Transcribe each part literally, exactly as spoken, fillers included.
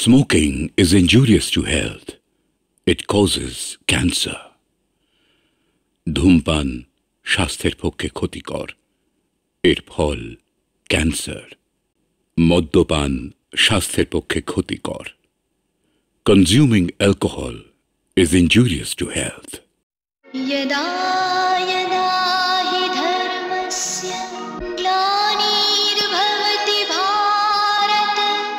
Smoking is injurious to health. It causes cancer. ধূমপান স্বাস্থ্যের পক্ষে ক্ষতিকর, এর ফল ক্যান্সার। মদ্যপান স্বাস্থ্যের পক্ষে ক্ষতিকর। Consuming alcohol is injurious to health. यदा यदा हि धर्मस्य ग्लानिर्भवति भारत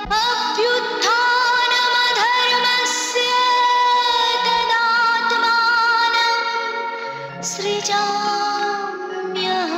अभ्युत्थानमधर्मस्य तदात्मानं सृजाम्यहम्।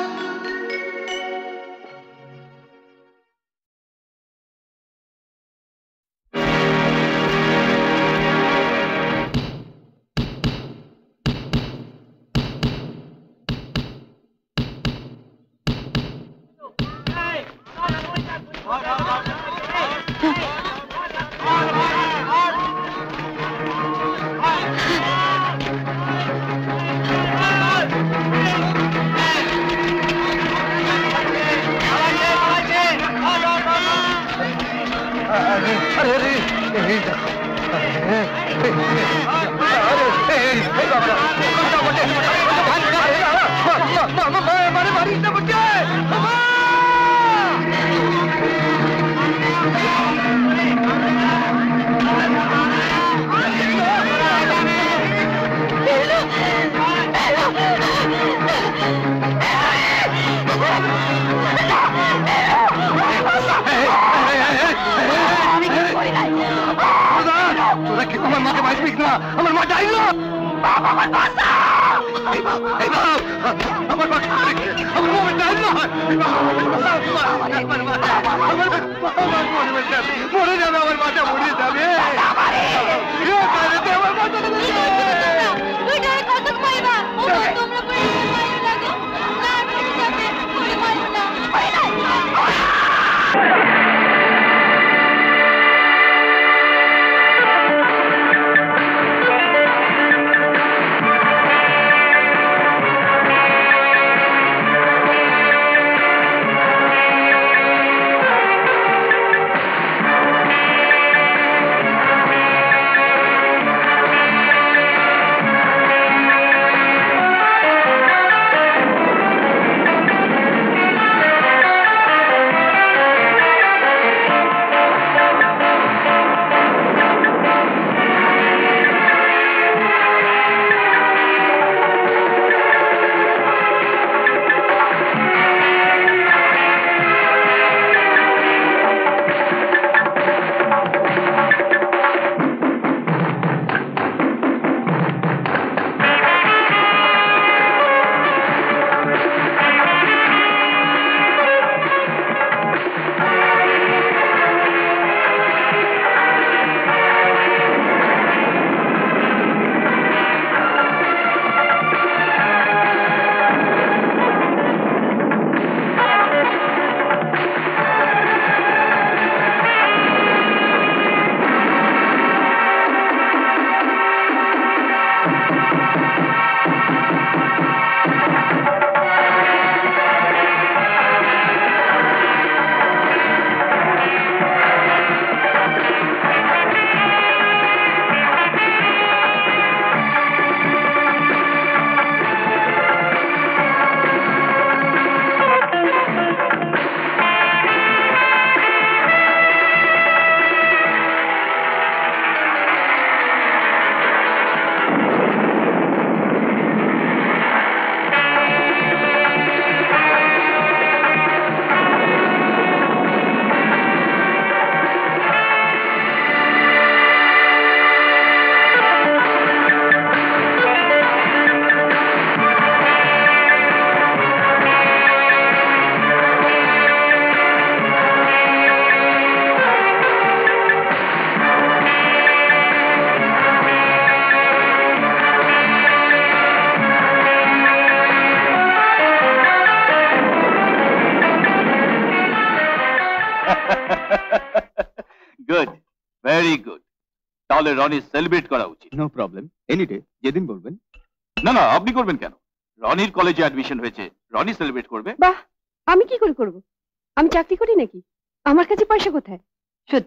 তাহলে রনি সেলিব্রেট করা উচিত। নো প্রবলেম, এনি ডে, যেদিন বলবেন। না না, আপনি করবেন কেন? রনির কলেজে অ্যাডমিশন হয়েছে, রনি সেলিব্রেট করবে। বাহ, আমি কি করে করব? আমি চাকরি করি নাকি? আমার কাছে পয়সা কোথায়? সত্যি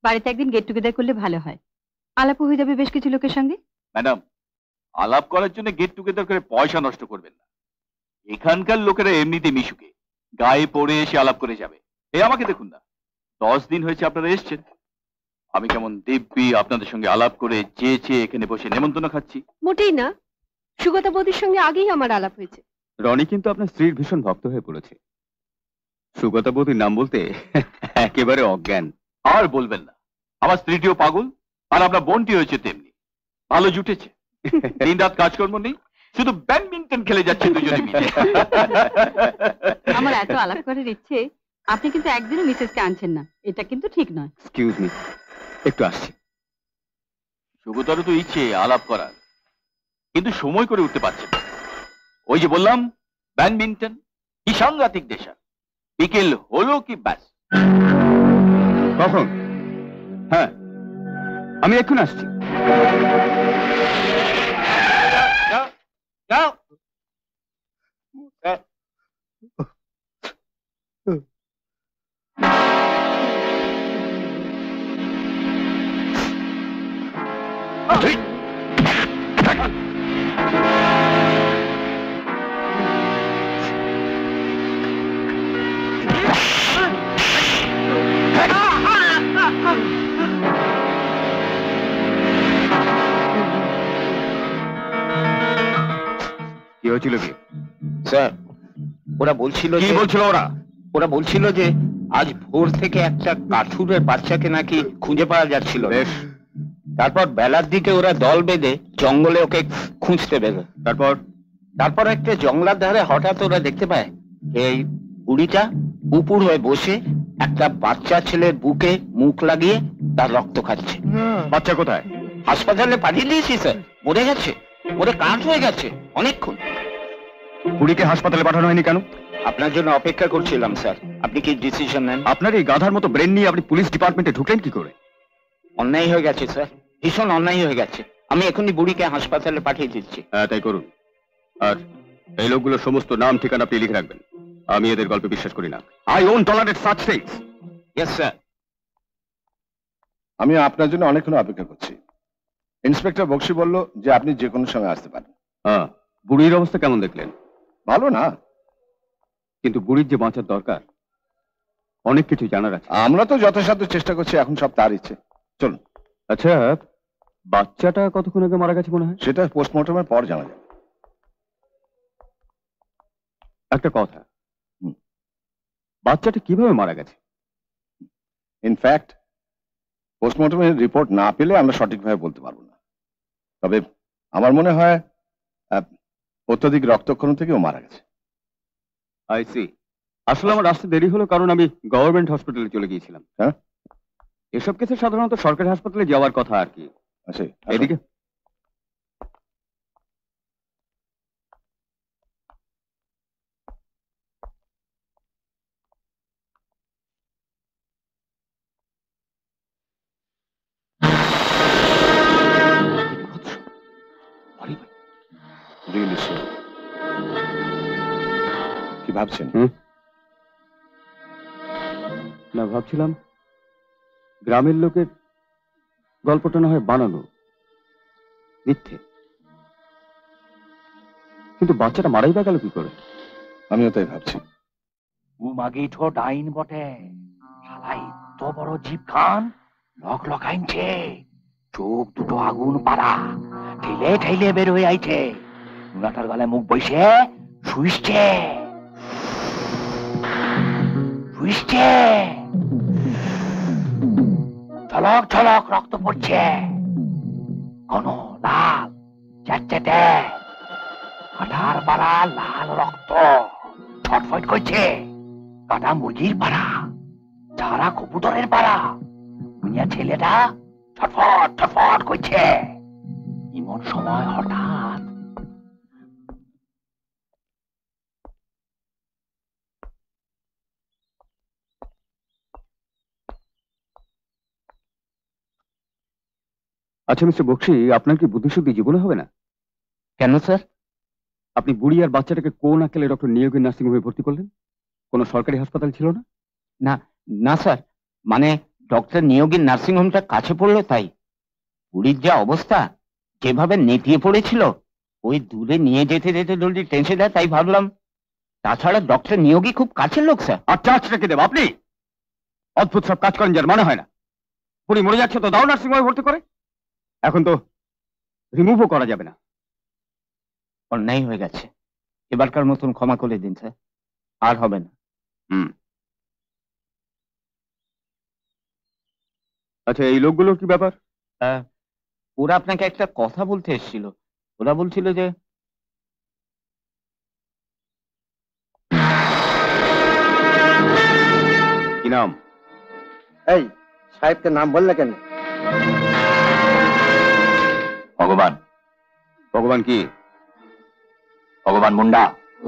বাড়িতে একদিন গেট টুগেদার করলে ভালো হয়, আলাপও হয়ে যাবে বেশ কিছু লোকের সঙ্গে। ম্যাডাম, আলাপ করার জন্য গেট টুগেদার করে পয়সা নষ্ট করবেন না। এখানকার লোকেরা এমনিতে মিশুকে, গায়ে পড়ে এসে আলাপ করে যাবে। এই আমাকে দেখুন না, দশ দিন হয়েছে আপনারা এসছেন, আমি কেমন দিব্যি আপনাদের সঙ্গে আলাপ করে চেয়ে চেয়ে এখানে বসে নেমন্তন্ন খাচ্ছি। মোটেই না, সুগতা বৌদির সঙ্গে আগেই আমার আলাপ হয়েছে। রনি কিন্তু আপনার স্ত্রীর ভীষণ ভক্ত হয়ে পড়েছে। সুগতা বৌদির নাম বলতে একেবারে অজ্ঞান। আর বলবেন না, আমার স্ত্রীটিও পাগল, আর আপনার বোনটি হয়েছে তেমনি। ভালো জুটেছে, দিন রাত কাজকর্ম নেই, শুধু ব্যাডমিন্টন খেলে যাচ্ছে দুজনে মিলে। আমার এত আলাপ করার ইচ্ছে, আপনি কিন্তু একদিনও মিসেসকে আনছেন না, এটা কিন্তু ঠিক নয়। এক্সকিউজ মি, একটু আসছি। সুগতারও তো ইচ্ছে আলাপ করার, কিন্তু সময় করে উঠতে পারছে না। ওই যে বললাম, ব্যাডমিন্টন কি সাংঘাতিক দেশা, বিকেল হলো কি ব্যাস। কখন? হ্যাঁ, আমি এখন আসছি। যাও। কি হয়েছিল কি? স্যার, ওরা বলছিল কি বলছিল ওরা? ওরা বলছিল যে আজ ভোর থেকে একটা কাঠুরের বাচ্চাকে নাকি খুঁজে পাওয়া যাচ্ছিল। বেশ, তারপর বেলার দিকে ওরা দল বেঁধে জঙ্গলে ওকে খুঁজতে বেরো। তারপর? তারপর একটা জঙ্গলার ধারে হঠাৎ ওরা দেখতে পায় এই বুড়িটা উপুর হয়ে বসে একটা বাচ্চা ছেলের বুকে মুখ লাগিয়ে তার রক্ত খাচ্ছে। বাচ্চা কোথায়? হাসপাতালে পাঠিয়ে দিয়েছি স্যার, মরে গেছে, মরে কাঠ হয়ে গেছে অনেকক্ষণ। বুড়িকে হাসপাতালে পাঠানো হয়নি কেন? আপনার জন্য অপেক্ষা করছিলাম স্যার, আপনি কি ডিসিশন নেন? আপনার এই গাধার মতো ব্রেন নিয়ে আপনি পুলিশ ডিপার্টমেন্টে ঢুকলেন কি করে? অন্যায় হয়ে গেছে স্যার, ভীষণ অন্যায় হয়ে গেছে। আমি এখনই বুড়িকে হাসপাতালে পাঠিয়ে দিচ্ছি। হ্যাঁ, তাই করুন। আর এই লোকগুলোর সমস্ত নাম ঠিকানা আপনি লিখে রাখবেন। আমি এদের গল্পে বিশ্বাস করি না। I won't tolerate such things. Yes sir. আমি আপনার জন্য অনেকক্ষণ অপেক্ষা করছি। ইন্সপেক্টর বক্সি বলল যে আপনি যে কোনো সময় আসতে পারেন। হ্যাঁ, বুড়ির অবস্থা কেমন দেখলেন? ভালো না, কিন্তু বুড়ির যে বাঁচার দরকার, অনেক কিছু জানার আছে। আমরা তো যথাসাধ্য চেষ্টা করছি, এখন সব তার ইচ্ছে। চলুন। আচ্ছা, বাচ্চাটা কতক্ষণ আগে মারা গেছে মনে হয়? সেটা পোস্টমর্টমের পর জানা যাবে। একটা কথা, বাচ্চাটা কিভাবে মারা গেছে? ইনফ্যাক্ট পোস্টমর্টমের রিপোর্ট না পেলে আমরা সঠিকভাবে বলতে পারবো না। তবে আমার মনে হয় অত্যধিক রক্তক্ষরণ থেকেও মারা গেছে। I see. আসলে আমার আসতে দেরি হলো কারণ আমি গভর্নমেন্ট হসপিটালে চলে গিয়েছিলাম। হ্যাঁ, এসব কেসে সাধারণত সরকারি হাসপাতালে যাওয়ার কথা আর কি। আচ্ছা, এদিকে কি ভাবছেন? না, ভাবছিলাম গ্রামের লোকের গল্পটা না হয় বানানো, মিথ্যে, কিন্তু বাচ্চাটা মারাই বা গেল কি করে? আমিও তাই ভাবছি। উমাগিঠো ডাইন বটে, শালাই তো বড় জিপ খান লক লকাইনছে, চোখ দুটো আগুন পাড়া, ঠেলে ঠেলে বের হয়ে আইছে, নুনাটার গলায় মুখ বইছে, শুইছে শুইছে, ঝলক ঝলক রক্ত পড়ছে, ঘন লাল চ্যাটচ্যাটে, কাটার পাড়া লাল রক্ত ছটফট করছে, কাটা মুরগির পাড়া, ঝাড়া কবুতরের পাড়া, দুনিয়া ছেলেটা ছটফট ছটফট করছে। এমন সময় হঠাৎ আচ্ছা মিস্টার বক্সি, আপনার কি বুদ্ধিশুদ্ধি জীবনে হবে না? কেন স্যার? আপনি বুড়ি আর বাচ্চাটাকে কোন আকেলে ডক্টর নিয়োগের নার্সিং হোমে ভর্তি করলেন? কোনো সরকারি হাসপাতাল ছিল না? না না স্যার, মানে ডক্টর নিয়োগীর নার্সিং হোমটা কাছে পড়লো তাই। বুড়ির যা অবস্থা, যেভাবে নেতিয়ে পড়েছিল, ওই দূরে নিয়ে যেতে যেতে যদি টেনশন দেয় তাই ভাবলাম। তাছাড়া ডক্টর নিয়োগী খুব কাছের লোক স্যার। আর চার্জ রেখে দেব আপনি? অদ্ভুত সব কাজ করেন যার মানে হয় না। বুড়ি মরে যাচ্ছে তো দাও নার্সিং হোমে ভর্তি করে। এখন তো রিমুভও করা যাবে না। অন্যায় হয়ে গেছে, এবারকার মতন ক্ষমা করে দিন স্যার, আর হবে না। হুম, আচ্ছা এই লোকগুলো কি ব্যাপার? আহ, ওরা আপনাকে একটা কথা বলতে এসেছিল। ওরা বলছিল যে কি নাম? এই সাহেবকে নাম বললে কেন? ভগবান। ভগবান কি? ভগবান মুন্ডা।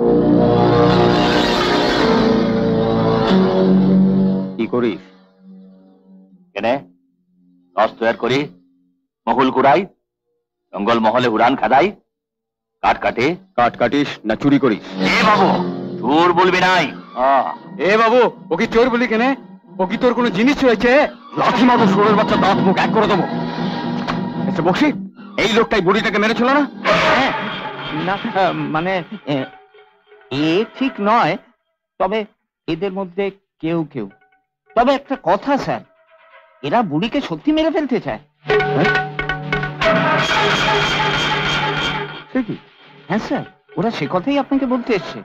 কি করিস? কেনে রস তৈরি করি, মহুল কুড়াই, জঙ্গল মহলে উড়ান খাদাই, কাঠ কাটে। কাঠ কাটিস না চুরি করিস? এ বাবু চোর বলবি নাই। এ বাবু ও কি চোর বলি কেনে? ও কি তোর কোনো জিনিস হয়েছে? লাঠি মারবো সোরের বাচ্চা, দাঁত মুখ এক করে দেবো। এসে বসি, এই লোকটাই বুড়িটাকে মেরেছিল না? হ্যাঁ, না আহ, মানে আহ, এ ঠিক নয়, তবে এদের মধ্যে কেউ কেউ। তবে একটা কথা স্যার, এরা বুড়িকে সত্যি মেরে ফেলতে চায়। সে কি? হ্যাঁ স্যার, ওরা সে কথাই আপনাকে বলতে এসছে।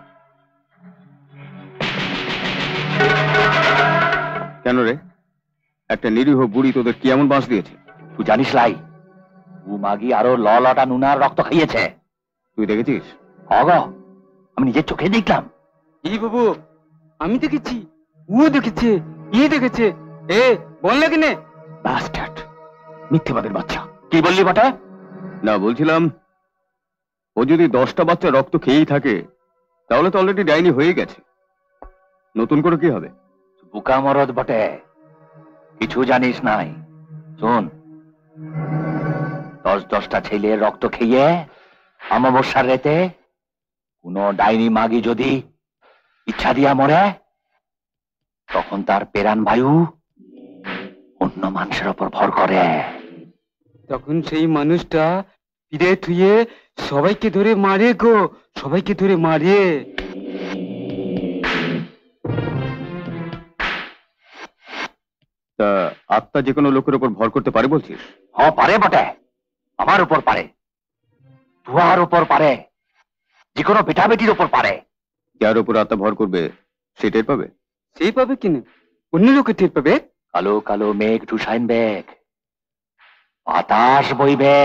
কেন রে? একটা নিরীহ বুড়ি তোদের কি এমন বাঁশ দিয়েছে? তুই জানিস লাই, ও মাগি আরো ল লটা নুনার রক্ত খাইয়েছে। তুই দেখেছিস? অগ আমি নিজের চোখে দেখলাম। এই বাবু আমি দেখেছি, ও দেখেছে, ই দেখেছে। এ বললে কিনে? বাস্টার্ড, মিথ্যেবাদের বাচ্চা। কি বললি বটে? না বলছিলাম, ও যদি দশটা বাচ্চা রক্ত খেয়েই থাকে তাহলে তো অলরেডি ডাইনি হয়ে গেছে, নতুন করে কি হবে? বুকা মরদ বটে, কিছু জানিস নাই। শোন, দশ দশটা ছেলে রক্ত খেয়ে অমাবস্যার রেতে কোন ডাইনি মাগি যদি ইচ্ছা দিয়া মরে, তখন তার পেরান বায়ু অন্য মানুষের ওপর ভর করে। তখন সেই মানুষটা ফিরে থুয়ে সবাইকে ধরে মারে গো, সবাইকে ধরে মারে। তা আত্মা যে কোনো লোকের উপর ভর করতে পারে বলছিস? হ পারে বটে, আমার উপর পারে, তুয়ার উপর পারে, যে কোনো বেটা বেটির উপর পারে। যার উপর আত্মা ভর করবে সে টের পাবে? সেই পাবে কিনা? অন্য লোকে টের পাবে। কালো কালো মেঘ ঢুসাইন বেগ, বাতাস বইবে,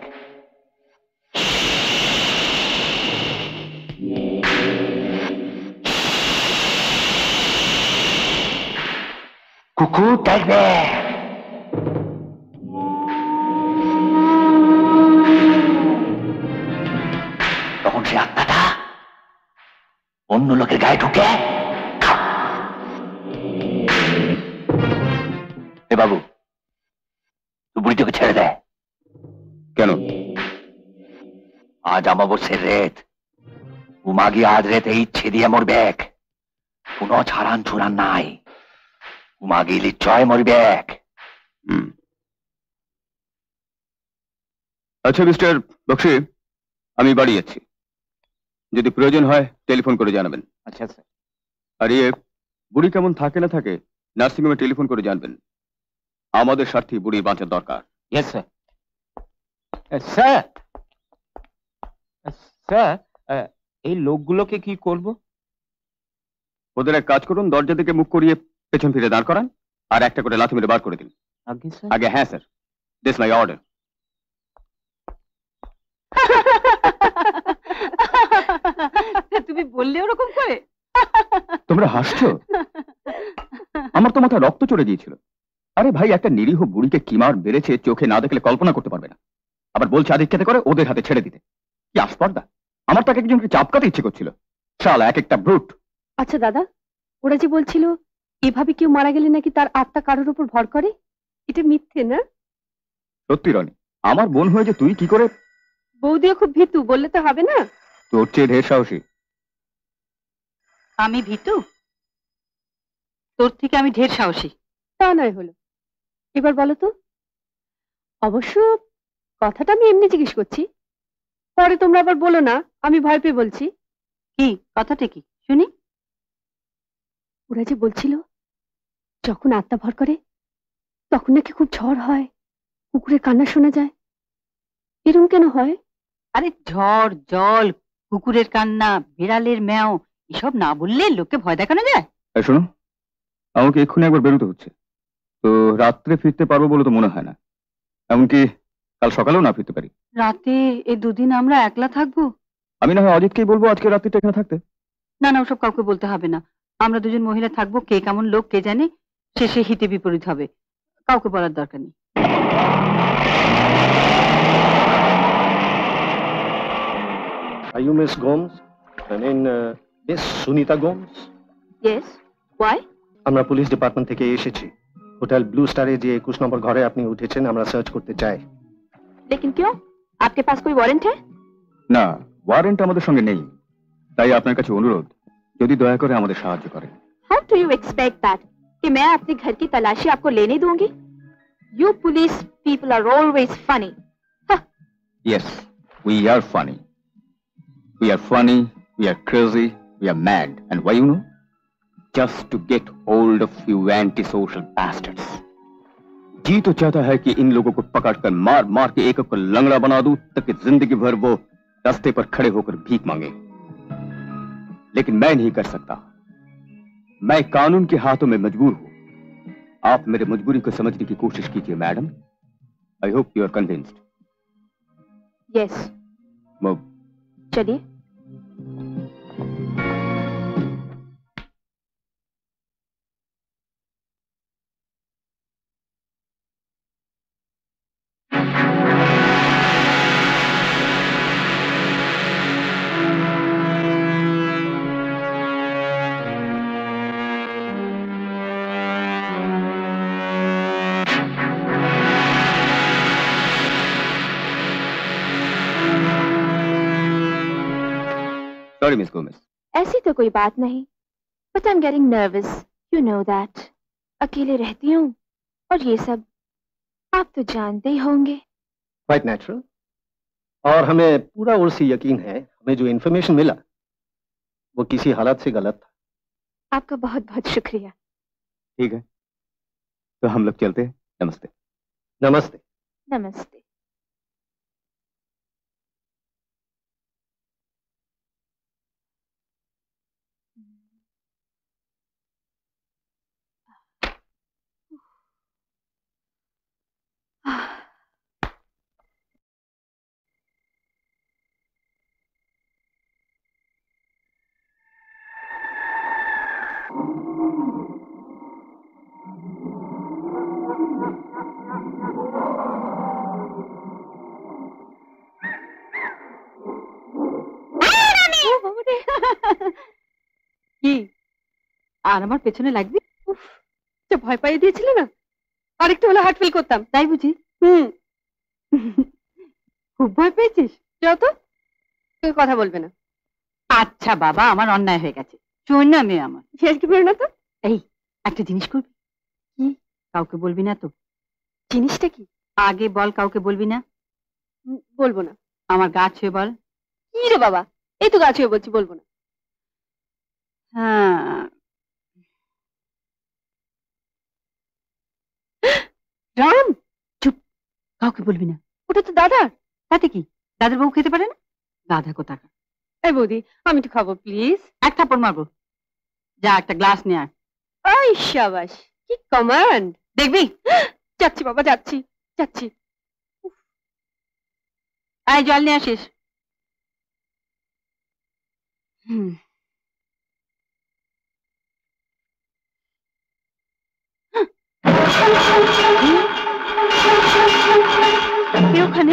কুকুর ডাকবে, তখন সে আত্মাটা অন্য লোকের গায়ে ঢুকে। এ বাবু, তুই বুড়িটাকে ছেড়ে দে। কেন? আজ অমাবস্যের রেত, উমাগি আজ রেতে ইচ্ছে দিয়ে মরবে, কোন ছাড়ান ছুড়ান নাই। উমাগি লিচ্ছয় মরবে। আচ্ছা মিস্টার বক্সি, আমি বাড়ি যাচ্ছি, যদি প্রয়োজন হয় টেলিফোন করে জানাবেন। আচ্ছা স্যার। আর ইয়ে, বুড়ি কেমন থাকে না থাকে নার্সিংহোমে টেলিফোন করে জানবেন। আমাদের স্বার্থে বুড়ি বাঁচার দরকার। Yes sir. স্যার স্যার এই লোকগুলোকে কি করব? ওদের এক কাজ করুন, দরজা থেকে মুখ করিয়ে পেছন ফিরে দাঁড় করান আর একটা করে লাথি মেরে বার করে দিন। আগে স্যার? আগে হ্যাঁ স্যার, দিস মাই অর্ডার। তুমি বললে ওরকম করে? তোমরা হাসছো? আমার তো মাথা রক্ত চড়ে গিয়েছিল। আরে ভাই, একটা নিরীহ বুড়িকে কি মার বেড়েছে চোখে না দেখলে কল্পনা করতে পারবে না, আবার বলছে আদিক্ষেতে করে ওদের হাতে ছেড়ে দিতে। কি আস্পর্ধা! আমার তাকে একজনকে চাপকাতে ইচ্ছে করছিল। শালা এক একটা ব্রুট। আচ্ছা দাদা, ওরা যে বলছিল এভাবে কেউ মারা গেলে নাকি তার আত্মা কারোর উপর ভর করে, এটা মিথ্যে না? সত্যি রনি, আমার বোন হয়ে যে তুই কি করে? বৌদিও খুব ভীতু, বললে তো হবে না। তোর চেয়ে ঢের সাহসী। আমি ভীতু? তোর থেকে আমি ঢের সাহসী। তা নয় হলো, এবার বলো তো। অবশ্য কথাটা আমি এমনি জিজ্ঞেস করছি, পরে তোমরা আবার বলো না আমি ভয় পেয়ে বলছি। কি কথাটা কি শুনি? ওরা যে বলছিল যখন আত্মা ভর করে তখন নাকি খুব ঝড় হয়, কুকুরের কান্না শোনা যায়। এরকম কেন হয়? আরে ঝড় জল, কুকুরের কান্না, বিড়ালের ম্যাও, এসব না বললে লোককে ভয় দেখানো যায়? এই শোনো, আমাকে এক্ষুনি একবার বেরোতে হচ্ছে, তো রাত্রে ফিরতে পারবো বলে তো মনে হয় না। এমনকি কাল সকালেও না ফিরতে পারি। রাতে এই দুদিন আমরা একলা থাকবো? আমি না হয় অজিতকেই বলবো আজকে রাত্রিটা এখানে থাকতে। না না, ওসব কাউকে বলতে হবে না। আমরা দুজন মহিলা থাকবো, কে কেমন লোক কে জানে, শেষে হিতে বিপরীত হবে। কাউকে বলার দরকার নেই। Are you Miss Gomes? I mean, uh, Miss Sunita Gomes? Yes. Why? আমরা পুলিশ ডিপার্টমেন্ট থেকে এসেছি। হোটেল ব্লু স্টারে যে একুশ নম্বর ঘরে আপনি উঠেছেন আমরা সার্চ করতে চাই। लेकिन क्यों? आपके पास कोई वारंट है? না, ওয়ারেন্ট আমাদের সঙ্গে নেই। তাই আপনার কাছে অনুরোধ, যদি দয়া করে আমাদের সাহায্য করেন। How do you expect that? कि मैं अपने घर की तलाशी आपको लेने दूंगी? You police people are always funny. Huh. Yes, we are funny. We are funny, we are crazy, we are mad. And why you know? Just to get hold of few antisocial bastards. जी तो चाहता है कि इन लोगों को पकड़कर मार मार के एक एक को लंगड़ा बना दूं ताकि जिंदगी भर वो रास्ते पर खड़े होकर भीख मांगे। लेकिन मैं नहीं कर सकता। मैं कानून के हाथों में मजबूर हूं। आप मेरे मजबूरी को समझने की कोशिश कीजिए madam. I hope you are convinced. Yes. Move. चलिए। Sorry, Miss Gomez. ऐसी तो कोई बात नहीं, but I'm getting nervous. You know that. अकेले रहती हूँ और ये सब आप तो जानते ही होंगे। Quite natural. और हमें पूरा और से यकीन है हमें जो इन्फॉर्मेशन मिला वो किसी हालत से गलत था। आपका बहुत बहुत शुक्रिया। ठीक है, तो हम लोग चलते हैं। नमस्ते। नमस्ते। नमस्ते। কি আর আমার পেছনে লাগবে? উফ, যা ভয় পাইয়ে দিয়েছিলে না, আরেকটু হলে হার্ট ফেল করতাম। তাই বুঝি? হুম। খুব ভয় পেয়েছিস? যাও তো, কেউ কথা বলবে না। আচ্ছা বাবা, আমার অন্যায় হয়ে গেছে। শোন না মেয়ে আমার, শেষ কি বেরো না তো। এই একটা জিনিস করবি? কি? কাউকে বলবি না তো? জিনিসটা কি? আগে বল, কাউকে বলবি না? হুম, বলবো না। আমার গা ছুঁয়ে বল। কি রে বাবা, এই তো গা ছুঁয়ে বলছি বলবো না। হ্যাঁ, রাম, চুপ, কাউকে বলবি না। ওটা তো দাদার। তাতে কি, দাদার বউ খেতে পারে না? গাধা কোথাকার। এই বৌদি, আমি একটু খাবো প্লিজ। এক থাপ্পড় মারবো। যা একটা গ্লাস নিয়ে আয়। আই শাবাশ, কি কমান্ড। দেখবি? যাচ্ছি বাবা, যাচ্ছি যাচ্ছি। আয় জল নিয়ে আসিস। হুম, কে ওখানে?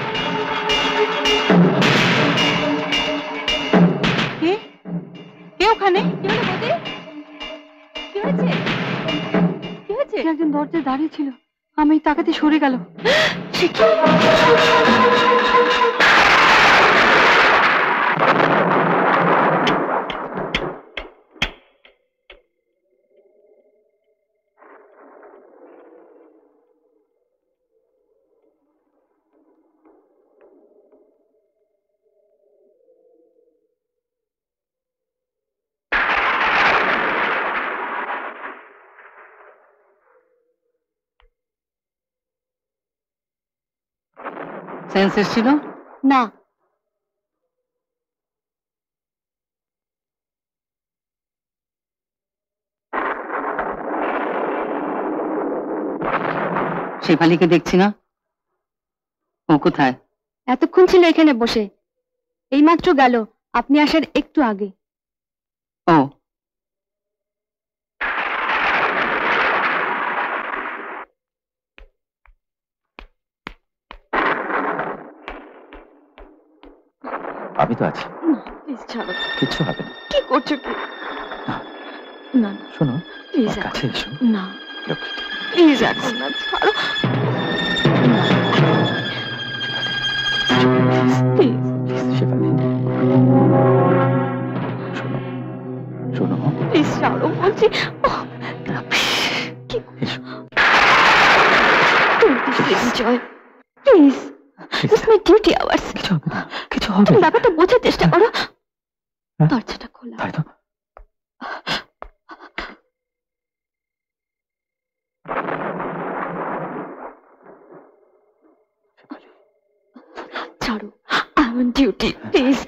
কে কে ওখানে? কি হলো বৌদি? কি হয়েছে? কি হয়েছে? একজন দরজায় দাঁড়িয়ে ছিল, আমি তাকাতে সরে গেল। সে কি? সেন্স এসেছিল না। শেফালিকে দেখছি না, ও কোথায়? এতক্ষণ ছিল এখানে বসে, এইমাত্র গেল আপনি আসার একটু আগে। ও আমি তো আছি, প্লিজ ছাড়ো। কিচ্ছু হবে না। কি করছো কি? না শোনো, প্লিজ কাছে এসো। না লক্ষ্মী, প্লিজ এখন না, ছাড়ো প্লিজ। শেফালি, শোনো শোনো, প্লিজ ছাড়ো বলছি। এসো। Joy please, this my duty hours. কিছু হবে না, কিছু হবে না। ব্যাপারটা বোঝার চেষ্টা করো। দরজাটা খোলা। তাই তো। ছাড়ো, আই অন ডিউটি প্লিজ।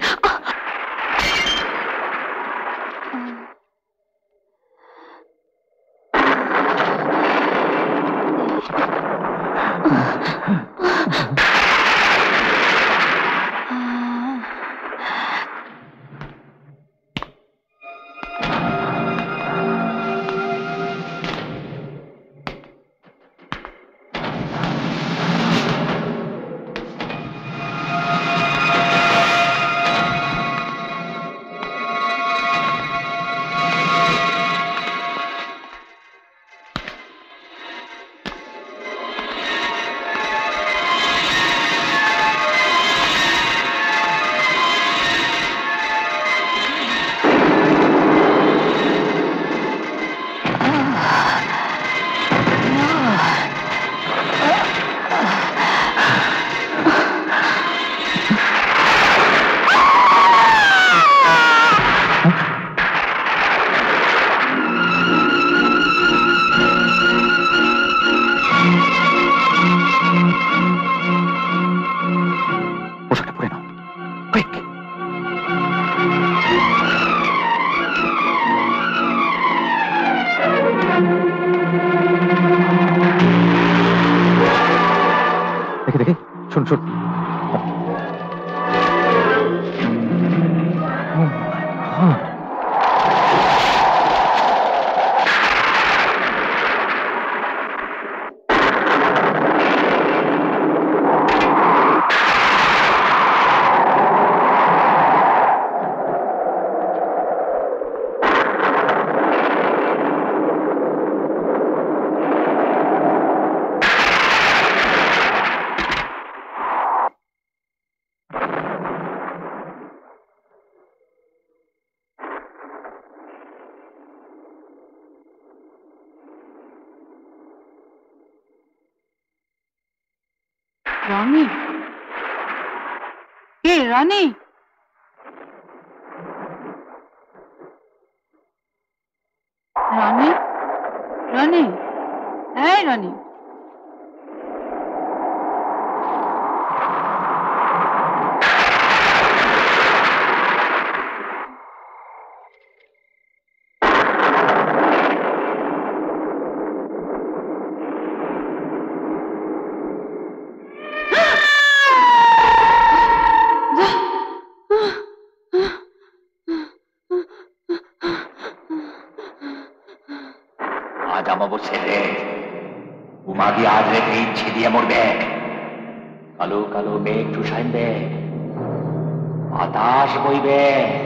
দেখে দেখে শোন শোন, হ্যাঁ রানী, কে রানী? রানী, রানী, এই রানী, উমাগি আজ রেখে ইচ্ছে দিয়ে মরবে। কালো কালো মেঘ চুষাইবে, বাতাস বইবে।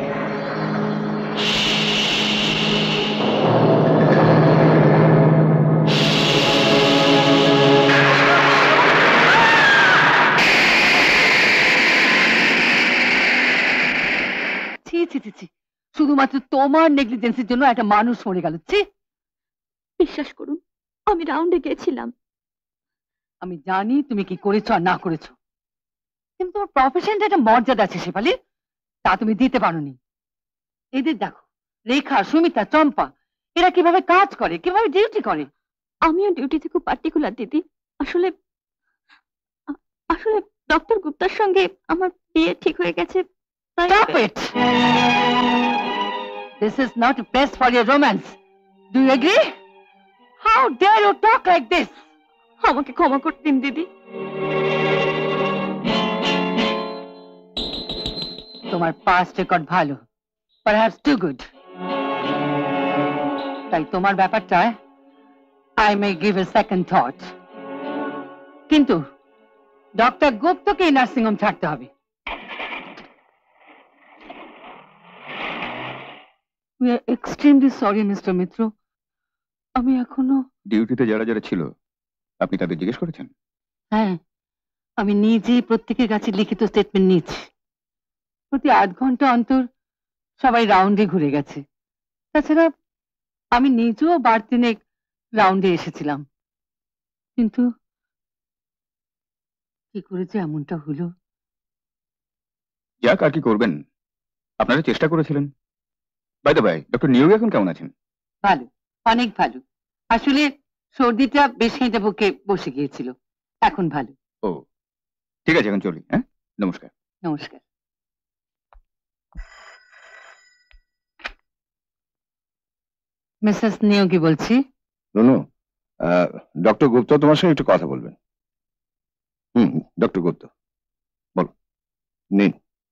ছি ছি ছি ছি, শুধুমাত্র তোমার নেগলিজেন্সের জন্য একটা মানুষ মরে গেল। ছি, বিশ্বাস করুন, আমি রাউন্ডে গেছিলাম। আমি জানি তুমি কি করেছো আর না করেছো, কিন্তু তোমার প্রফেশনটা একটা মর্যাদা আছে শেফালি, তা তুমি দিতে পারোনি। এদের দেখো, রেখা, সুমিতা, চম্পা, এরা কিভাবে কাজ করে, কিভাবে ডিউটি করে। আমিও ডিউটিতে খুব পার্টিকুলার দিদি। আসলে আসলে ডক্টর গুপ্তার সঙ্গে আমার বিয়ে ঠিক হয়ে গেছে। Stop it! This is not best for your romance. Do you agree? How dare you talk like this? আমাকে ক্ষমা করে দিন দিদি। তোমার past record ভালো, perhaps too good. তাই তোমার ব্যাপারটা I may give a second thought. কিন্তু ডক্টর গুপ্তকে নার্সিং হোম ছাড়তে হবে। We are extremely sorry, mister Mitra. আমি এখনো ডিউটিতে যারা যারা ছিল আপনি তাদের জিজ্ঞেস করেছেন? হ্যাঁ, আমি নিজেই প্রত্যেকের কাছে লিখিত স্টেটমেন্ট নিয়েছি। প্রতি আধ ঘন্টা অন্তর সবাই রাউন্ডে ঘুরে গেছে। তাছাড়া আমি নিজেও বার তিনেক রাউন্ডে এসেছিলাম, কিন্তু কি করে যে এমনটা হলো। যাক, আর কি করবেন, আপনারা চেষ্টা করেছিলেন। By the by, doctor Neogi এখন কেমন আছেন? ভালো, অনেক ভালো। আসলে সর্দিটা বেশ খানিকটা বুকে বসে গিয়েছিল, এখন ভালো। ও ঠিক আছে, এখন চলি। হ্যাঁ, নমস্কার। নমস্কার। মিসেস নিয়োগী বলছি। রনু, ডক্টর গুপ্ত তোমার সঙ্গে একটু কথা বলবেন। হুম, ডক্টর গুপ্ত বলো। নিন।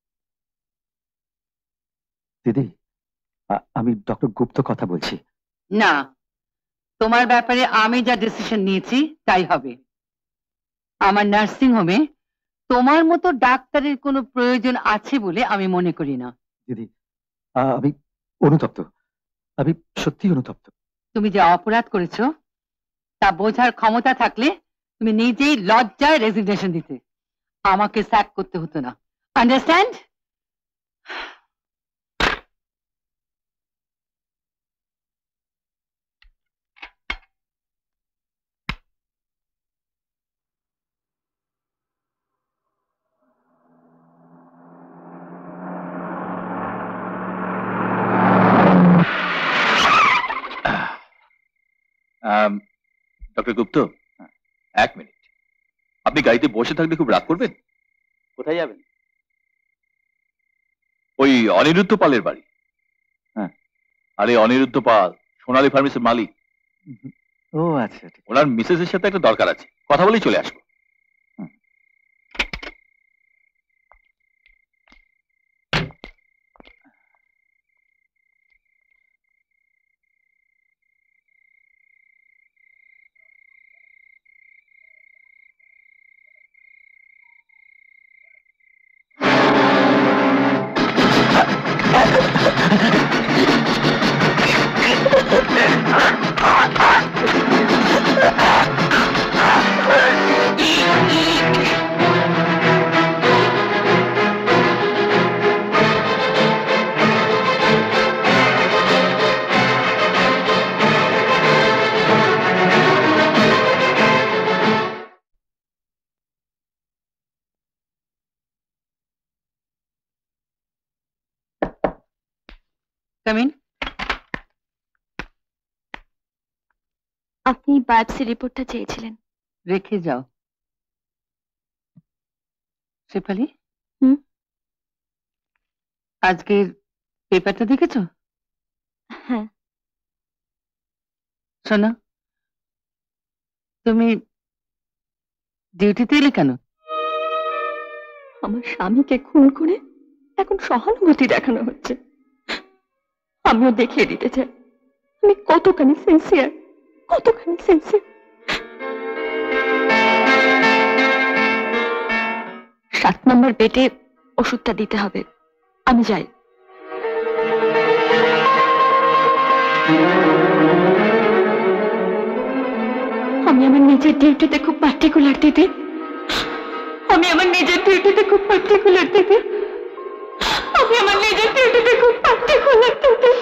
দিদি, আমি ডক্টর গুপ্ত কথা বলছি। না, তোমার ব্যাপারে আমি যা ডিসিশন নিয়েছি তাই হবে। আমার নার্সিং হোমে তোমার মতো ডাক্তারের কোনো প্রয়োজন আছে বলে আমি মনে করি না। দিদি, আমি অনুতপ্ত, আমি সত্যি অনুতপ্ত। তুমি যে অপরাধ করেছো তা বোঝার ক্ষমতা থাকলে তুমি নিজেই লজ্জায় রেজিগনেশন দিতে, আমাকে স্যাক করতে হতো না। আন্ডারস্ট্যান্ড? ডক্টর গুপ্ত, এক মিনিট। আপনি গাড়িতে বসে থাকলে খুব রাগ করবেন। কোথায় যাবেন? ওই অনিরুদ্ধ পালের বাড়ি। হ্যাঁ। আরে অনিরুদ্ধ পাল সোনালী ফার্মেসির মালিক। ও আচ্ছা, ওনার মিসেসের সাথে একটা দরকার আছে, কথা বলেই চলে আসবো। Come in. আপনি বায়োপসি রিপোর্টটা চেয়েছিলেন। রেখে যাও। শেফালি, হুম, আজকের পেপারটা দেখেছো? হ্যাঁ। শোনো, তুমি ডিউটিতে এলে কেন? আমার স্বামীকে খুন করে এখন সহানুভূতি দেখানো হচ্ছে। আমিও দেখিয়ে দিতে চাই আমি কতখানি সিনসিয়ার, কতখানি সিনসিয়ার। সাত নম্বর বেডে ওষুধটা দিতে হবে। আমি যাই। আমি আমার নিজের ডিউটিতে খুব পার্টিকুলার দিদি। আমি আমার নিজের ডিউটিতে খুব পার্টিকুলার দিদি। আমি আমার নিজের ডিউটিতে খুব পার্টিকুলার দিদি।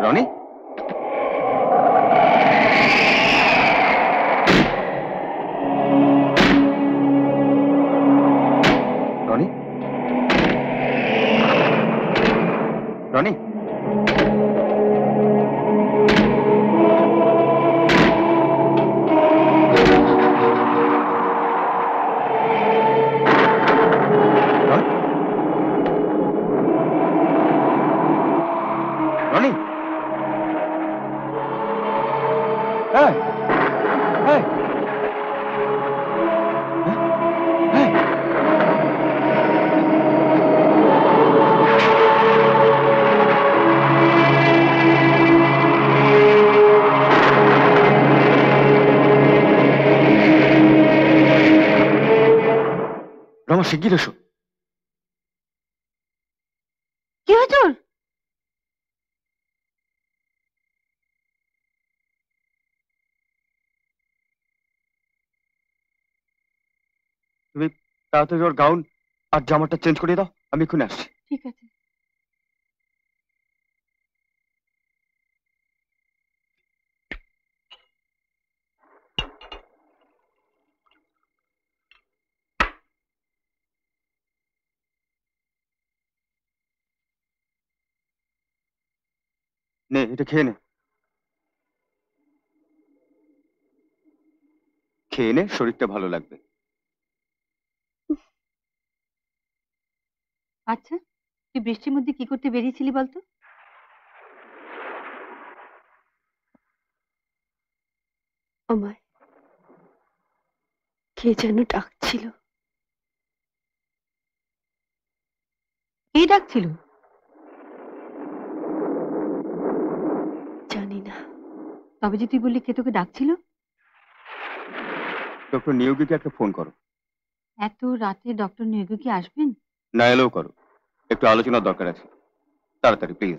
রনি রনি রনি রনি এই এই রমা শিগগির এসো। কি হয়েছে ওর? তুমি তাড়াতাড়ি ওর গাউন আর জামাটা চেঞ্জ করে দাও, আমি এক্ষুনি আসছি। ঠিক আছে। নে এটা খেয়ে নে, খেয়ে নে, শরীরটা ভালো লাগবে। আচ্ছা, তুই বৃষ্টির মধ্যে কি করতে বেরিয়েছিলি বলতো? আমায় কে যেন ডাকছিল। কে ডাকছিল? জানি না। তবে যে তুই বললি কে তোকে ডাকছিল? ডক্টর নিয়োগীকে একটা ফোন করো। এত রাতে ডক্টর নিয়োগী কি আসবেন? না এলেও করো, একটু আলোচনার দরকার আছে, তাড়াতাড়ি প্লিজ।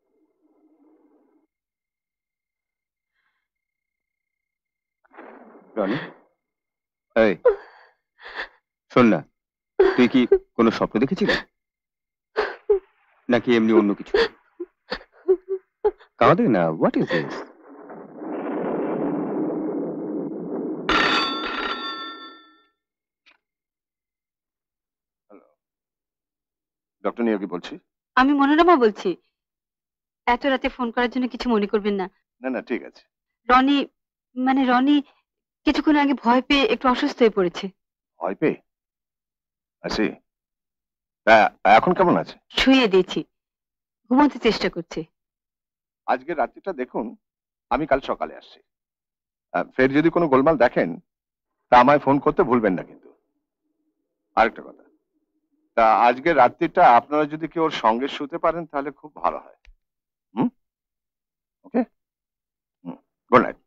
রনি এই শোন না, তুই কি কোনো স্বপ্ন দেখেছিলি নাকি এমনি অন্য কিছু? কাঁদে না, what is this? Doctor Neogi বলছি। আমি মনোরমা বলছি। এত রাতে ফোন করার জন্য কিছু মনে করবেন না। না না ঠিক আছে। রনি মানে রনি কিছুক্ষণ আগে ভয় পেয়ে একটু অসুস্থ হয়ে পড়েছে। ভয় পেয়ে? আছি। তা এখন কেমন আছে? শুয়ে দিয়েছি, ঘুমাতে চেষ্টা করছে। আজকে রাত্রিটা দেখুন, আমি কাল সকালে আসছি। ফের যদি কোনো গোলমাল দেখেন তা আমায় ফোন করতে ভুলবেন না কিন্তু। আরেকটা কথা, তা আজকে রাত্রিটা আপনারা যদি কেউ ওর সঙ্গে শুতে পারেন তাহলে খুব ভালো হয়। Hmm okay, hmm good night.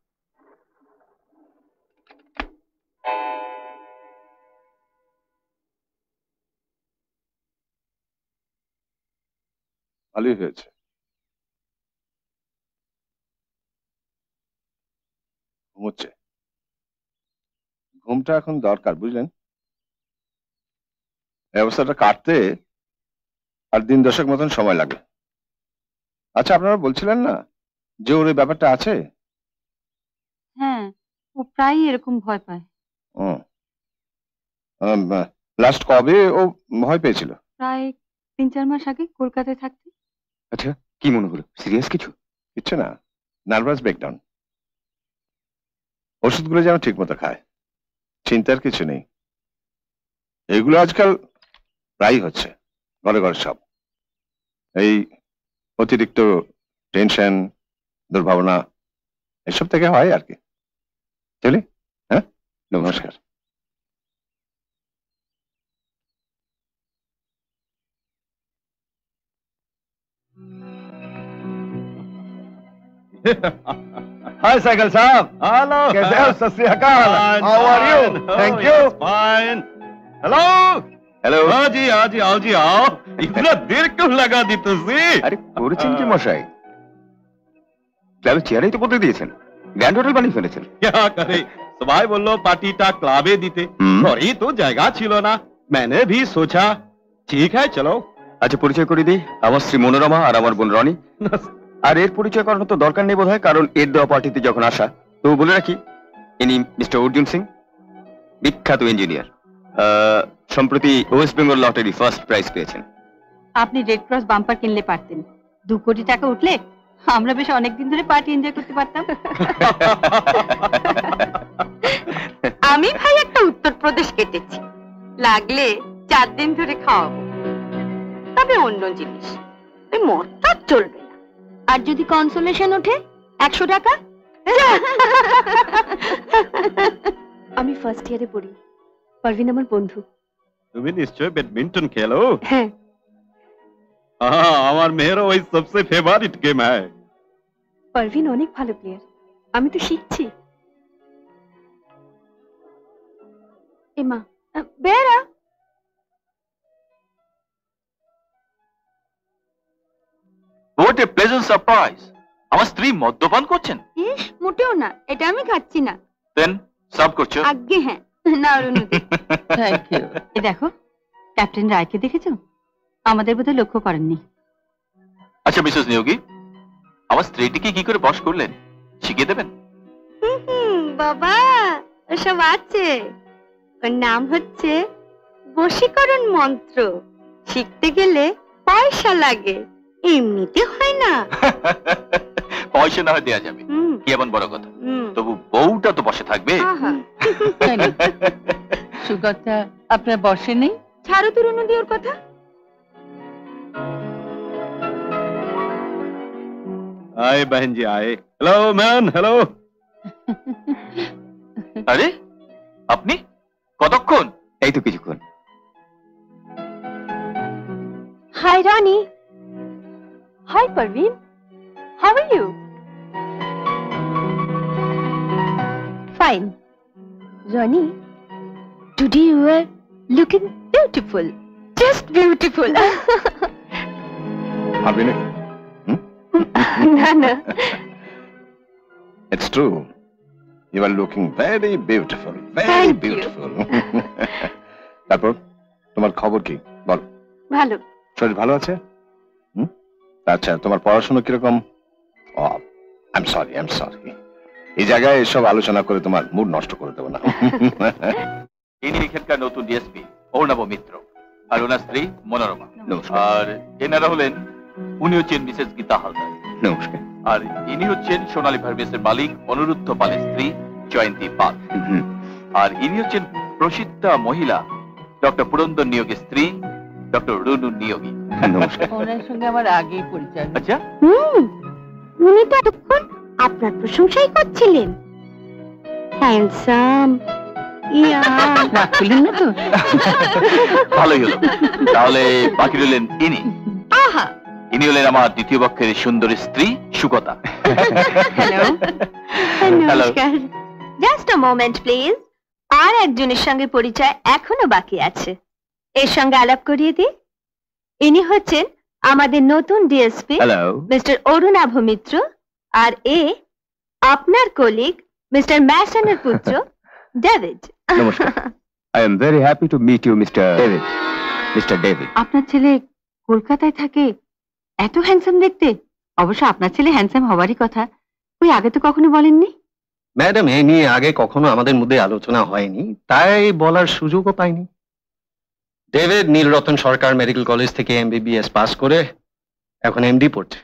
ভালোই হয়েছে। ঘুমোচ্ছে। ঘুমটা এখন দরকার, বুঝলেন? এই অবস্থাটা কাটতে আর দিন দশেক মতন সময় লাগবে। আচ্ছা আপনারা বলছিলেন না যে ওর এই ব্যাপারটা আছে? হ্যাঁ, ও প্রায়ই এরকম ভয় পায়। লাস্ট কবে ও ভয় পেয়েছিল? প্রায় তিন চার মাস আগে কলকাতায় থাকতে। আচ্ছা কি মনে হলো, সিরিয়াস কিছু? কিচ্ছু না, নার্ভাস ব্রেকডাউন। ওষুধগুলো যেন ঠিক মতো খায়, চিন্তার কিছু নেই। এগুলো আজকাল প্রায়ই হচ্ছে ঘরে ঘরে সব। এই অতিরিক্ত টেনশন, দুর্ভাবনা এসব থেকে হয় আর কি। চলি, হ্যাঁ নমস্কার। हाय साइकिल साहब। हेलो। कैसे हो? Sat Sri Akal. How are you? Thank you. Fine. Hello hello. हाँ जी हाँ जी आओ जी आओ। इतना देर क्यों लगा दी तुझे? আরে করেছেন কি মশাই, ক্লাবের চেয়ারেই তো বলতে দিয়েছেন, গ্র্যান্ড হোটেল বানিয়ে ফেলেছেন। क्या करे, সবাই বললো পার্টিটা ক্লাবে দিতে, ঘরেই তো জায়গা ছিল না। मैंने भी सोचा ठीक है चलो। আচ্ছা পরিচয় করে দিই, আমার শ্রী মনোরমা আর আমার বোন রনি। আর এর পরিচয় করানো তো দরকার নেই বোধহয়, কারণ এর দেওয়া পার্টিতে যখন আসা। তো বলে রাখি, ইনি মিস্টার অর্জুন সিং, বিখ্যাত ইঞ্জিনিয়ার, সম্প্রতি West Bengal lottery first prize পেয়েছেন। আপনি রেড ক্রস বাম্পার কিনলে পারতেন, দু কোটি টাকা উঠলে আমরা বেশ অনেকদিন ধরে পার্টি এনজয় করতে পারতাম। আমি ভাই একটা উত্তরপ্রদেশ কেটেছি, লাগলে চার দিন ধরে খাওয়াবো। তবে অন্য জিনিস, ওই মদটা চলবে না। আর যদি কনসোলেশন ওঠে একশো টাকা। আমি ফার্স্ট ইয়ারে পড়ি, পারভিন আমার বন্ধু। তুমি নিশ্চয় ব্যাডমিন্টন খেলো? হ্যাঁ। हाँ, আমার মেয়েরও ওই সবসে ফেভারিট গেম হ্যায়। পারভিন অনেক ভালো প্লেয়ার, আমি তো শিখছি। Emma Bera, what a pleasant surprise! আমার স্ত্রী মদ্যপান করছেন? ইস, মোটেও না, এটা আমি খাচ্ছি না। দেন সার্ভ করছো? আজ্ঞে হ্যাঁ। না রুনুদি, থ্যাংক ইউ। এই দেখো, ক্যাপ্টেন রায়কে দেখেছো? আমাদের বোধহয় লক্ষ্য করেননি। আচ্ছা মিসেস নিয়োগী, আমার স্ত্রীটিকে কি করে বশ করলেন, শিখিয়ে দেবেন? বাবা, ওসব আছে। ওর নাম হচ্ছে বশীকরণ মন্ত্র। শিখতে গেলে পয়সা লাগে, এমনিতে হয় না। পয়সা না হয় দেয়া যাবে, কি এমন বড় কথা। তবু বউটা তো বসে থাকবে। সুগতা আপনার বসে নেই? ছাড়ো তো রুনুদি ওর কথা। आए बहन जी आए। Hello man, hello. আরে আপনি কতক্ষণ? এই তো কিছুক্ষণ। Hi Rani. Hi Parveen, how are you? Fine. Rani, today you are looking beautiful, just beautiful. ভাবি নাকি? না না, It's true. You are looking very beautiful, very Thank you. beautiful. তারপর তোমার খবর কি বল? ভালো। শরীর ভালো আছে? হুম? আচ্ছা, তোমার পড়াশোনা কিরকম? I am sorry, I am sorry. এই জায়গায় এসব আলোচনা করে তোমার মুড নষ্ট করে দেবো না। ইনি এখানকার নতুন ডিএসপি অর্ণব মিত্র, আর ওনার স্ত্রী মনোরমা। আর এনারা হলেন, উনি হচ্ছেন মিসেস গীতা হালদার। নমস্কার। আর ইনি হচ্ছেন সোনালী ফার্মেসের মালিক অনুরুদ্ধ পালের স্ত্রী জয়ন্তী পাল। আর ইনি হচ্ছেন প্রসিদ্ধা মহিলা ডক্টর পুরন্দর নিয়োগের স্ত্রী ডক্টর রুনু নিয়োগী। নমস্কার। ওনার সঙ্গে আমার আগেই পরিচয়। আচ্ছা, হুম, উনি তো এতক্ষণ আপনার প্রশংসাই করছিলেন। Handsome, young. রাখলেন না তো? ভালোই হলো। তাহলে বাকি রইলেন ইনি। আহা, ইনি হলেন আমার দ্বিতীয় পক্ষের সুন্দরী স্ত্রী সুগতা। হ্যালো। নমস্কার। Just a moment please. আর একজনের সঙ্গে পরিচয় এখনো বাকি আছে, এর সঙ্গে আলাপ করিয়ে দিই। ইনি হচ্ছেন আমাদের নতুন DSP hello, mister Arunava Mitra, আর এ আপনার কলিগ মিস্টার ম্যাসনের পুত্র ডেভিড। নমস্কার। I am very happy to meet you mister David. Mister David. আপনার ছেলে কলকাতায় থাকে, এত হ্যান্ডসাম দেখতে। অবশ্য আপনার ছেলে হ্যান্ডসাম হওয়ারই কথা, ওই আগে তো কখনো বলেননি। ম্যাডাম, এই নিয়ে আগে কখনো আমাদের মধ্যে আলোচনা হয়নি, তাই বলার সুযোগও পাইনি। David Nilratan Sarkar medical college থেকে এমবিবিএস পাস করে এখন এমডি পড়ছে।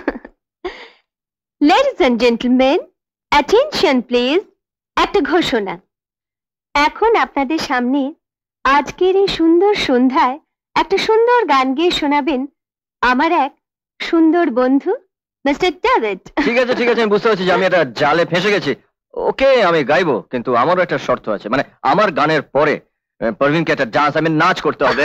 Ladies and gentleman, attention please. একটা ঘোষণা। এখন আপনাদের সামনে আজকের এই সুন্দর সন্ধ্যায় একটা সুন্দর গান গেয়ে শোনাবেন আমার এক সুন্দর বন্ধু মিস্টার ডেভিড। ঠিক আছে ঠিক আছে, আমি বুঝতে পারছি যে আমি একটা জালে ফেঁসে গেছি। ওকে, আমি গাইবো, কিন্তু আমারও একটা শর্ত আছে। মানে আমার গানের পরে পারভিনকে একটা ডান্স, আমি নাচ করতে হবে।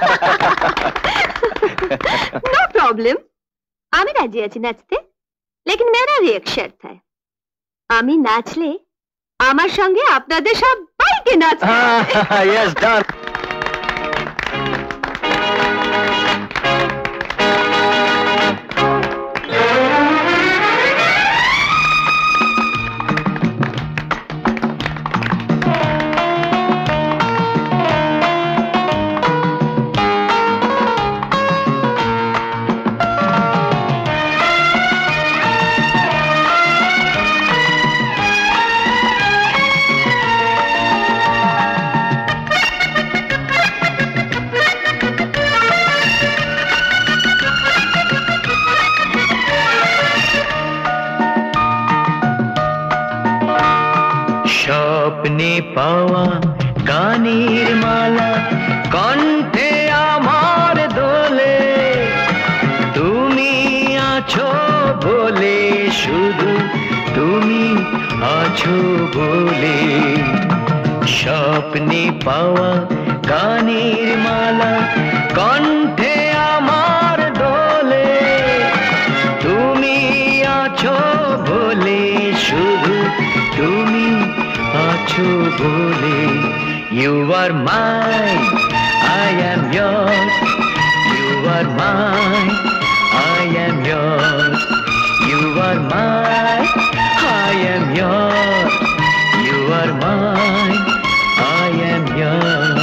নো প্রবলেম, আমি রাজি আছি নাচতে, লেকিন মেরা भी एक शर्त है। আমি নাচলে আমার সঙ্গে আপনাদের সবাইকে নাচতে হবে। Yes, done. বলে স্বপ্নে পাওয়া গানের মালা কণ্ঠে আমার দোলে তুমি আছো বলে শুধু তুমি আছো বলে You are mine, I am yours. You are mine, I am yours. You are mine, I am yours. You are mine, I am yours.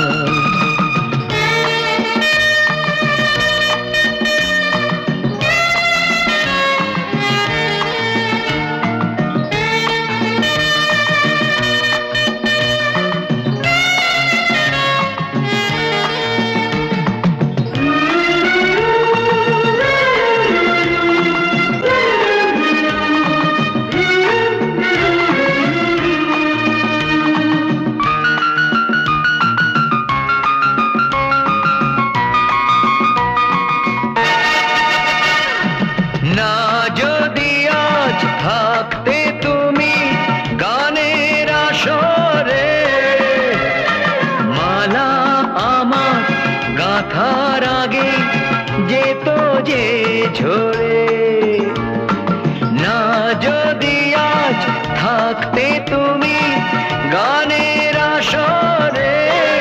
ঝরে না যদি আজ থাকতে তুমি গানের আসরে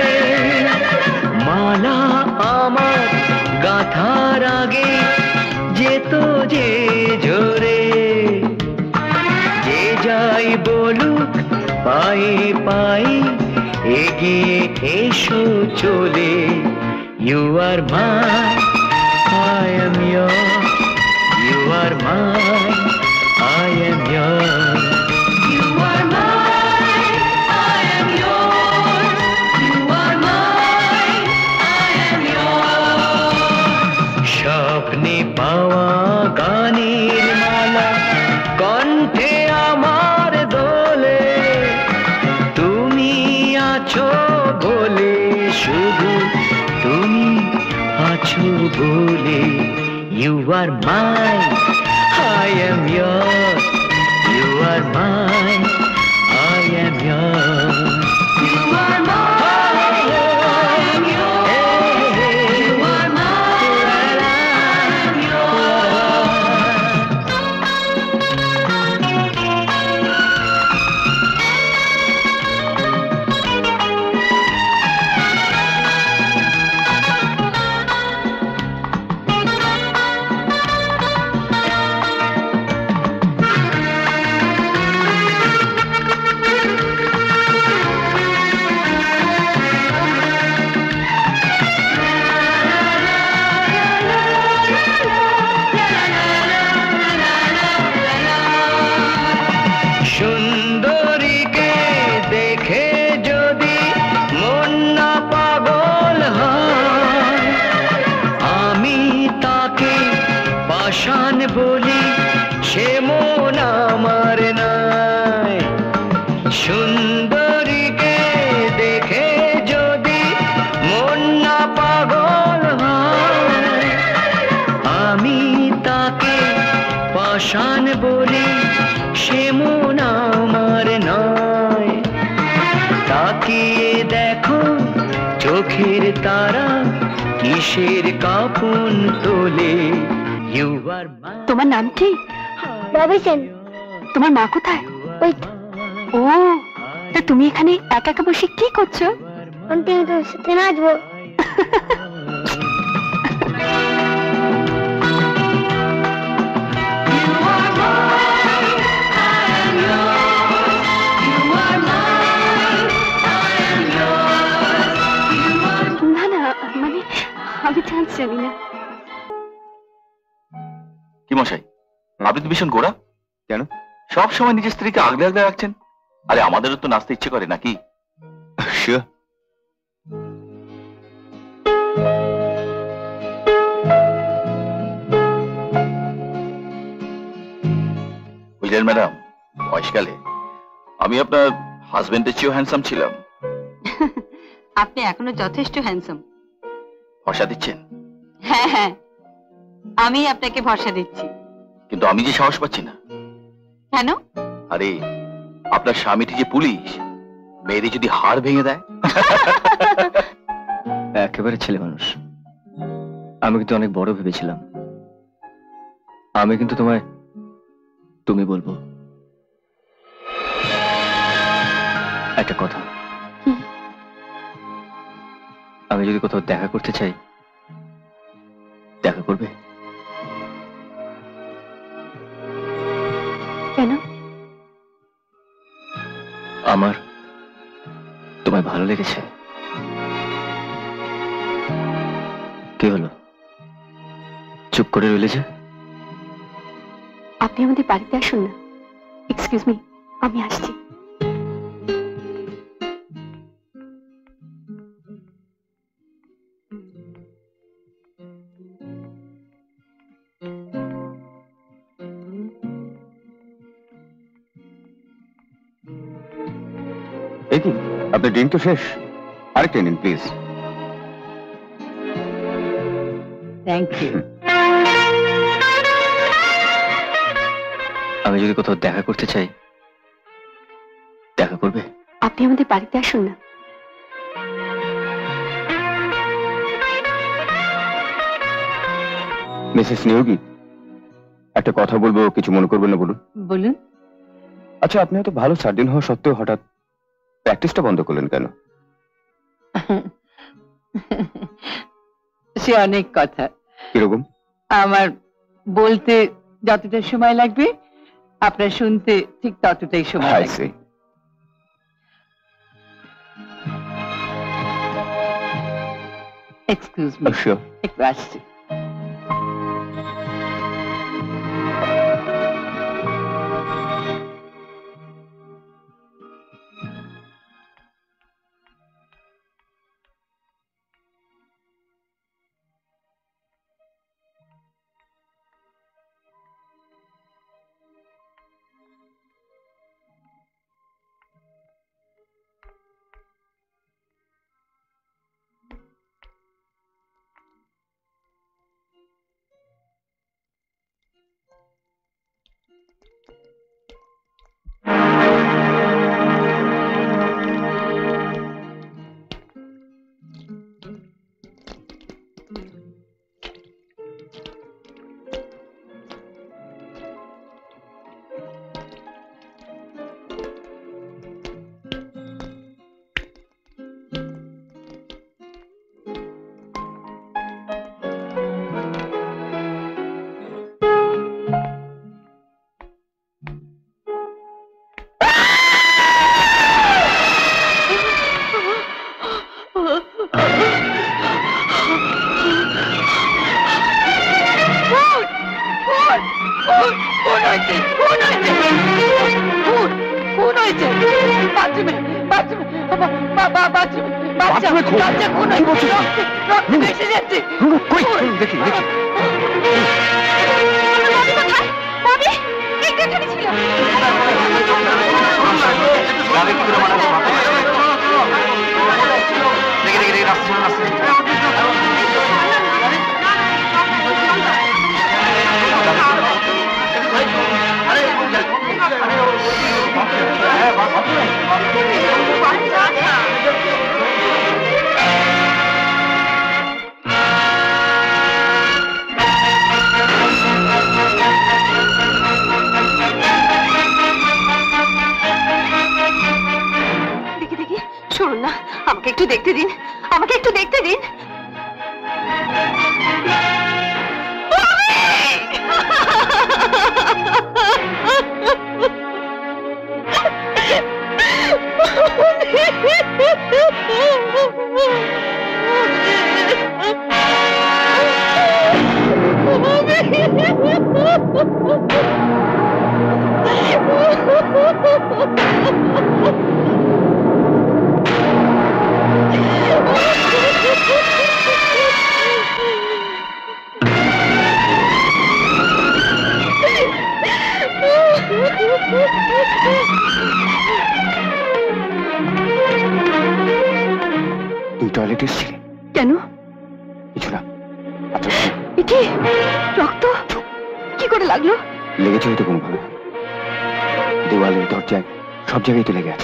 মালা আমার গাথার আগে যেত যে ঝরে যে যাই বলুক পায়ে পায়ে এগিয়ে এসো চলে You are mine, I am yours. You are mine, I am yours. You are mine, I am yours. You are mine, I am yours. স্বপ্নে পাওয়া গানের মালা কণ্ঠে আমার দোলে তুমি আছো বলে শুধু তুমি আছো বলে You are mine, I am yours. You are mine, I am yours. You are mine, I am yours. You are mine, I am বলি সে মন আমার নাই সুন্দরীকে দেখে যদি মন না পাগল হয় আমি তাকে পাষাণ বলি সে মন আমার নয় তাকিয়ে দেখো চোখের তারা কিসের কাপন তোলে তোমার নাম কি রবিসেন তোমার মা কোথায় ওই ও তা তুমি এখানে একা একা বসে কি করছো আমি তো সাথে নাচবো না না মানে আমি চান্স জানি না কি মশাই আপনি তো ভীষণ গোড়া কেন সব সময় নিজের স্ত্রীকে আগলে আগলে রাখছেন আরে আমাদেরও তো নাচতে ইচ্ছে করে নাকি বুঝলেন ম্যাডাম বয়সকালে আমি আপনার হাজবেন্ডের চেয়েও হ্যান্ডসাম ছিলাম আপনি এখনো যথেষ্ট হ্যান্ডসাম ভরসা দিচ্ছেন হ্যাঁ হ্যাঁ আমি আপনাকে ভরসা দিচ্ছি কিন্তু আমি যে সাহস পাচ্ছি না কেন আরে আপনার স্বামীটি যে পুলিশ, মেয়েরে যদি হাড় ভেঙে দেয়। একেবারে ছেলে মানুষ। আমি কিন্তু অনেক বড় ভেবেছিলাম। আমি কিন্তু তোমায় তুমি বলবো। একটা কথা, আমি যদি কোথাও দেখা করতে চাই, দেখা করবে? কেন? আমার তোমায় ভালো লেগেছে। কি হলো, চুপ করে রইলে যে? আপনি আমাদের বাড়িতে আসুন না। এক্সকিউজ মি, আমি আসছি। এই কি, আপনার ড্রিঙ্ক তো শেষ, আরেকটা নিন প্লিজ। Thank you. আমি যদি কোথাও দেখা করতে চাই, দেখা করবে? আপনি আমাদের বাড়িতে আসুন না। মিসেস নিয়োগী, একটা কথা বলবো, কিছু মনে করবেন না বলুন। বলুন। আচ্ছা, আপনি এত ভালো সার্জন হওয়া সত্ত্বেও হঠাৎ প্র্যাকটিসটা বন্ধ করলেন কেন? সে অনেক কথা। কিরকম? আমার বলতে যতটা সময় লাগবে, আপনার শুনতে ঠিক ততটাই সময় লাগবে। এক্সকিউজ মি, একটু আসছি। তুই টয়লেটে এসেছিলি কেন? কিছু না। এটি রক্ত কি করে লাগলো? লেগেছে হয়তো কোনোভাবে, দেওয়ালে, দরজায়, সব জায়গায় তো লেগে আছে।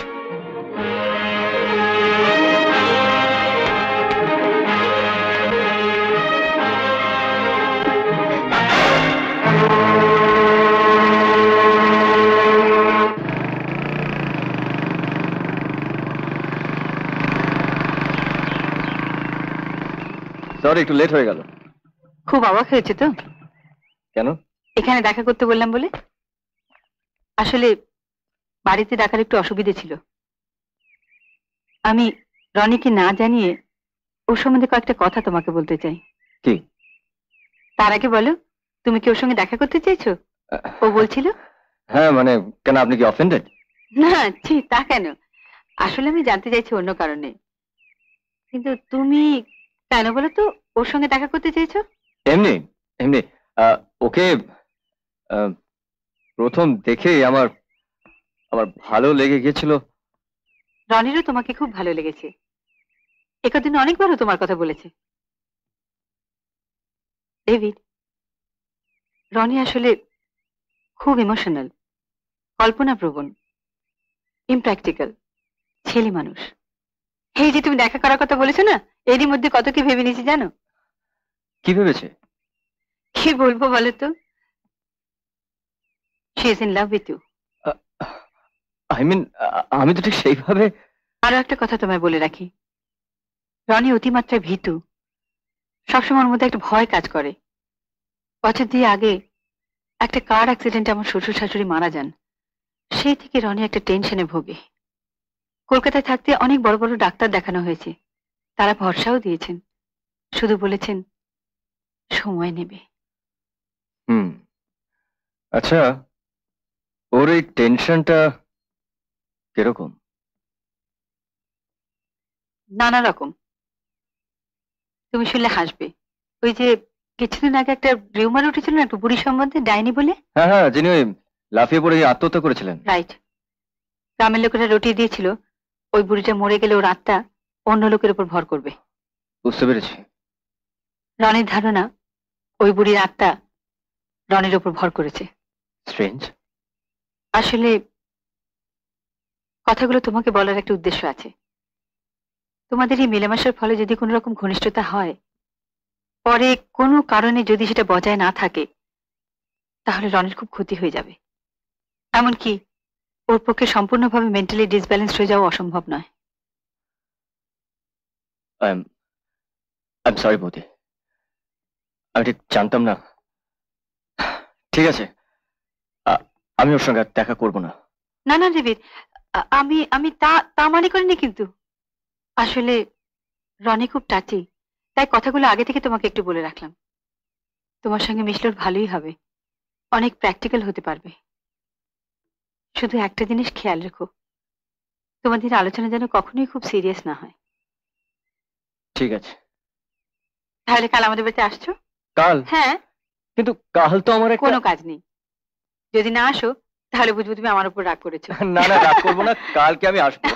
সরি, একটু লেট হয়ে গেল। খুব অবাক হয়েছে তো? কেন? এখানে দেখা করতে বললাম বলে। আসলে বাড়িতে ডাকার একটু অসুবিধে ছিল। আমি রনিকে না জানিয়ে ওর সম্বন্ধে কয়েকটা কথা তোমাকে বলতে চাই। কি? তার আগে বলো, তুমি কি ওর সঙ্গে দেখা করতে চাইছো? ও বলছিল। হ্যাঁ, মানে কেন, আপনি কি অফেন্ডেড? না, ছি, তা কেন? আসলে আমি জানতে চাইছি অন্য কারণে। কিন্তু তুমি কেন বলো তো ওর সঙ্গে দেখা করতে চাইছো? এমনি এমনি আহ, ওকে আহ, প্রথম দেখে আমার আমার ভালো লেগে গিয়েছিল। রনিরও তোমাকে খুব ভালো লেগেছে। একদিন অনেকবারও তোমার কথা বলেছে। ডেভিড, রনি আসলে খুব ইমোশনাল, কল্পনাপ্রবণ, ইমপ্র্যাকটিক্যাল ছেলে মানুষ। এই যে তুমি দেখা করার কথা বলেছো না, এরই মধ্যে কত কি ভেবে নিয়েছি জানো? কি ভেবেছে? কি বলবো বলো তো? She is in love with you. I mean, আমি তো ঠিক সেইভাবে। আরো একটা কথা তোমায় বলে রাখি, রনি অতিমাত্রায় ভীতু। সবসময় ওর মধ্যে একটা ভয় কাজ করে। বছর দিয়ে আগে একটা কার অ্যাক্সিডেন্টে আমার শ্বশুর শাশুড়ি মারা যান। সেই থেকে রনি একটা টেনশনে ভোগে। কলকাতায় থাকতে অনেক বড় বড় ডাক্তার দেখানো হয়েছে, তারা ভরসাও দিয়েছেন, শুধু বলেছেন সময় নেবে। হুম, আচ্ছা, ওর এই টেনশনটা কিরকম? নানা রকম। তুমি শুনলে হাসবে। ওই যে কিছুদিন আগে একটা রিউমার উঠেছিল না একটা বুড়ি সম্বন্ধে, ডাইনি বলে। হ্যাঁ হ্যাঁ, যিনি ওই লাফিয়ে পড়ে আত্মহত্যা করেছিলেন। রাইট। গ্রামের লোকেরা রটিয়ে দিয়েছিল ওই বুড়িটা মরে গেলে ওর আত্মা অন্য লোকের উপর ভর করবে। বুঝতে পেরেছি। রনির ধারণা ওই বুড়ির আত্মা রনির উপর ভর করেছে। স্ট্রেঞ্জ। আসলে কথাগুলো তোমাকে বলার একটা উদ্দেশ্য আছে। তোমাদের এই মেলামেশার ফলে যদি কোনো রকম ঘনিষ্ঠতা হয়, পরে কোনো কারণে যদি সেটা বজায় না থাকে, তাহলে রনির খুব ক্ষতি হয়ে যাবে। এমনকি ওর পক্ষে সম্পূর্ণভাবে মেন্টালি ডিসব্যালেন্স হয়ে যাওয়া অসম্ভব নয়। I am I am sorry বৌদি, আমি ঠিক জানতাম না। ঠিক আছে, আ- আমি ওর সঙ্গে আর দেখা করব না। না না ডেভিড, আ- আমি আমি তা তা মানে করিনি কিন্তু। আসলে রনি খুব টাচি, তাই কথাগুলো আগে থেকে তোমাকে একটু বলে রাখলাম। তোমার সঙ্গে মিশলে ওর ভালোই হবে, অনেক প্র্যাকটিক্যাল হতে পারবে। শুধু একটা জিনিস খেয়াল রেখো, তোমাদের আলোচনা যেন কখনোই খুব সিরিয়াস না হয়। ঠিক আছে। তাহলে কাল আমাদের বাড়িতে আসছো? কাল? হ্যাঁ। কিন্তু কাল তো আমার একটা- কোনো কাজ নেই। যদি না আসো তাহলে বুঝবো তুমি আমার উপর রাগ করেছো। না না, রাগ করবো না, কালকে আমি আসবো।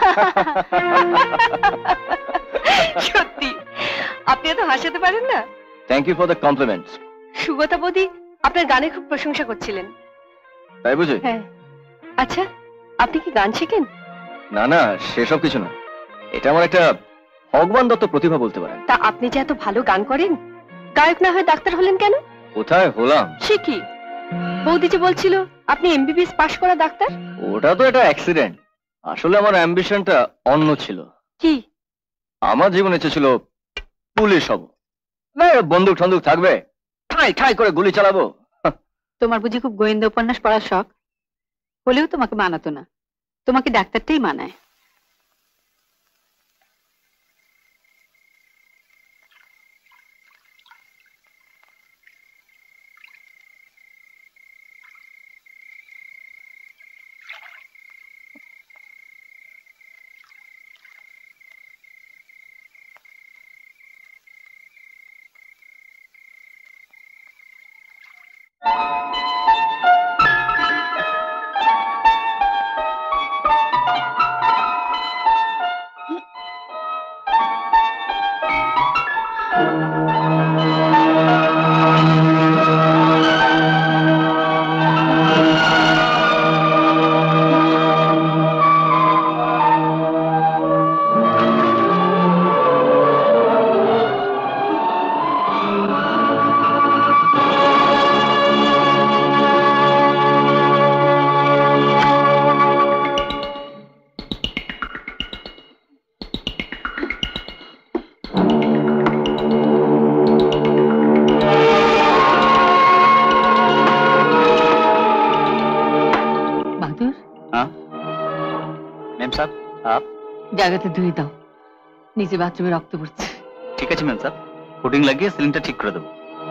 সত্যি আপনি এত হাসাতে পারেন না। Thank you for the compliments. Sugata বৌদি আপনার গানের খুব প্রশংসা করছিলেন। তাই বুঝি? হ্যাঁ। আচ্ছা, আপনি কি গান শেখেন? না না, সেসব কিছু না, এটা আমার একটা ভগবান দত্ত প্রতিভা বলতে পারেন। তা আপনি যে এত ভালো গান করেন, গায়ক না হয়ে ডাক্তার হলেন কেন? কোথায় হলাম? সে কি, বৌদি যে বলছিল আপনি এমবিবিএস পাশ করা ডাক্তার। ওটা তো একটা অ্যাক্সিডেন্ট, আসলে আমার অ্যাম্বিশনটা অন্য ছিল। কি? আমার জীবনে ইচ্ছে ছিল পুলিশ হব, না বন্দুক ঠন্দুক থাকবে, ঠাই ঠাই করে গুলি চালাবো। তোমার বুঝি খুব গোয়েন্দা উপন্যাস পড়ার শখ? হলেও তোমাকে মানাতো না, তোমাকে ডাক্তারটাই মানায়। জায়গাতে ধুয়ে দাও, নিচে বাথরুমে রক্ত পড়ছে। ঠিক আছে ম্যাম স্যার, ফুটিং লাগিয়ে সিলিংটা ঠিক করে দেবো।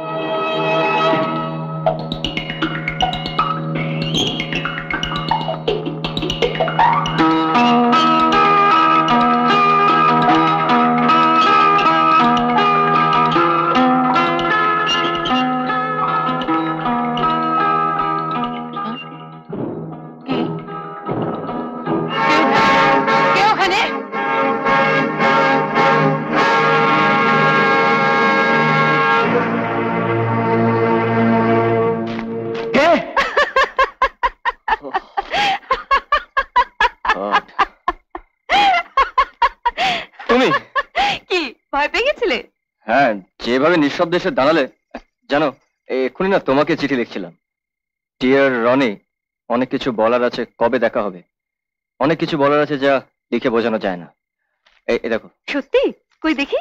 হ্যাঁ, যেভাবে নিঃশব্দে এসে দাঁড়ালে, জানো এক্ষুনি না তোমাকে চিঠি লিখছিলাম। ডিয়ার রনি, অনেক কিছু বলার আছে, কবে দেখা হবে, অনেক কিছু বলার আছে যা লিখে বোঝানো যায় না। এই দেখো। সত্যি? কই দেখি।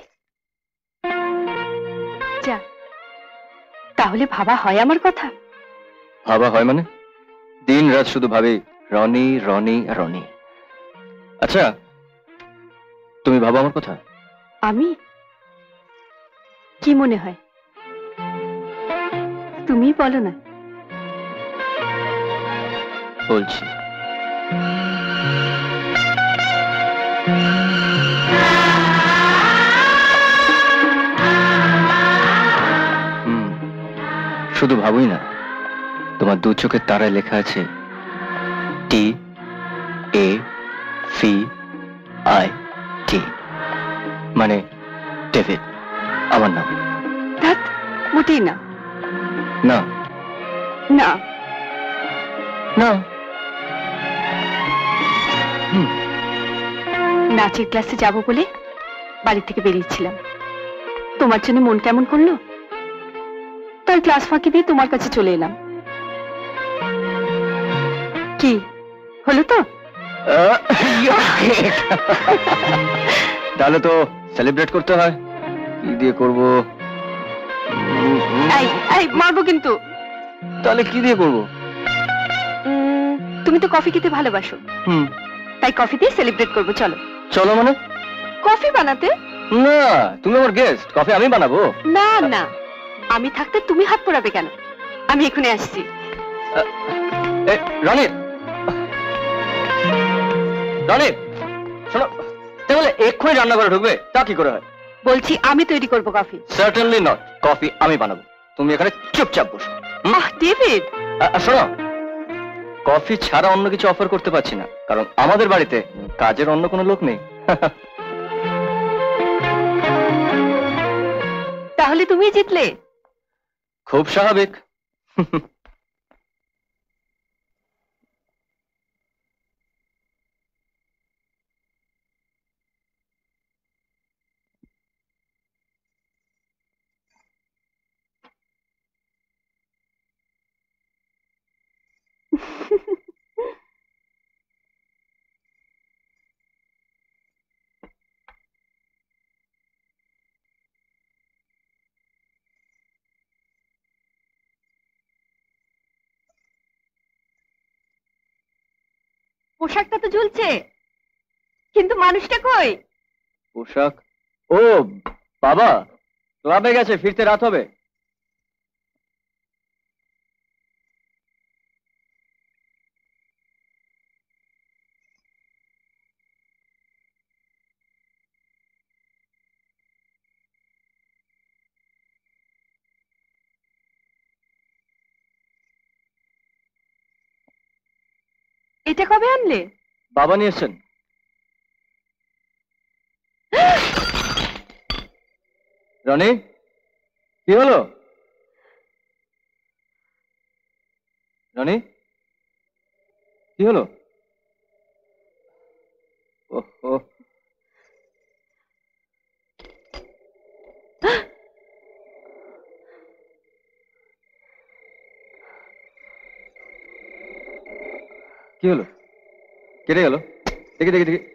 যা, তাহলে ভাবা হয় আমার কথা? ভাবা হয় মানে? দিন রাত শুধু ভাবি রনি রনি রনি। আচ্ছা, তুমি ভাবো আমার কথা? আমি? কি মনে হয়? তুমি বলো না। বলছি। হুম, শুধু ভাবই না, তোমার দু চোখের তারায় লেখা আছে টি এ সি আই টি, মানে ডেভিড আমার নাম। ধ্যাৎ, মোটেই না। না না না। নাচের ক্লাসে যাব বলে বাড়ি থেকে বেরিয়েছিলাম, তোমার জন্য মন কেমন করলো, তাই ক্লাস ফাঁকি দিয়ে তোমার কাছে চলে এলাম। কি হলো তো? তাহলে তো সেলিব্রেট করতে হয়। কি দিয়ে করবো? এই এই মারবো কিন্তু। তাহলে কি দিয়ে করবো? তুমি তো কফি খেতে ভালোবাসো, হুম, তাই কফি দিয়ে সেলিব্রেট করবো। চলো। চলো মানে? কফি বানাতে? না, তুমি আমার গেস্ট, কফি আমি বানাবো। না না, আমি থাকতে তুমি হাত পোড়াবে কেন? আমি এখানে আসছি। রনি, রনি শোনো, তাহলে এক্ষুনি রান্না করে ঢুকবে, তা কি করে হয়? বলছি আমি তৈরি করবো কফি। সার্টেনলি নট, কফি আমি বানাবো, তুমি এখানে চুপচাপ বসো। আহ ডেভিড, শোনো, কফি ছাড়া অন্য কিছু অফার করতে পারছি না, কারণ আমাদের বাড়িতে কাজের অন্য কোনো লোক নেই। তাহলে তুমি জিতলে। খুব স্বাভাবিক। পোশাকটা তো ঝুলছে, কিন্তু মানুষটা কই? পোশাক? ও বাবা ক্লাবে গেছে, ফিরতে রাত হবে। এটা কবে আনলে? বাবা নিয়ে এসছেন। রনি, কি হলো? রনি, কি হলো? ওহো, কি হলো? কেটে গেল? দেখি দেখি দেখি।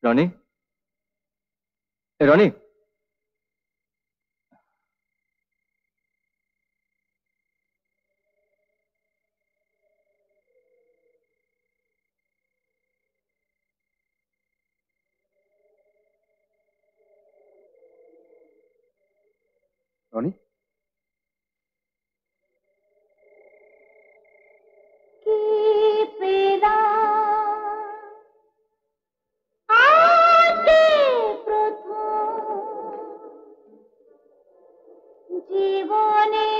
রনি, এ রনি, রনি, জীবনে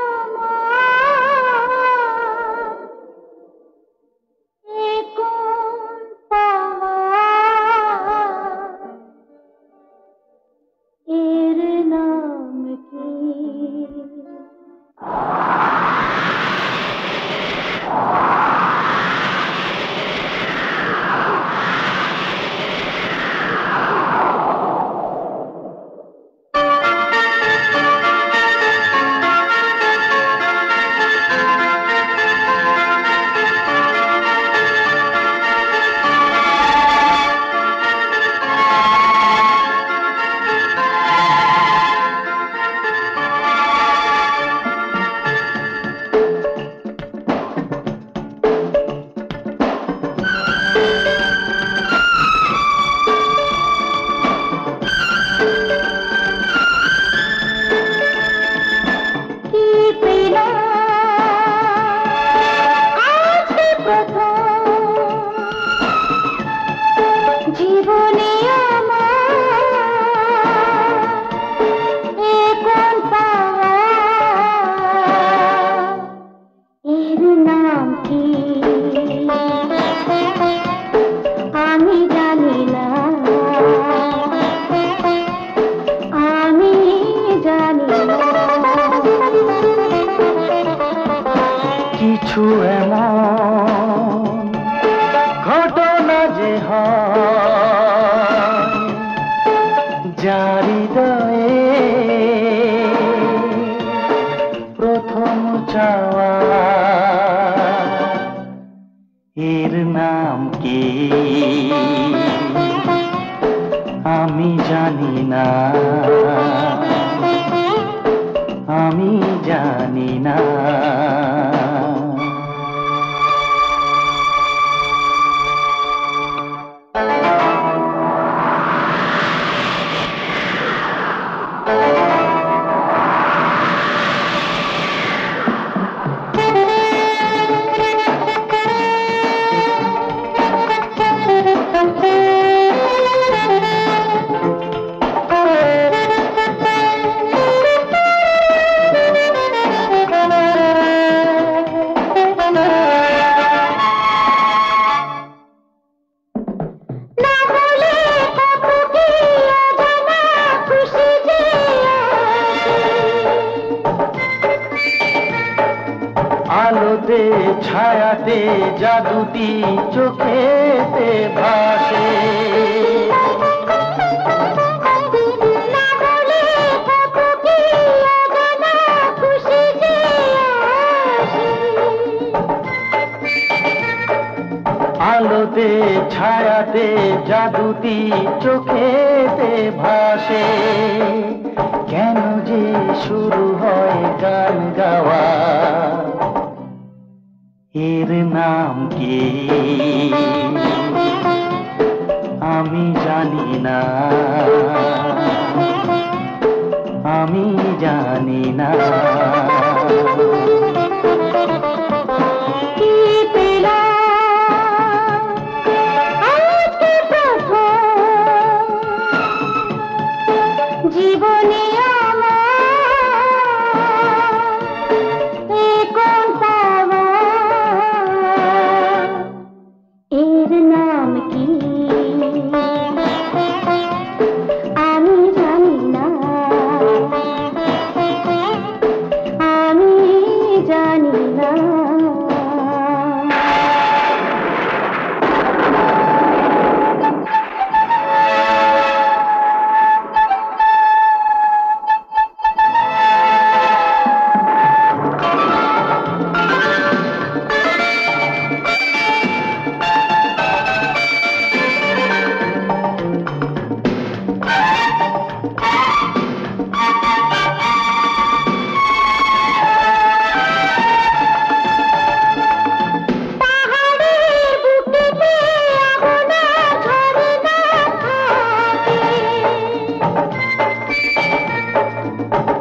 এর নাম কি?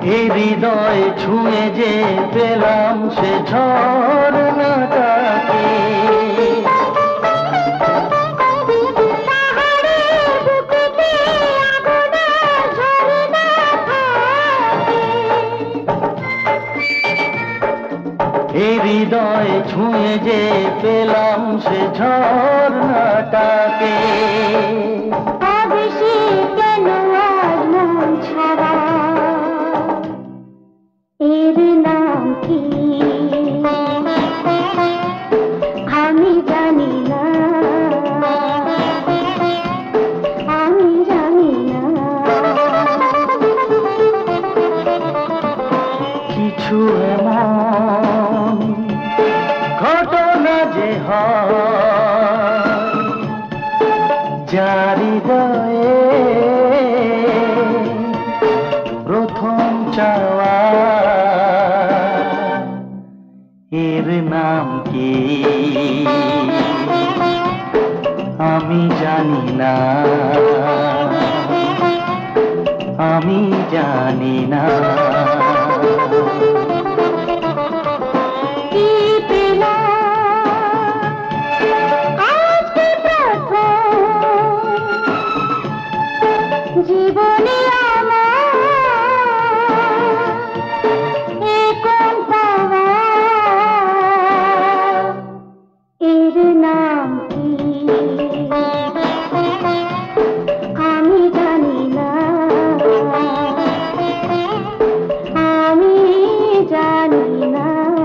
এই হৃদয় ছুঁয়ে যে পেলাম সে ঝরনাটাকে, এই হৃদয় ছুঁয়ে যে পেলাম সে ঝরনাটাকে। কেন আজ মন ছাড়া, এর নাম কি আমি জানি না, আমি জানি না। কিছু এমন ঘটনা যে হয় যার হৃদয়ে প্রথম চাওয়া, এর নাম কি আমি জানি না, আমি জানি না। জীবনে আমার এ কোন পাওয়া, এর নাম কি আমি জানি না, আমি জানি না।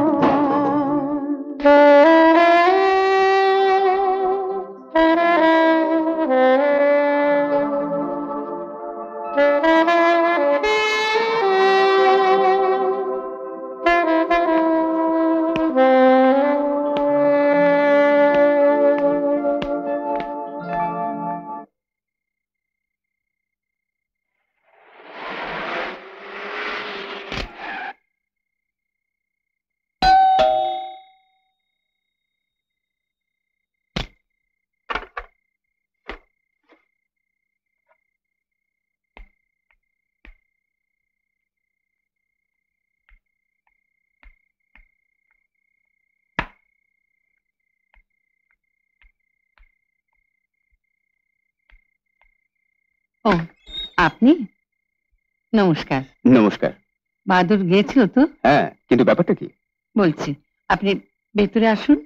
ও আপনি? নমস্কার। নমস্কার। বাহাদুর গিয়েছিল তো? হ্যাঁ, কিন্তু ব্যাপারটা কি? বলছি, আপনি ভেতরে আসুন।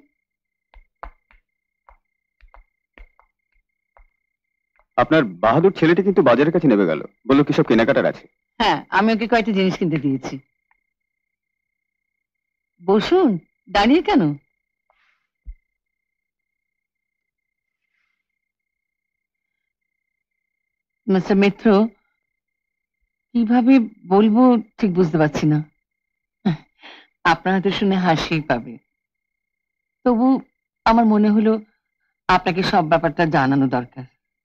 আপনার বাহাদুর ছেলেটি কিন্তু বাজারের কাছে নেমে গেল, বললো কি সব কেনাকাটার আছে। হ্যাঁ, আমি ওকে কয়েকটা জিনিস কিনতে দিয়েছি। বসুন, দাঁড়িয়ে কেন? মিস্টার মিত্র, কিভাবে বলবো ঠিক বুঝতে পারছি না। আপনার হাতে শুনে হাসি পাবে, তবু আমার মনে হলো আপনাকে সব ব্যাপারটা জানানো দরকার।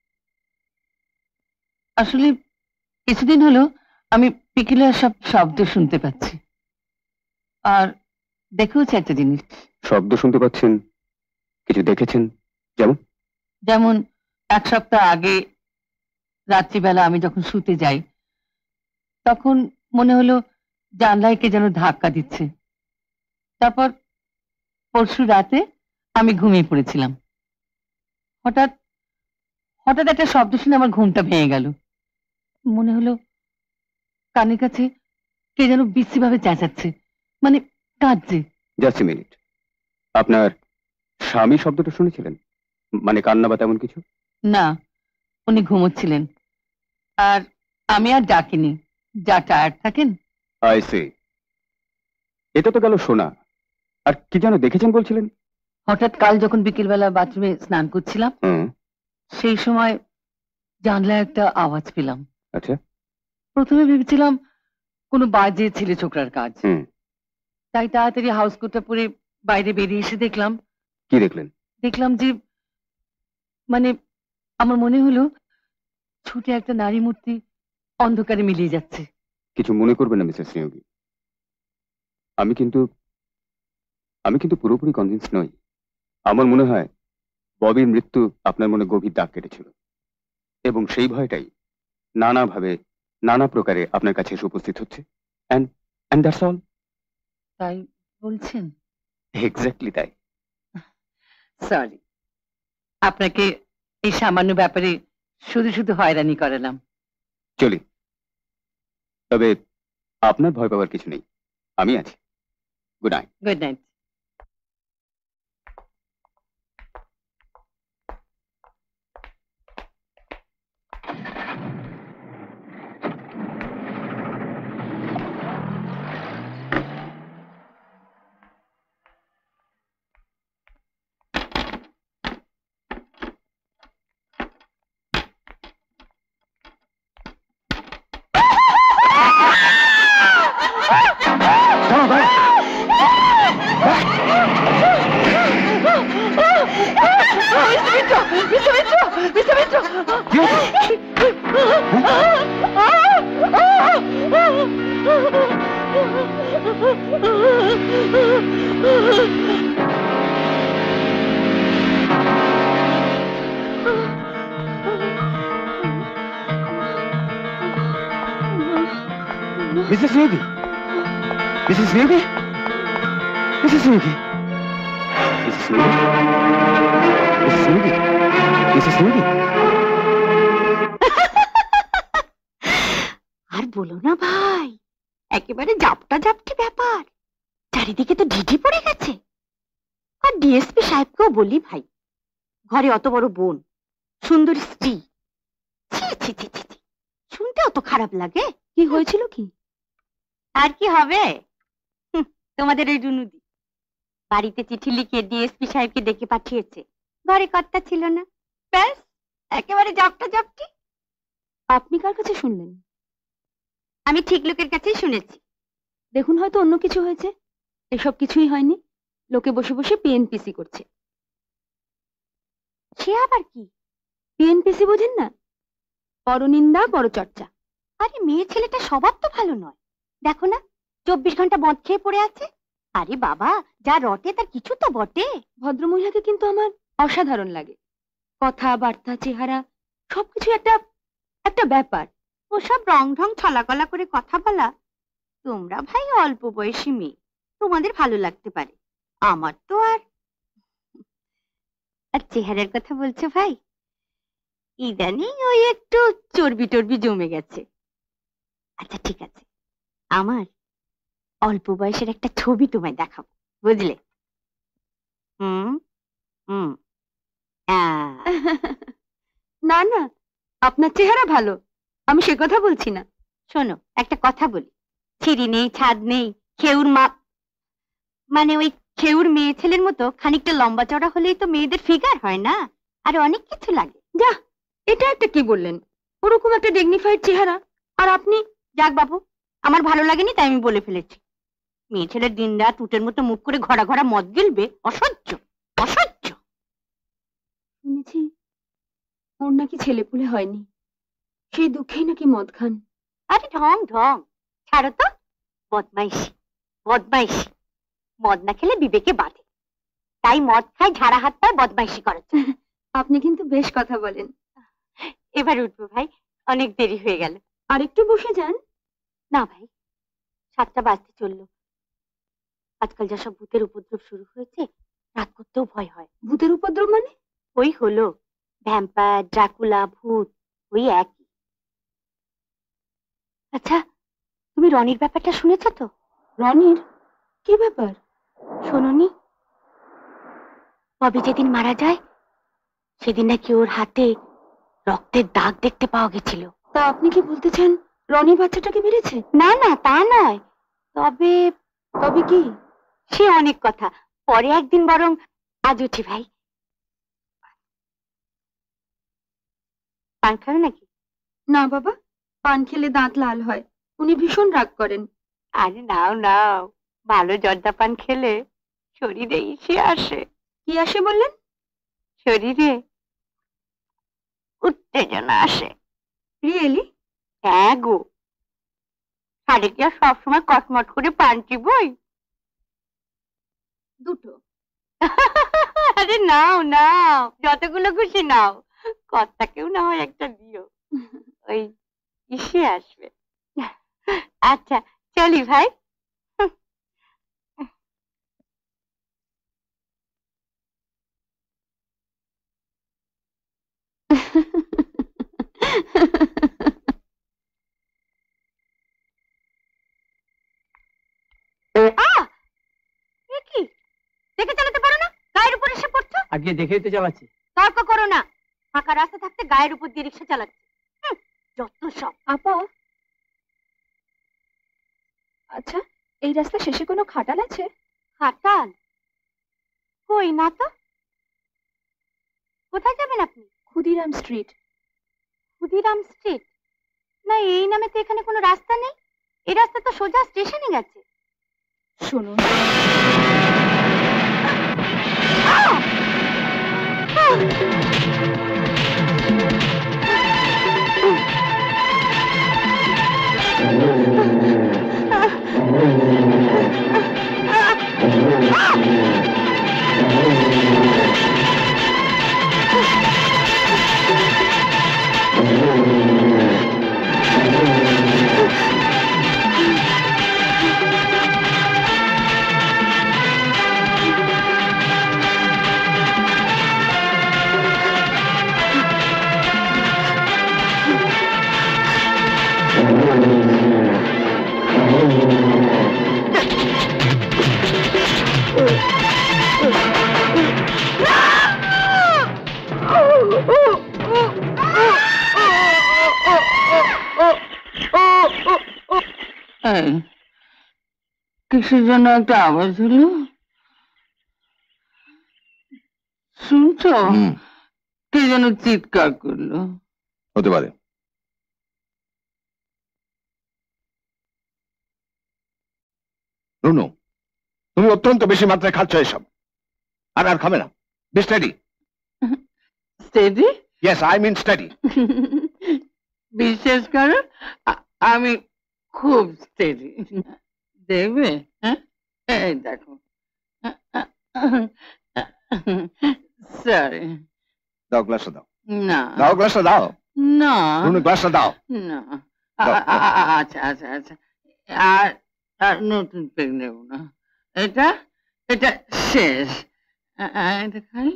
আসলে কিছুদিন হলো আমি পিকিলার সব শব্দ শুনতে পাচ্ছি, আর দেখেওছি একটা জিনিস। শব্দ শুনতে পাচ্ছেন? কিছু দেখেছেন? যেমন? যেমন এক সপ্তাহ আগে রাত্রিবেলা আমি যখন শুতে যাই, তখন মনে হলো জানলায় কে যেন ধাক্কা দিচ্ছে। তারপর পরশু রাতে আমি ঘুমিয়ে পড়েছিলাম, হঠাৎ হঠাৎ একটা শব্দ শুনে আমার ঘুমটা ভেঙে গেল। মনে হলো কানের কাছে কে যেন বিশ্রী ভাবে চেঁচাচ্ছে, মানে কাঁদছে। জাস্ট এ মিনিট, আপনার স্বামী শব্দটা শুনেছিলেন? মানে কান্না বা তেমন কিছু? না, উনি ঘুমোচ্ছিলেন, আর আমি আর ডাকিনি। যা টায়ার্ড থাকেন। I see. এটা তো গেল শোনা, আর কি যেন দেখেছেন বলছিলেন? হঠাৎ কাল যখন বিকেলবেলা বাথরুমে স্নান করছিলাম, সেই সময় জানলায় একটা আওয়াজ পেলাম। আচ্ছা। প্রথমে ভেবেছিলাম কোনো বাজে ছেলে ছোকরার কাজ, তাই তাড়াতাড়ি হাউস কোটটা পরে বাইরে বেরিয়ে এসে দেখলাম। কি দেখলেন? দেখলাম যে মানে আমার মনে হলো ছুটে একটা নারী মূর্তি অন্ধকারে মিলিয়ে যাচ্ছে। কিছু মনে করবেন না মিসেস নিয়োগী, আমি কিন্তু আমি কিন্তু পুরোপুরি কনভিন্স নই। আমার মনে হয় ববির মৃত্যু আপনার মনে গভীর দাগ কেটেছিল, এবং সেই ভয়টাই নানাভাবে নানা প্রকারে আপনার কাছে এসে উপস্থিত হচ্ছে। and and that's all. তাই বলছেন? এক্স্যাক্টলি তাই। সরি, আপনাকে এই সামান্য ব্যাপারে শুধু শুধু হয়রানি করালাম। চলি, তবে আপনার ভয় পাওয়ার কিছু নেই, আমি আছি। Good night. Good night. Missus Negi! Missus Negi! Missus Negi! Missus Negi! Missus Negi! Missus Negi! আর বলো না ভাই, একেবারে জাপটা জাপটি ব্যাপার, চারিদিকে তো ঢিঢি পড়ে গেছে। আর ডিএসপি সাহেবকেও বলি ভাই, ঘরে অত বড় বোন, সুন্দর স্ত্রী, ছি ছি ছি ছি, শুনতে অত খারাপ লাগে। কি হয়েছিল কি? আর কি হবে, তোমাদের ওই রুনুদি বাড়িতে চিঠি লিখে ডিএসপি সাহেবকে ডেকে পাঠিয়েছে, ঘরে কর্তা ছিল না, ব্যাস একেবারে জাপটা জাপটি। আপনি কার কাছে শুনলেন? আমি ঠিক লোকের কাছেই শুনেছি। দেখুন, হয়তো অন্য কিছু হয়েছে। এসব কিছুই হয়নি, লোকে বসে বসে পিএনপিসি করছে। সে আবার কি? পিএনপিসি বোঝেন না? পরনিন্দা পরচর্চা। আরে মেয়ে ছেলেটা স্বভাব তো ভালো নয়, দেখো না চব্বিশ ঘন্টা মদ খেয়ে পড়ে আছে। আরে বাবা, যা রটে তার কিছু তো বটে। ভদ্রমহিলাকে কিন্তু আমার অসাধারণ লাগে, কথাবার্তা, চেহারা, সবকিছু একটা একটা ব্যাপার। ওসব রং ঢং ছলাকলা করে কথা বলা, তোমরা ভাই অল্প বয়সী মেয়ে, তোমাদের ভালো লাগতে পারে, আমার তো আর। আর চেহারার কথা বলছো ভাই, ইদানিং ওই একটু চর্বি টর্বি জমে গেছে। আচ্ছা ঠিক আছে, আমার অল্প বয়সের একটা ছবি তোমায় দেখাবো, বুঝলে? হুম হুম না না, আপনার চেহারা ভালো, আমি সে কথা বলছি না। শোনো, একটা কথা বলি, ছিঁড়ি নেই, ছাদ নেই, খেউর মাপ, মানে ওই খেউর মেয়ে ছেলের মতো খানিকটা লম্বা চড়া হলেই তো মেয়েদের ফিগার হয় না, আর অনেক কিছু লাগে। যা, এটা একটা কি বললেন? ওরকম একটা ডিগনিফাইড চেহারা, আর আপনি? যাক বাবু, আমার ভালো লাগেনি তাই আমি বলে ফেলেছি। মেয়ে ছেলের দিন রাত উটের মতো মুখ করে ঘরা ঘরা মদ গিলবে, অসহ্য অসহ্য। শুনেছি ওর নাকি ছেলে পুলে হয়নি, সেই দুঃখেই নাকি মদ খান। আরে ঢং ঢং, ছাড়ো তো, বদমাইশি বদমাইশি। মদ না খেলে বিবেকে বাঁধে, তাই মদ খায়, ঝাড়া হাত পায়, বদমাইশি করেছে। আপনি কিন্তু বেশ কথা বলেন। এবার উঠবো ভাই, অনেক দেরি হয়ে গেল। আর একটু বসে যান না ভাই, সাতটা বাজতে চললো। আজকাল যা সব ভূতের উপদ্রব শুরু হয়েছে, রাত করতেও ভয় হয়। ভূতের উপদ্রব মানে? ওই হলো ভ্যাম্পায়ার, ড্রাকুলা, ভূত, ওই একই। আচ্ছা, তুমি রনির ব্যাপারটা শুনেছ তো? রনির কি ব্যাপার? শোনোনি? ববি যেদিন মারা যায়, সেদিন নাকি ওর হাতে রক্তের দাগ দেখতে পাওয়া গেছিল। তা আপনি কি বলতে চান রনি বাচ্চাটাকে মেরেছে? না না, তা নয়। তবে তবে কি? সে অনেক কথা, পরে একদিন, বরং আজ উঠি ভাই। পান খাবে নাকি? না বাবা, পান খেলে দাঁত লাল হয়, উনি ভীষণ রাগ করেন। আরে নাও নাও, ভালো জর্দা পান খেলে শরীরে ইসে আসে। কি আসে বললেন? শরীরে উত্তেজনা আসে। রিয়েলি? হ্যাঁ গো, সাড়ে কি আর সবসময় কটমট করে পান চিবই? দুটো। আরে নাও নাও, যতগুলো খুশি নাও, কর্তাকেও না হয় একটা দিও, ওই ইসে আসবে। আচ্ছা চলি ভাই। কি দেখে চালাতে পারো না? গায়ের উপর এসে পড়ছো। আগে দেখেই তো চালাচ্ছি। তর্ক করো না। ফাঁকা রাস্তা থাকতে গায়ের উপর দিয়ে রিক্সা চালাচ্ছে। যত সব। আপা, আচ্ছা এই রাস্তা শেষে কোনো খাটাল আছে? খাটাল কই না তো। কোথায় যাবেন আপনি? ক্ষুদিরাম স্ট্রিট। ক্ষুদিরাম স্ট্রিট? না, এই নামে তো এখানে কোনো রাস্তা নেই। এই রাস্তা তো সোজা স্টেশনে গেছে। শুনুন, কিসের জন্য একটা আওয়াজ হলো শুনছো? কে যেন চিৎকার করলো। হতে পারে। রুনু, তুমি অত্যন্ত বেশি মাত্রায় খাচ্ছ এসব। আর আর খাবে না। Be steady. Steady? Yes, I mean steady. বিশ্বাস করো আমি খুব স্টেডি। দেবে? এই দেখো। সরি। দাও গ্লাসটা দাও। না। দাও গ্লাসটা দাও। না। রুনু গ্লাসটা দাও। না। আচ্ছা আচ্ছা আচ্ছা। আর আর নতুন পেন নেব না। এটা এটা শেষ। এটা খাই।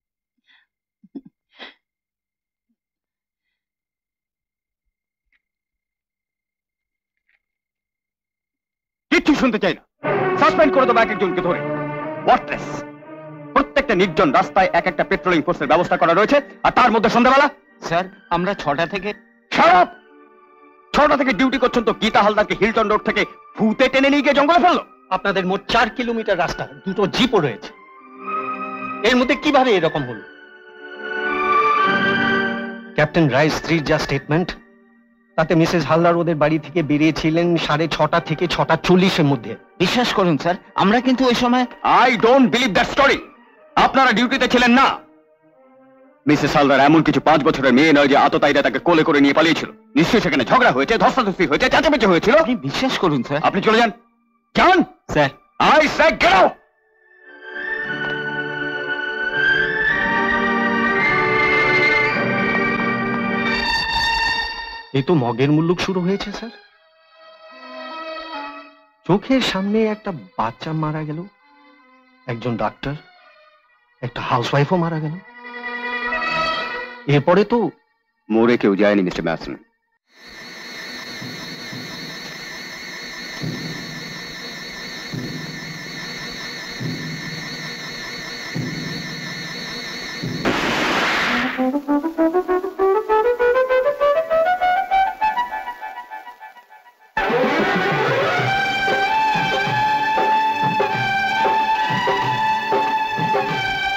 কিচ্ছু শুনতে চাই না। সাসপেন্ড করে দেবো এক একজনকে ধরে। ওয়ার্থলেস। প্রত্যেকটা নির্জন রাস্তায় এক একটা পেট্রোলিং ফোর্সের ব্যবস্থা করা রয়েছে, আর তার মধ্যে সন্ধ্যাবেলা স্যার আমরা ছটা থেকে সারাপ ছটা থেকে ডিউটি করছেন তো গীতা হালদারকে হিলটন রোড থেকে ভূতে টেনে নিয়ে গিয়ে জঙ্গলে ফেললো। আপনাদের মোট চার কিলোমিটার রাস্তা, দুটো জিপও রয়েছে। এর মধ্যে কিভাবে এরকম হলো? ক্যাপ্টেন রায়ের স্ত্রীর যা স্টেটমেন্ট, তাতে মিসেস হালদার ওদের বাড়ি থেকে বেরিয়েছিলেন সাড়ে ছটা থেকে ছটা চল্লিশের মধ্যে। বিশ্বাস করুন স্যার, আমরা কিন্তু ওই সময় I don't believe that story. আপনারা ডিউটিতে ছিলেন না। মিসেস হালদার এমন কিছু পাঁচ বছরের মেয়ে নয় যে আততায়ীরা তাকে কোলে করে নিয়ে পালিয়েছিল। নিশ্চয়ই সেখানে ঝগড়া হয়েছে, ধস্তাধস্তি হয়েছে, চেঁচামেচি হয়েছিল। আপনি বিশ্বাস করুন স্যার। আপনি চলে যান। যান sir. I say get out. এই তো মগের মুল্লুক শুরু হয়েছে স্যার। চোখের সামনে একটা বাচ্চা মারা গেল, একজন ডাক্তার, একটা হাউসওয়াইফও মারা গেল। এরপরে তো মরে কেউ যায়নি মিস্টার ম্যাসন।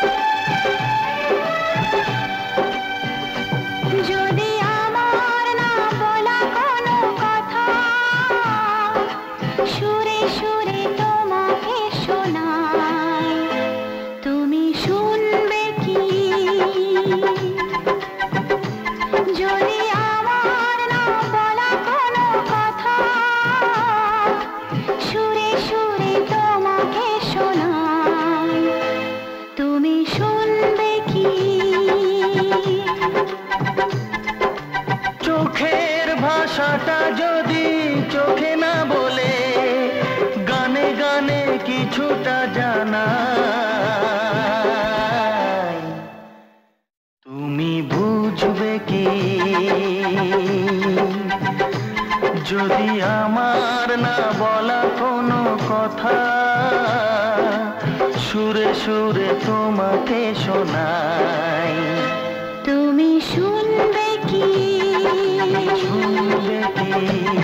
যদি আমার না কিছুটা জানাই, তুমি বুঝবে কি যদি আমার না বলা কোনো কথা সুরে সুরে তোমাকে শোনাই। তুমি শুনবে কি, শুনবে কি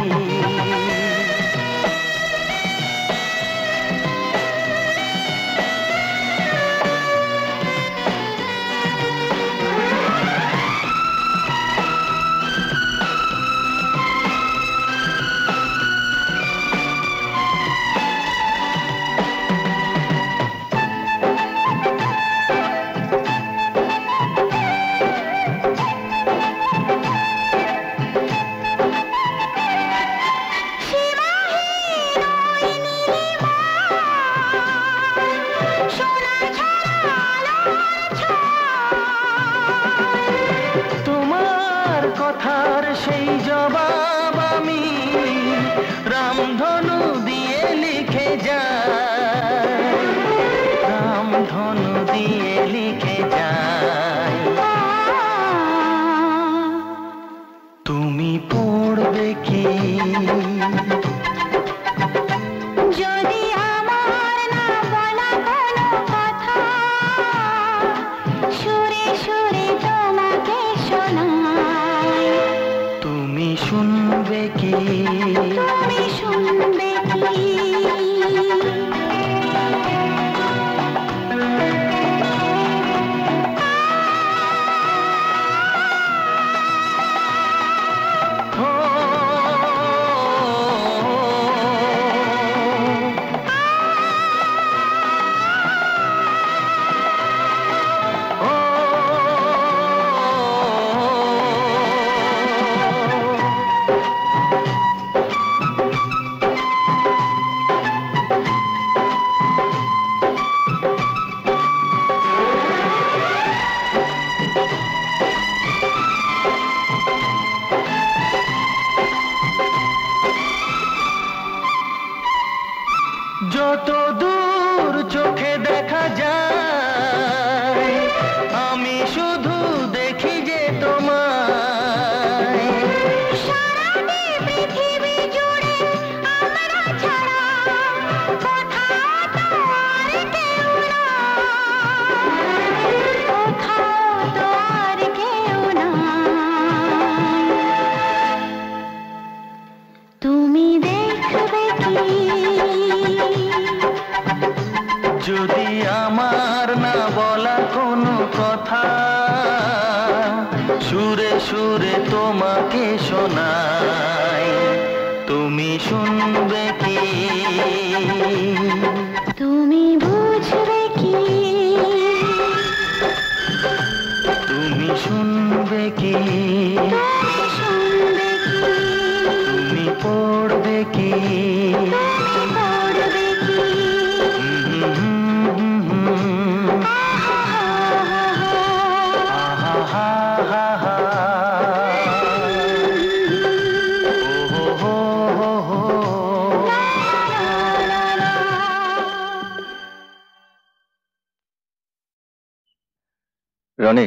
রনি,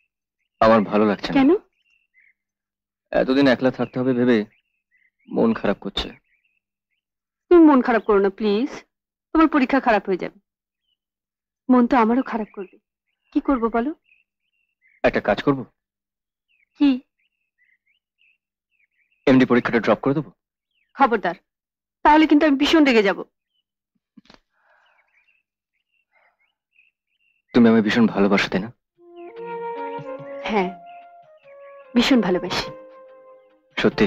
আমার ভালো লাগছে না। কেন? এতদিন একলা থাকতে হবে ভেবে মন খারাপ করছে। তুমি মন খারাপ করো না প্লিজ, তোমার পরীক্ষা খারাপ হয়ে যাবে। মন তো আমারও খারাপ করবে, কি করব বলো? একটা কাজ করব। কি? এমডি পরীক্ষাটা ড্রপ করে দেবো। খবরদার, তাহলে কিন্তু আমি ভীষণ রেগে যাব। তুমি আমায় ভীষণ ভালোবাসো তাই না? হ্যাঁ, ভীষণ ভালোবাসি। সত্যি?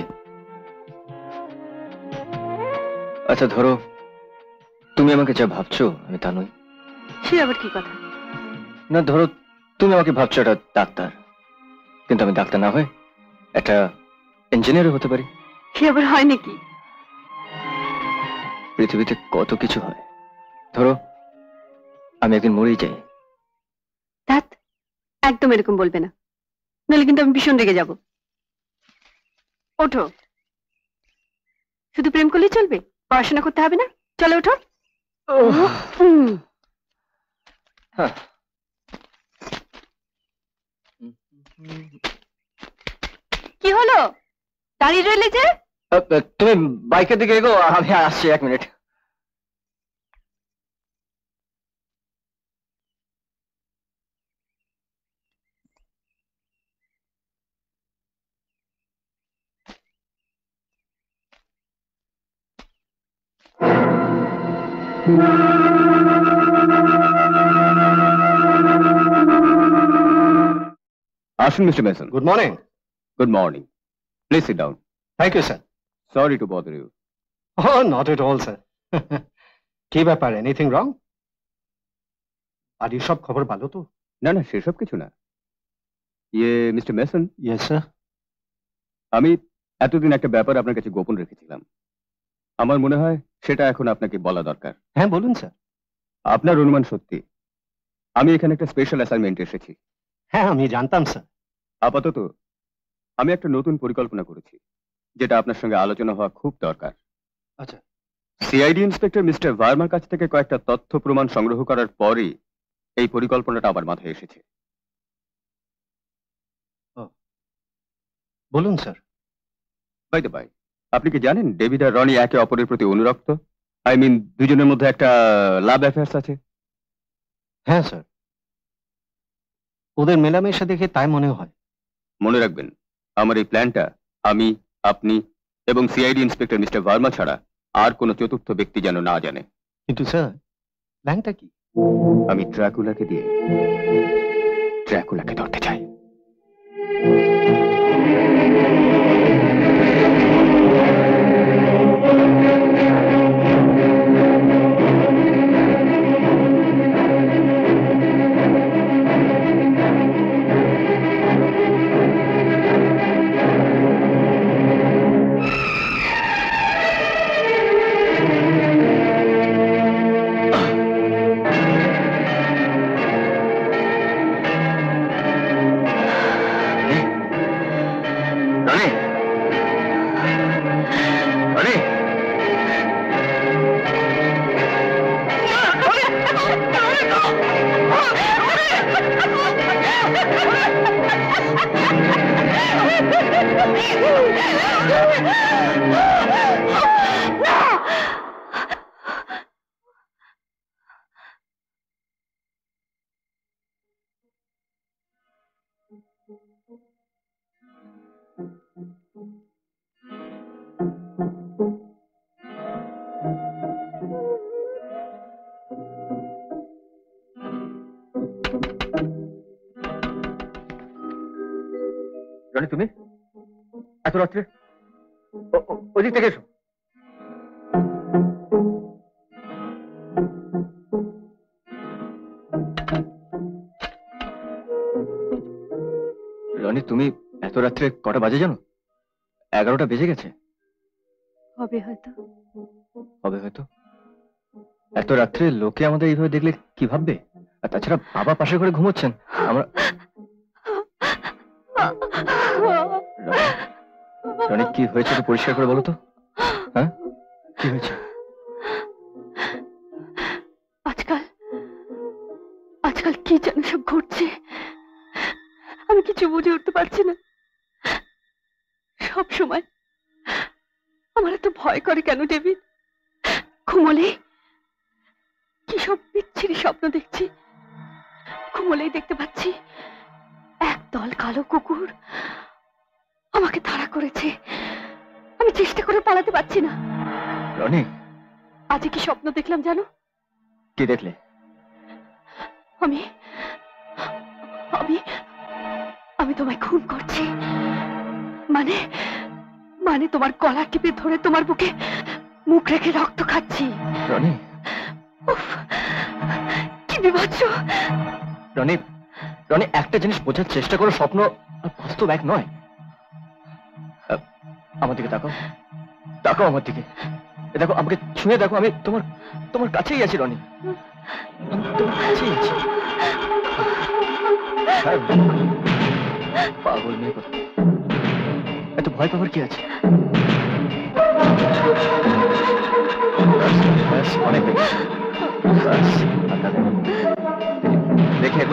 আচ্ছা ধরো তুমি আমাকে যা ভাবছো আমি তা নই। সে আবার কি কথা? না ধরো তুমি আমাকে ভাবছো একটা ডাক্তার, কিন্তু আমি ডাক্তার না হয়ে একটা ইঞ্জিনিয়ারও হতে পারি। সে আবার হয় নাকি? পৃথিবীতে কত কিছু হয়। ধরো আমি একদিন মরেই যাই। ধ্যাৎ, একদম এরকম বলবে না, নাহলে কিন্তু আমি ভীষণ রেগে যাব। ওঠো, শুধু প্রেম করলেই চলবে? পড়াশোনা করতে হবে না? চলো ওঠো। কি হলো, দাঁড়িয়ে রইলে যে? তুমি বাইকের দিকে এগো, আমি আসছি এক মিনিট। আসুন mister Mason. Good morning. Good morning, please sit down. Thank you sir. Sorry to bother you. Oh not at all sir. কি ব্যাপার, এনিথিং রং? আর সব খবর ভালো তো? না না, সেসব কিছু না। ইয়ে মিস্টার মেসন। Yes sir. আমি এতদিন একটা ব্যাপার আপনার কাছে গোপন রেখেছিলাম, আমার মনে হয় সেটা এখন আপনাকে বলা দরকার। হ্যাঁ বলুন স্যার। আপনার অনুমান সত্যি, আমি এখানে একটা স্পেশাল অ্যাসাইনমেন্ট এসেছি। হ্যাঁ আমি জানতাম স্যার। আপাতত আমি একটা নতুন পরিকল্পনা করেছি, যেটা আপনার সঙ্গে আলোচনা হওয়া খুব দরকার। আচ্ছা। সিআইডি ইন্সপেক্টর মিস্টার ভার্মার কাছ থেকে কয়েকটা তথ্য প্রমাণ সংগ্রহ করার পরই এই পরিকল্পনাটা আমার মাথায় এসেছে। বলুন স্যার। বাই দ্য বাই, আপনি কি জানেন ডেভিড আর রনি একে অপরের প্রতি অনুরক্ত? আই মিন দুজনের মধ্যে একটা লাভ অ্যাফেয়ার্স আছে। হ্যাঁ স্যার, ওদের মেলামেশা দেখে তাই মনে হয়। মনে রাখবেন, আমার এই প্ল্যানটা আমি, আপনি এবং সিআইডি ইন্সপেক্টর মিস্টার ভার্মা ছাড়া আর কোনো চতুর্থ ব্যক্তি যেন না জানে। কিন্তু স্যার, প্ল্যানটা কি? আমি ড্রাকুলাকে দিয়ে ড্রাকুলাকে ধরতে চাই। রনি, তুমি এত রাত্রে ওদিক থেকে এসো। রনি, তুমি এত রাত্রে কটা বাজে জানো? এগারোটা বেজে গেছে। হবে হয়তো। হবে হয়তো। এত রাত্রে লোকে আমাদের এইভাবে দেখলে কি ভাববে? আর তাছাড়া বাবা পাশে করে ঘুমোচ্ছেন। আমরা রনি, কি হয়েছে একটু পরিষ্কার করে বলো তো। হ্যাঁ, কি হয়েছে? আজকাল আজকাল কি যেন সব ঘটছে, আমি কিছু বুঝে উঠতে পারছি না। সব সময় আমার এত ভয় করে কেন ডেভিড? ঘুমোলে কি সব বিচ্ছিরি স্বপ্ন দেখছি। ঘুমোলেই দেখতে পাচ্ছি একদল কালো কুকুর আমাকে তাড়া করেছে। আমি চেষ্টা করে পালাতে পারছি না। রনি, আজ কি স্বপ্ন দেখলাম জানো? কি দেখলে? আমি আমি আমি তোমায় খুন করছি। মানে মানে তোমার গলা টিপে ধরে তোমার বুকে মুখ রেখে রক্ত খাচ্ছি। রনি, কি বিভৎস! রনি, রনি, একটা জিনিস বোঝার চেষ্টা করো, স্বপ্ন আর বাস্তব এক নয়। আমার দিকে তাকাও, তাকাও আমার দিকে। দেখো, আমাকে ছুঁয়ে দেখো, আমি তোমার তোমার কাছেই আছি রনি, আমি তোমার কাছেই আছি। পাগল মেয়ে কথা, এত ভয় পাবার কি আছে? অনেক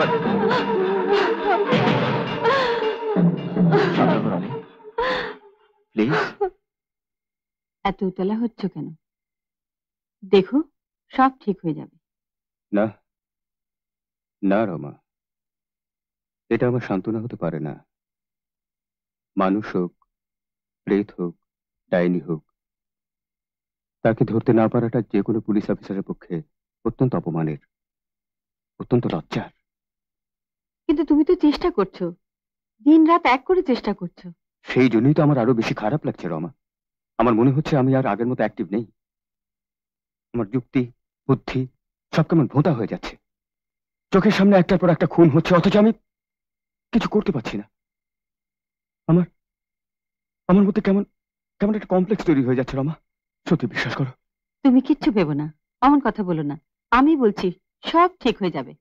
প্লিজ। এত উতলা হচ্ছ কেন? দেখো সব ঠিক হয়ে যাবে। না না রমা, এটা আমার সান্ত্বনা হতে পারে না। মানুষ হোক, প্রেত হোক, ডাইনি হোক, তাকে ধরতে না পারাটা যে কোনো পুলিশ অফিসারের পক্ষে অত্যন্ত অপমানের, অত্যন্ত লজ্জার। কিন্তু তুমি তো চেষ্টা করছো, দিন রাত এক করে চেষ্টা করছো। সেই জন্যই তো আমার আরো বেশি খারাপ লাগছে রমা। আমার মনে হচ্ছে আমি আর আগের মতো অ্যাক্টিভ নেই। আমার যুক্তি বুদ্ধি সব কেমন ভোঁতা হয়ে যাচ্ছে। চোখের সামনে একটার পর একটা খুন হচ্ছে, অথচ আমি কিছু করতে পারছি না। আমার আমার মধ্যে কেমন কেমন একটা কমপ্লেক্স তৈরি হয়ে যাচ্ছে রমা, সত্যি বিশ্বাস করো। তুমি কিচ্ছু ভেবো না, এমন কথা বলো না। আমি বলছি সব ঠিক হয়ে যাবে।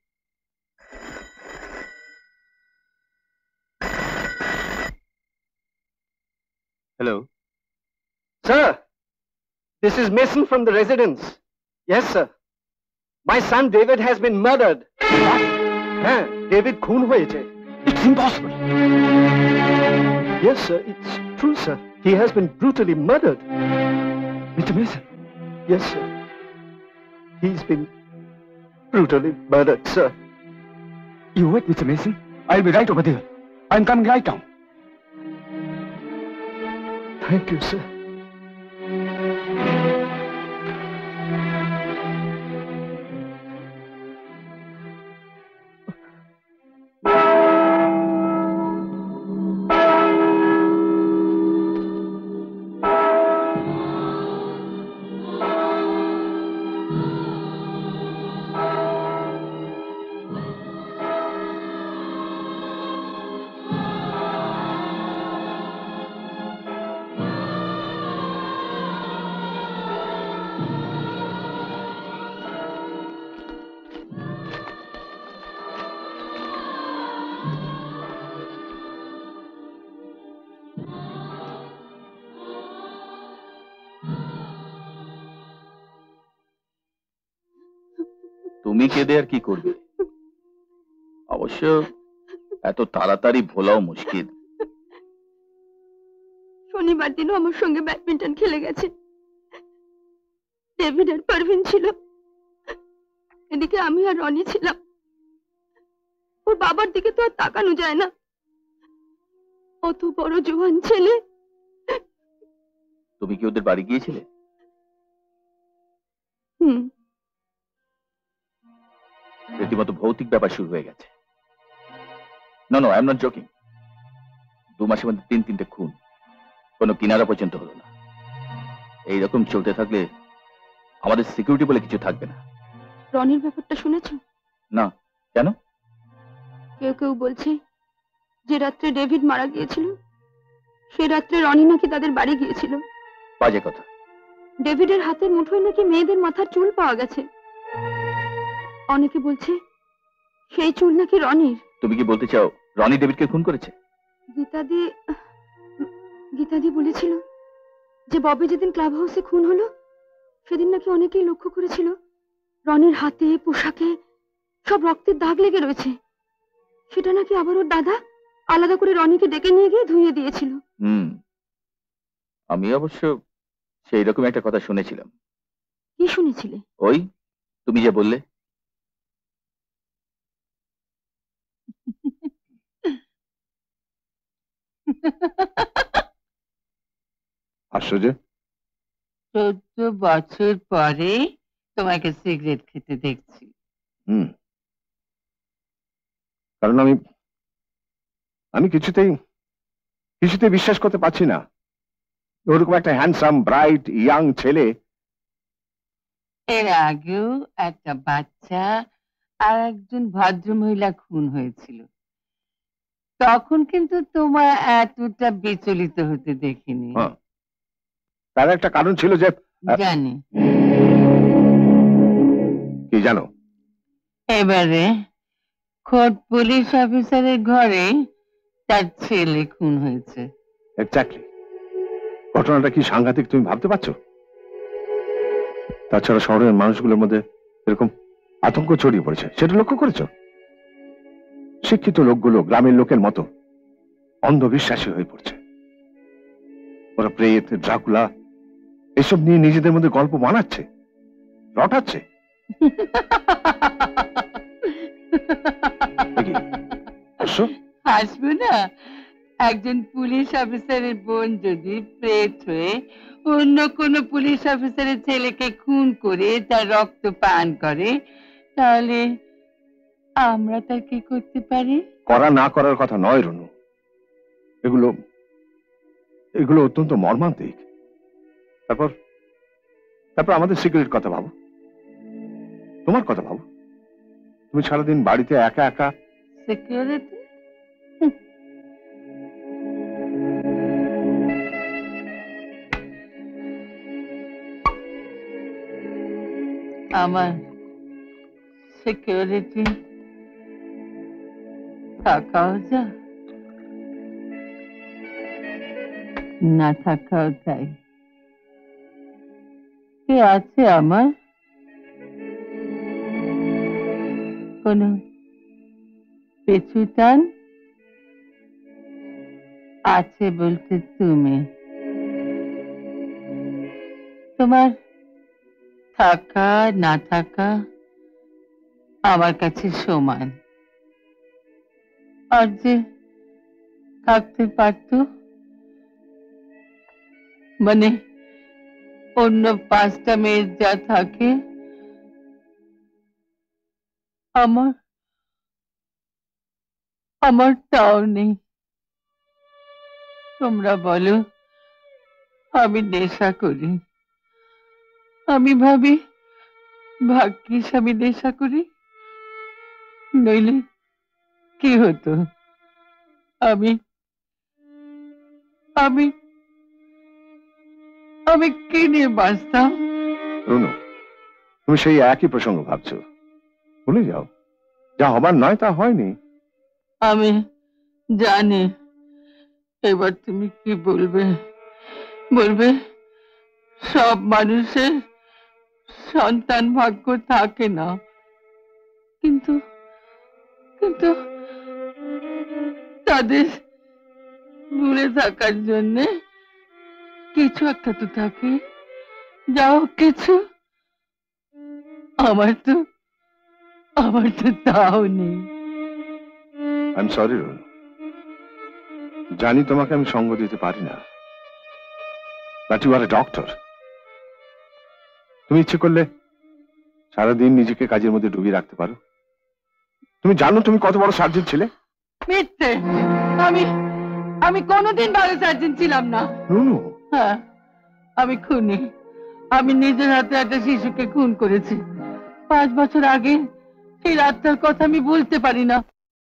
Hello. Sir, this is Mason from the residence. Yes, sir. My son David has been murdered. What? Huh, David খুন হয়েছে. It's impossible. Yes, sir, it's true, sir. He has been brutally murdered. Mister Mason? Yes, sir. He's been brutally murdered, sir. You wait, Mister Mason. I'll be right over there. I'm coming right now. Thank you, sir. তুমি কেঁদে আর কি করবে? অবশ্য এত তাড়াতাড়ি ভোলাও মুশকিল। শনিবার দিনও আমার সঙ্গে ব্যাডমিন্টন খেলে গেছে। ডেভিড আর পারভিন ছিল, এদিকে আমি আর রনি ছিলাম। ওর বাবার দিকে তো আর তাকানো যায় না, অত বড় জোয়ান ছেলে। তুমি কি ওদের বাড়ি গিয়েছিলে? হুম। রীতিমতো ভৌতিক ব্যাপার শুরু হয়ে গেছে। No no, I am not joking. দু মাসের মধ্যে তিন তিনটে খুন, কোনো কিনারা পর্যন্ত হলো না। এইরকম চলতে থাকলে আমাদের সিকিউরিটি বলে কিছু থাকবে না। রনির ব্যাপারটা শুনেছো? না, কেন? কেউ কেউ বলছে যে রাত্রে ডেভিড মারা গিয়েছিল, সে রাত্রে রনি নাকি তাদের বাড়ি গিয়েছিল। বাজে কথা। ডেভিডের হাতের মুঠোয় নাকি মেয়েদের মাথার চুল পাওয়া গেছে। অনেকে বলছে সেই চুল নাকি রনির। তুমি কি বলতে চাও রনি ডেভিডকে খুন করেছে? গীতাদি গীতাদি বলেছিল যে ববি যেদিন ক্লাব হাউসে খুন হলো সেদিন নাকি অনেকেই লক্ষ্য করেছিল রনির হাতে পোশাকে সব রক্তের দাগ লেগে রয়েছে। সেটা নাকি আবার ওর দাদা আলাদা করে রনিকে ডেকে নিয়ে গিয়ে ধুইয়ে দিয়েছিল। হুম, আমি অবশ্য সেই রকম একটা কথা শুনেছিলাম। কি শুনেছিলে? ওই তুমি যে বললে। আশ্চর্য, চোদ্দ বছর পরে তোমাকে সিগারেট খেতে দেখছি। হুম, কারণ আমি আমি কিছুতেই কিছুতেই বিশ্বাস করতে পারছি না ওরকম একটা হ্যান্ডসাম ব্রাইট ইয়াং ছেলে। এর আগেও একটা বাচ্চা আর একজন ভদ্র মহিলা খুন হয়েছিল, তখন কিন্তু তোমার এতটা বিচলিত হতে দেখিনি। তার একটা কারণ ছিল যে জানি। কি জানো? এবারে খোদ পুলিশ অফিসারের ঘরে তার ছেলে খুন হয়েছে। এক্স্যাক্টলি। ঘটনাটা কি সাংঘাতিক তুমি ভাবতে পারছো? তাছাড়া শহরের মানুষগুলোর মধ্যে এরকম আতঙ্ক ছড়িয়ে পড়েছে, সেটা লক্ষ্য করেছো? শিক্ষিত লোকগুলো গ্রামের লোকের মতো অন্ধবিশ্বাসী হয়ে পড়ছে। ওরা প্রেত, ড্রাকুলা এসব নিয়ে নিজেদের মধ্যে গল্প বানাচ্ছে, রটাচ্ছে। হাসবো না? একজন পুলিশ অফিসারের বোন যদি প্রেত হয়ে অন্য কোন পুলিশ অফিসারের ছেলেকে খুন করে তার রক্ত পান করে, তাহলে আমরা তার কি করতে পারি? করা না করার কথা নয় রনু, এগুলো এগুলো অত্যন্ত মর্মান্তিক। তারপর তারপর আমাদের সিকিউরিটির কথা ভাবো, তোমার কথা ভাবো। তুমি সারাদিন বাড়িতে একা একা। সিকিউরিটি? আমার সিকিউরিটি থাকাও যা, না থাকাও তাই। কে আছে আমার? কোন পেছুটান আছে বলতে তুমি? তোমার থাকা না থাকা আমার কাছে সমান। আর যে থাকতে পারত, মানে অন্য পাঁচটা মেয়ের যা থাকে, আমার আমার তাও নেই। তোমরা বলো আমি নেশা করি, আমি ভাবি ভাগ্যিস আমি নেশা করি, নইলে কি হতো? আমি আমি আমি কি নিয়ে বাঁচতাম? রনু, তুমি সেই একই প্রসঙ্গ ভাবছো, ভুলে যাও। যা হবার নয় তা হয়নি। আমি জানি। এবার তুমি কি বলবে? বলবে সব মানুষের সন্তান ভাগ্য থাকে না, কিন্তু কিন্তু তাদের ভুলে থাকার জন্য কিছু একটা তো থাকে, যাও কিছু। আমার তো আমার তো তাও নেই। আই এম সরি রনু, জানি তোমাকে আমি সঙ্গ দিতে পারি না, but you are a doctor. তুমি ইচ্ছে করলে সারাদিন নিজেকে কাজের মধ্যে ডুবিয়ে রাখতে পারো। তুমি জানো তুমি কত বড় সার্জন ছিলে? মিথ্যে। আমি আমি কোনোদিন ভালো সার্জন ছিলাম না। রনু, হ্যাঁ, আমি খুনি। আমি নিজের হাতে একটা শিশুকে খুন করেছি পাঁচ বছর আগে। সেই রাতটার কথা আমি বলতে পারি না।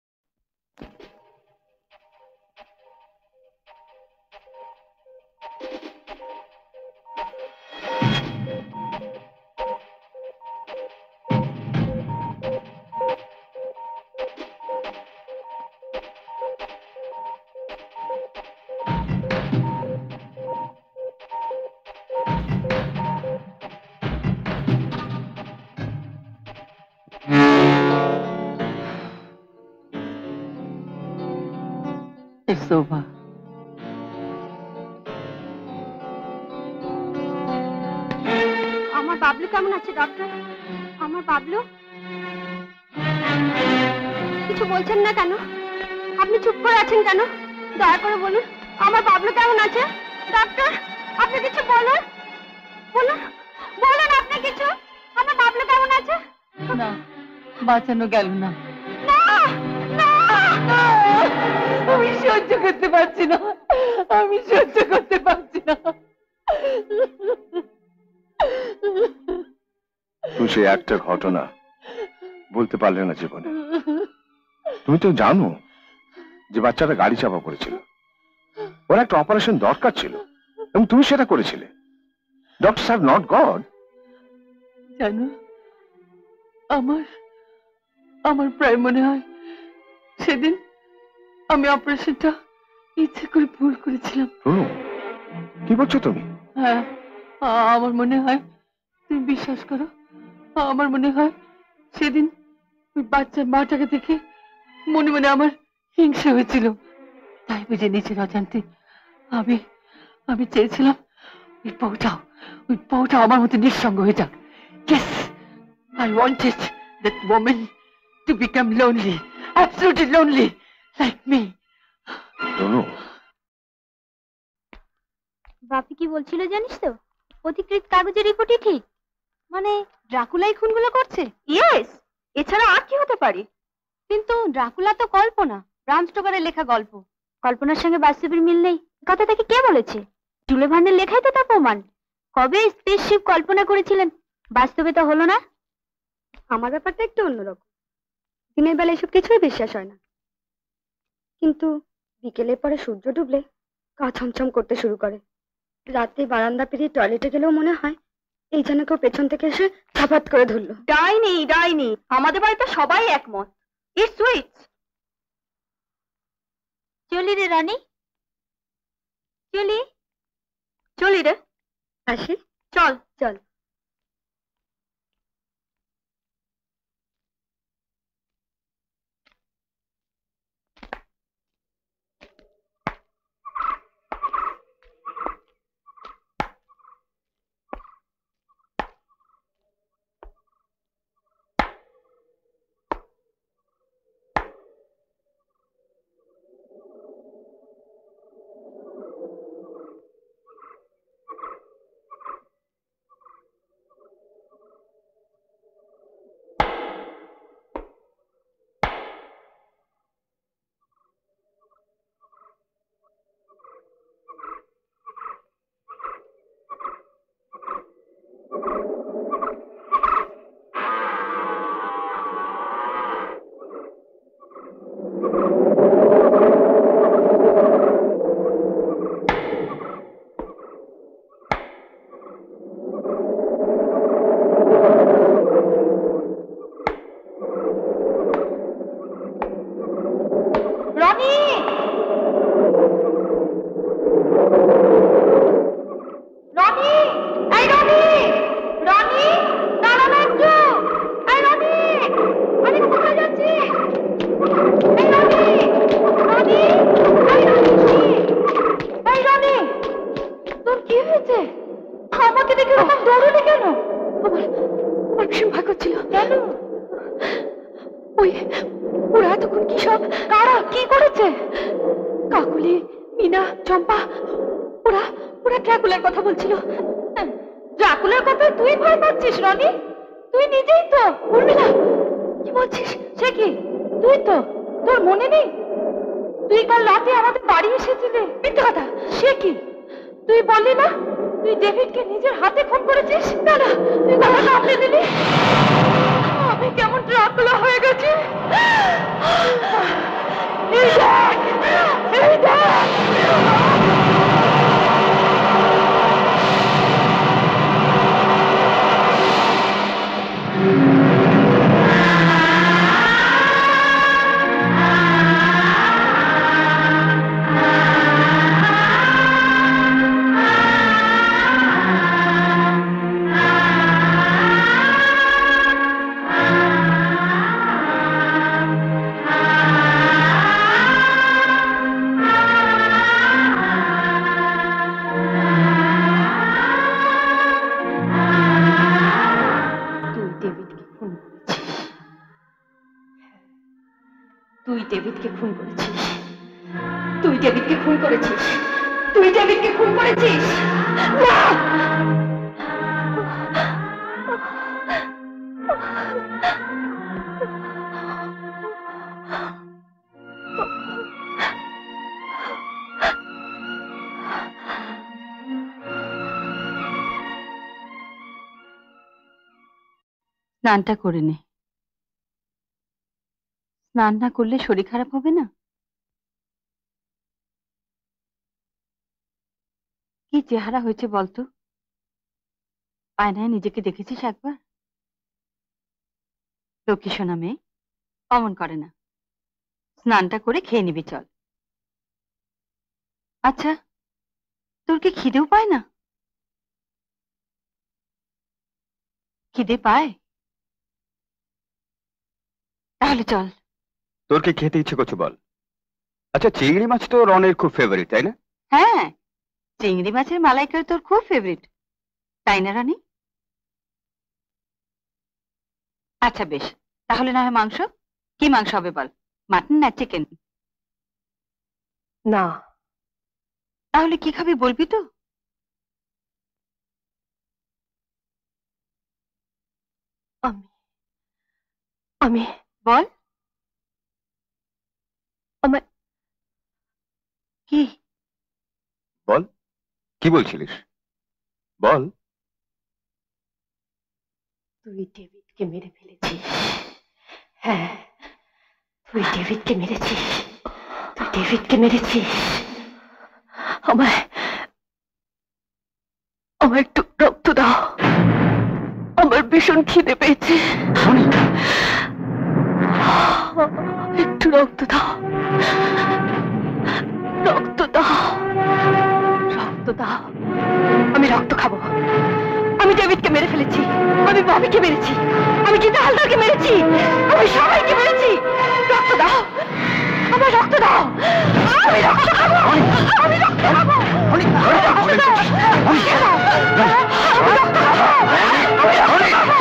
It's over. আমার বাবলু কেমন আছে ডক্টর? আমার বাবলু কিছু বলছেন না কেন? আপনি চুপ করে আছেন কেন? দয়া করে বলুন আমার বাবলু কেমন আছে? ডক্টর আপনি কিছু বলুন, বলুন বলুন আপনি কিছু। আমার বাবলু কেমন আছে? না, বাঁচানো গেল না। আমি সহ্য করতে পারছি না, আমি সহ্য করতে পারছি না। তুমি সেই একটা ঘটনা বলতে পারলে না জীবনে। তুমি তো জানো যে বাচ্চাটা গাড়ি চাপা পড়েছিল, ওর একটা অপারেশন দরকার ছিল এবং তুমি সেটা করেছিলে। Doctor sir not God. জানো, আমার আমার প্রায় মনে হয় সেদিন আমি অপারেশনটা ইচ্ছে করে ভুল করেছিলাম। শুনো, কি বলছো তুমি? হ্যাঁ, আমার মনে হয়, তুমি বিশ্বাস করো, আমার মনে হয় সেদিন ওই বাচ্চার মাটাকে দেখে মনে মনে আমার হিংসা হয়েছিল, তাই বুঝে নিয়েছিল অজান্তে। আমি আমি চেয়েছিলাম ওই বউটাও ওই বউটাও আমার মতো নিঃসঙ্গ হয়ে যাক। Yes, I wanted that woman to become lonely, absolutely lonely, like me. বাপি কি বলছিল জানিস তো? অধিকৃত কাগজের রিপোর্টই ঠিক, মানে ড্রাকুলাই খুনগুলো করছে। ইয়েস, এছাড়া আর কি হতে পারে? কিন্তু ড্রাকুলা তো কল্পনা, ব্রাম স্টোকারের লেখা গল্প। কল্পনার সঙ্গে বাস্তবের মিল নেই, কথা তাকে কে বলেছে? জুলে ভার্নের লেখাই তো তার প্রমাণ। কবে স্পেসশিপ কল্পনা করেছিলেন, বাস্তবে তো হলো না। আমার ব্যাপারটা একটু অন্যরকম, দিনের বেলা এসব কিছুই বিশ্বাস হয় না, কিন্তু বিকেলের পরে সূর্য ডুবলে গা ছমছম করতে শুরু করে। রাতে বারান্দা পেরিয়ে টয়লেটে গেলেও মনে হয় এই যেন কেউ পেছন থেকে এসে ছাপাত করে ধরলো। ডাইনি ডাইনি, আমাদের বাড়িতে সবাই একমত। It's sweet. চলি রে রানী, চলি চলি রে, আসি, চল চল। স্নানটা করে নে, স্নান না করলে শরীর খারাপ হবে না? কি চেহারা হয়েছে বলতো? আয়নায় নিজেকে দেখেছিস একবার? লক্ষ্মী সোনা মেয়ে, অমন করে না। স্নানটা করে খেয়ে নিবি, চল। আচ্ছা, তোর কি খিদেও পায় না? খিদে পায়? তাহলে চল। তোর কি খেতে ইচ্ছে করছে বল? আচ্ছা, চিংড়ি মাছ তো রনের খুব ফেভারিট, তাই না? হ্যাঁ, চিংড়ি মাছের মালাইকারি তোর খুব ফেভারিট, তাই না রানী? আচ্ছা বেশ, তাহলে না হয় মাংস। কি মাংস হবে বল, মাটন না চিকেন? না। তাহলে কি খাবি বলবি তো? আমি আমি বল। আমার কি বল, কি বলছিলিস বল। তুই ডেভিডকে মেরে ফেলেছিস। হ্যাঁ, তুই ডেভিডকে মেরেছিস, তুই ডেভিডকে মেরেছিস। আমায় আমার একটু রক্ত দাও, আমার ভীষণ খিদে পেয়েছে। একটু রক্ত দাও, রক্ত দাও, রক্ত দাও। আমি রক্ত খাবো। আমি ডেভিডকে মেরে ফেলেছি, আমি ববিকে মেরেছি, আমি কিন্তু হালদারকে মেরেছি, আমি সবাইকে মেরেছি। রক্ত দাও, আমার রক্ত দাও, আমি রক্ত খাবো, আমি রক্ত খাবো, আমি রক্ত দাও, আমি রক্ত খাবো, আমি রক্ত খাবো।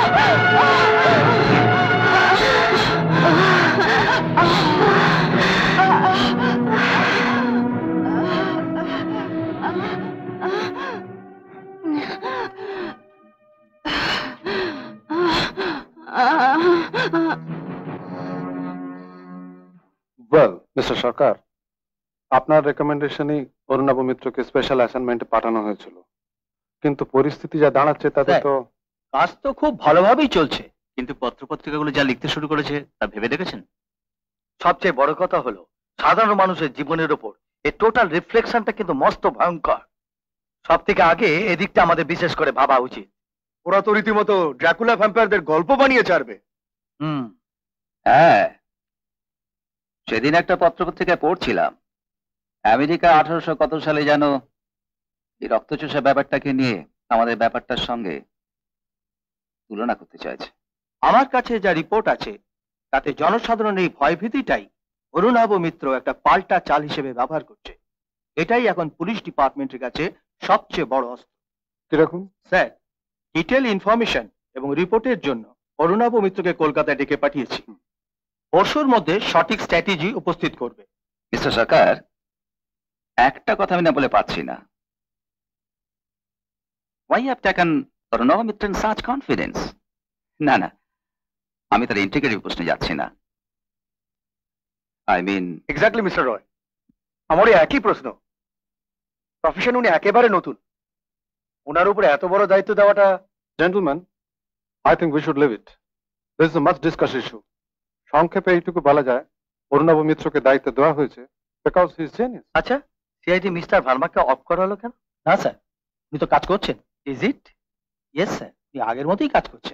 ওয়েল মিস্টার সরকার, আপনার রেকমেন্ডেশনই অরুণাভ মিত্রকে স্পেশাল অ্যাসাইনমেন্টে পাঠানো হয়েছিল, কিন্তু পরিস্থিতি যা দাঁড়াচ্ছে তাতে তো। কাজ তো খুব ভালোভাবেই চলছে, কিন্তু পত্রপত্রিকাগুলো যা লিখতে শুরু করেছে তা ভেবে দেখেছেন? সবচেয়ে বড় কথা হলো সাধারণ মানুষের জীবনের উপর এই টোটাল রিফ্লেকশনটা কিন্তু মস্ত ভয়ঙ্কর। সব থেকে আগে এদিকটা আমাদের বিশেষ করে ভাবা উচিত। ওরা তো রীতিমতো ড্রাকুলা ভ্যাম্পায়ারদের গল্প বানিয়ে ছাড়বে। হুম, হ্যাঁ, সেদিন একটা পত্রপত্রিকায় পড়ছিলাম, আমেরিকা আঠারোশো কত সালে যেন এই রক্তচোষা ব্যাপারটাকে নিয়ে আমাদের ব্যাপারটার সঙ্গে তুলনা করতে চাইছে। আমার কাছে যা রিপোর্ট আছে তাতে জনসাধারণের এই ভয়ভীতিটাই অরুণাভ মিত্র একটা পাল্টা চাল হিসেবে ব্যবহার করছে। এটাই এখন পুলিশ ডিপার্টমেন্টের কাছে সবচেয়ে বড় অস্ত্র। কিরকম? স্যার, ডিটেল ইনফরমেশন এবং রিপোর্টের জন্য অরুণাভ মিত্রকে কলকাতায় ডেকে পাঠিয়েছি। পরশুর মধ্যে সঠিক স্ট্র্যাটেজি উপস্থিত করবে। মিস্টার সরকার, একটা কথা আমি না বলে পাচ্ছি না। Why have taken Arunava Mitra in such confidence? না না, আমি তার ইন্টিগ্রিটি প্রশ্নে যাচ্ছি না। I mean exactly mister Roy, আমারও একই প্রশ্ন। প্রফেশন উনি একেবারে নতুন, ওনার উপরে এত বড় দায়িত্ব দেওয়াটা। Gentleman, I think we should leave it. This is a much discuss issue. সংক্ষেপে এইটুকু বলা যায়, অরুণাভ মিত্রকে দায়িত্ব দেওয়া হয়েছে বিকজ হি ইজ জিনিয়াস। আচ্ছা, সিআইডি মিস্টার ভার্মাকে অফ করা হলো কেন? না স্যার, উনি তো কাজ করছেন। Is it? ইয়েস স্যার, উনি আগের মতোই কাজ করছেন।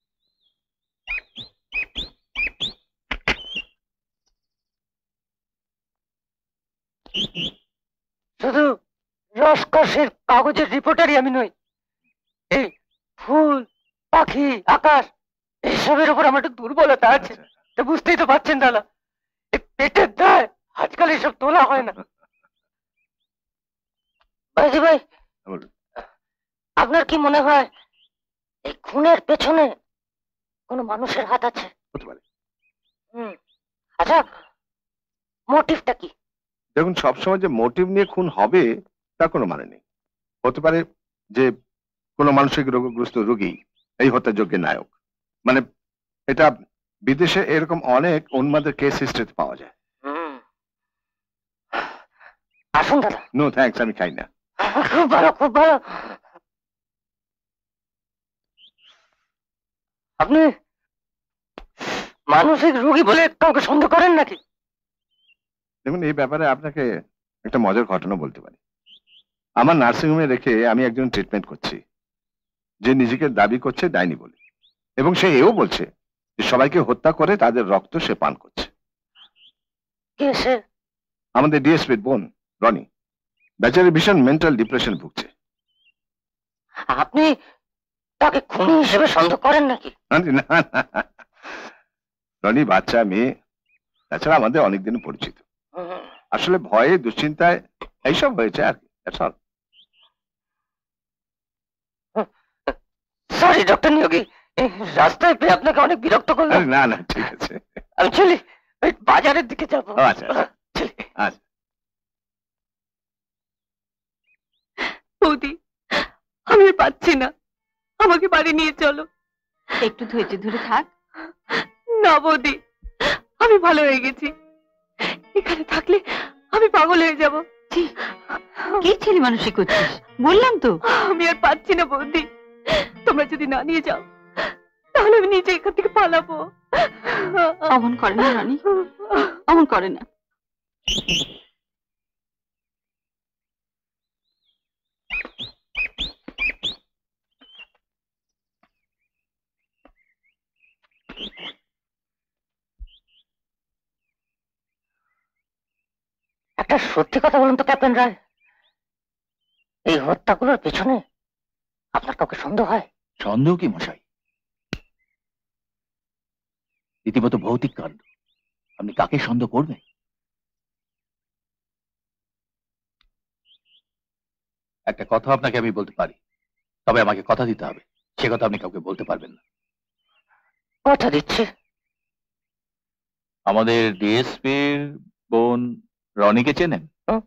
শুধু রসকসের কাগজের রিপোর্টারই আমি নই, এই ফুল, পাখি, আকাশ এইসবের উপর আমার একটু দুর্বলতা আছে। তো বুঝতেই তো পারছেন দাদা, এই পেটের দায় আজকাল এসব তোলা হয় না। বাজি ভাই, আপনার কি মনে হয় এই খুনের পেছনে কোনো মানুষের হাত আছে? হতে পারে। হুম, আচ্ছা মোটিভটা কি? দেখুন, সবসময় যে মোটিভ নিয়ে খুন হবে তার কোনো মানে নেই। হতে পারে যে কোনো মানসিক রোগগ্রস্ত রোগী এই হত্যাযজ্ঞের নায়ক। মানে এটা বিদেশে এরকম অনেক উন্মাদের কেস হিস্ট্রিতে পাওয়া যায়। আসুন দাদা। নো থ্যাঙ্কস, আমি খাই না। খুব ভালো, খুব ভালো। আপনি মানসিক রোগী বলে কাউকে সন্দেহ করেন নাকি? দেখুন, এই ব্যাপারে আপনাকে একটা মজার ঘটনা বলতে পারি। আমার নার্সিংহোমে রেখে আমি একজন ট্রিটমেন্ট করছি, যে নিজেকে দাবি করছে ডাইনি বলে, এবং সে এও বলছে যে সবাইকে হত্যা করে তাদের রক্ত সে পান করছে। কে সে? আমাদের ডিএসপির বোন রনি। বেচারি ভীষণ মেন্টাল ডিপ্রেশন ভুগছে। আপনি তাকে খুনি হিসেবে সন্দেহ করেন নাকি? না না, রনি বাচ্চা মেয়ে, তাছাড়া আমাদের অনেকদিন পরিচিত। আসলে ভয়ে দুশ্চিন্তায় এইসব হয়েছে আর কি। সরি ডক্টর নিয়োগী, রাস্তায় পেয়ে আপনাকে অনেক বিরক্ত করলাম। না না ঠিক আছে, আমি চলি, ওই বাজারের দিকে যাবো। আচ্ছা আচ্ছা। বৌদি, আমি আর পাচ্ছি না, আমাকে বাড়ি নিয়ে চলো। একটু ধৈর্য ধরে থাক। না বৌদি, আমি ভালো হয়ে গেছি, এখানে থাকলে আমি পাগল হয়ে যাব। কি ছেলে মানুষই করছিস, বললাম তো। আমি আর পাচ্ছি না বৌদি, তোমরা যদি না নিয়ে যাও তাহলে আমি নিজে এখান থেকে পালাবো। অমন করে না রানী, অমন করে না। একটা সত্যি কথা বলুন তো ক্যাপ্টেন রায়, এই হত্যাগুলোর পেছনে আপনার কাউকে সন্দেহ হয়? সন্দেহ কি মশাই, রীতিমতো ভৌতিক কাণ্ড, আপনি কাকে সন্দেহ করবেন? একটা কথা আপনাকে আমি বলতে পারি, তবে আমাকে কথা দিতে হবে, সে কথা আপনি কাউকে বলতে পারবেন না। কথা দিচ্ছে? আমাদের ডিএসপির বোন রনিকে চেনেন?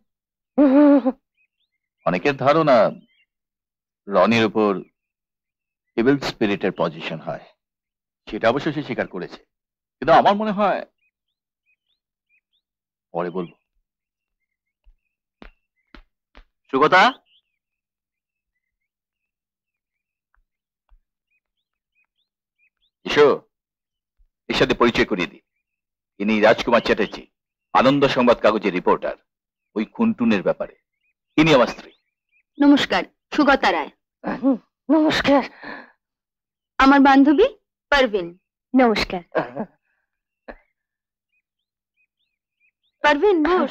অনেকের ধারণা রনির উপর ইভিল স্পিরিটের পজিশন হয়, সেটা অবশ্য সে স্বীকার করেছে, কিন্তু আমার মনে হয় পরে বলবো। সুগতা, এসো, এর সাথে পরিচয় করিয়ে দিই। ইনি রাজকুমার চ্যাটার্জি, আনন্দ সংবাদ কাগজের রিপোর্টার, ওই খুনটুনের ব্যাপারে। ইনি আমার স্ত্রী। নমস্কার, সুগতা রায়। নমস্কার। আমার বান্ধবী পারভিন। নমস্কার। পারভিন ঘোষ,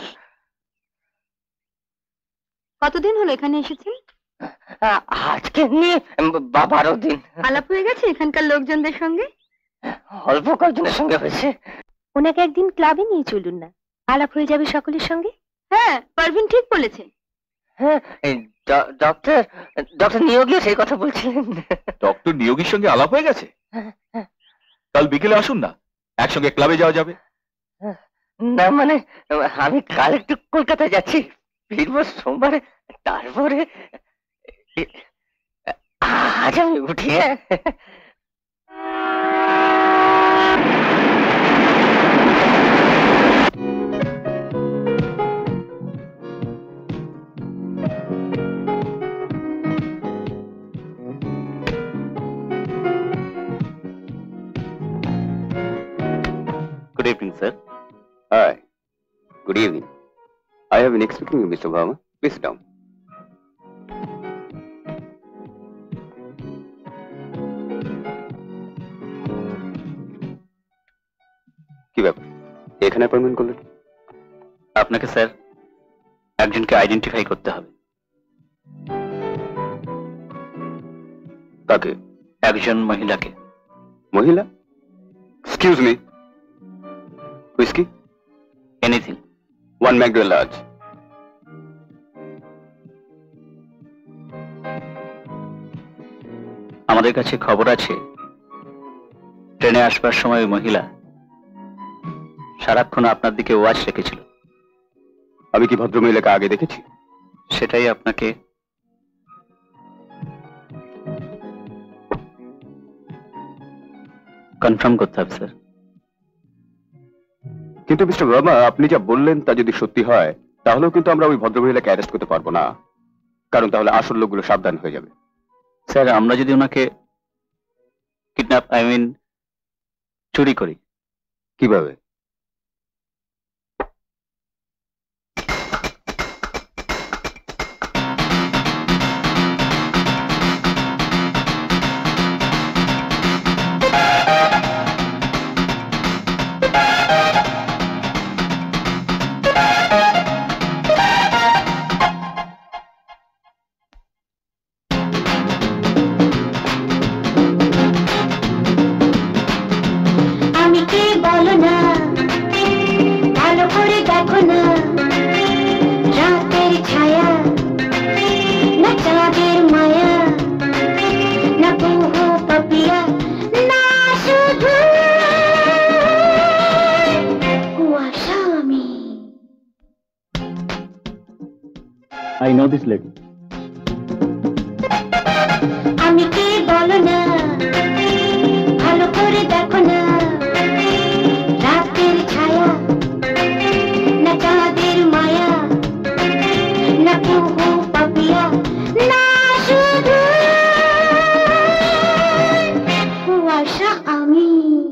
কতদিন হলো এখানে এসেছেন? আজকে নিয়ে বারো দিন। আলাপ হয়ে গেছে এখানকার লোকজনদের সঙ্গে? অল্প কয়েকজনের সঙ্গে হয়েছে। ওনাকে একদিন ক্লাবে নিয়ে চলুন না, আলাপ হয়ে যাবে সকলের সঙ্গে। হ্যাঁ, পারভিন ঠিক বলেছে। হ্যাঁ, ডক্টর ডক্টর নিয়োগী সেই কথা বলছিলেন। ডক্টর নিয়োগীর সঙ্গে আলাপ হয়ে গেছে? কাল বিকেলে আসুন না, একসঙ্গে ক্লাবে যাওয়া যাবে। না মানে আমি কাল একটু কলকাতায় যাচ্ছি, ফিরবো সোমবারে, তারপরে আজ আমি উঠি। Good evening, sir. Hi. Good evening. I have been expecting you, Mister Verma. Please sit down. কি ব্যাপার, এখানে অ্যাপয়েন্টমেন্ট করলেন? আপনাকে স্যার একজনকে আইডেন্টিফাই করতে হবে। কাকে? একজন মহিলাকে। মহিলা? Excuse me, whisky? Anything. One McDowell large. আমাদের কাছে খবর আছে ট্রেনে আসবার সময় ওই মহিলা সারাক্ষণ আপনার দিকে ওয়াচ রেখেছিল। আমি কি ভদ্রমহিলাকে আগে দেখেছি? সেটাই আপনাকে কনফার্ম করতে হবে স্যার। কিন্তু মিস্টার ভার্মা, আপনি যা বললেন তা যদি সত্যি হয় তাহলেও কিন্তু আমরা ওই ভদ্রমহিলাকে অ্যারেস্ট করতে পারবো না, কারণ তাহলে আসল লোকগুলো সাবধান হয়ে যাবে। স্যার, আমরা যদি ওনাকে কিডন্যাপ আই মিন চুরি করি। কিভাবে? আমি কে বলো না। know this lady? আমি কি বলো না, ভালো করে দেখো না, রাতের ছায়া না চাঁদের মায়া, না কুহু পাপিয়া, না শুধু কুয়াশা আমি।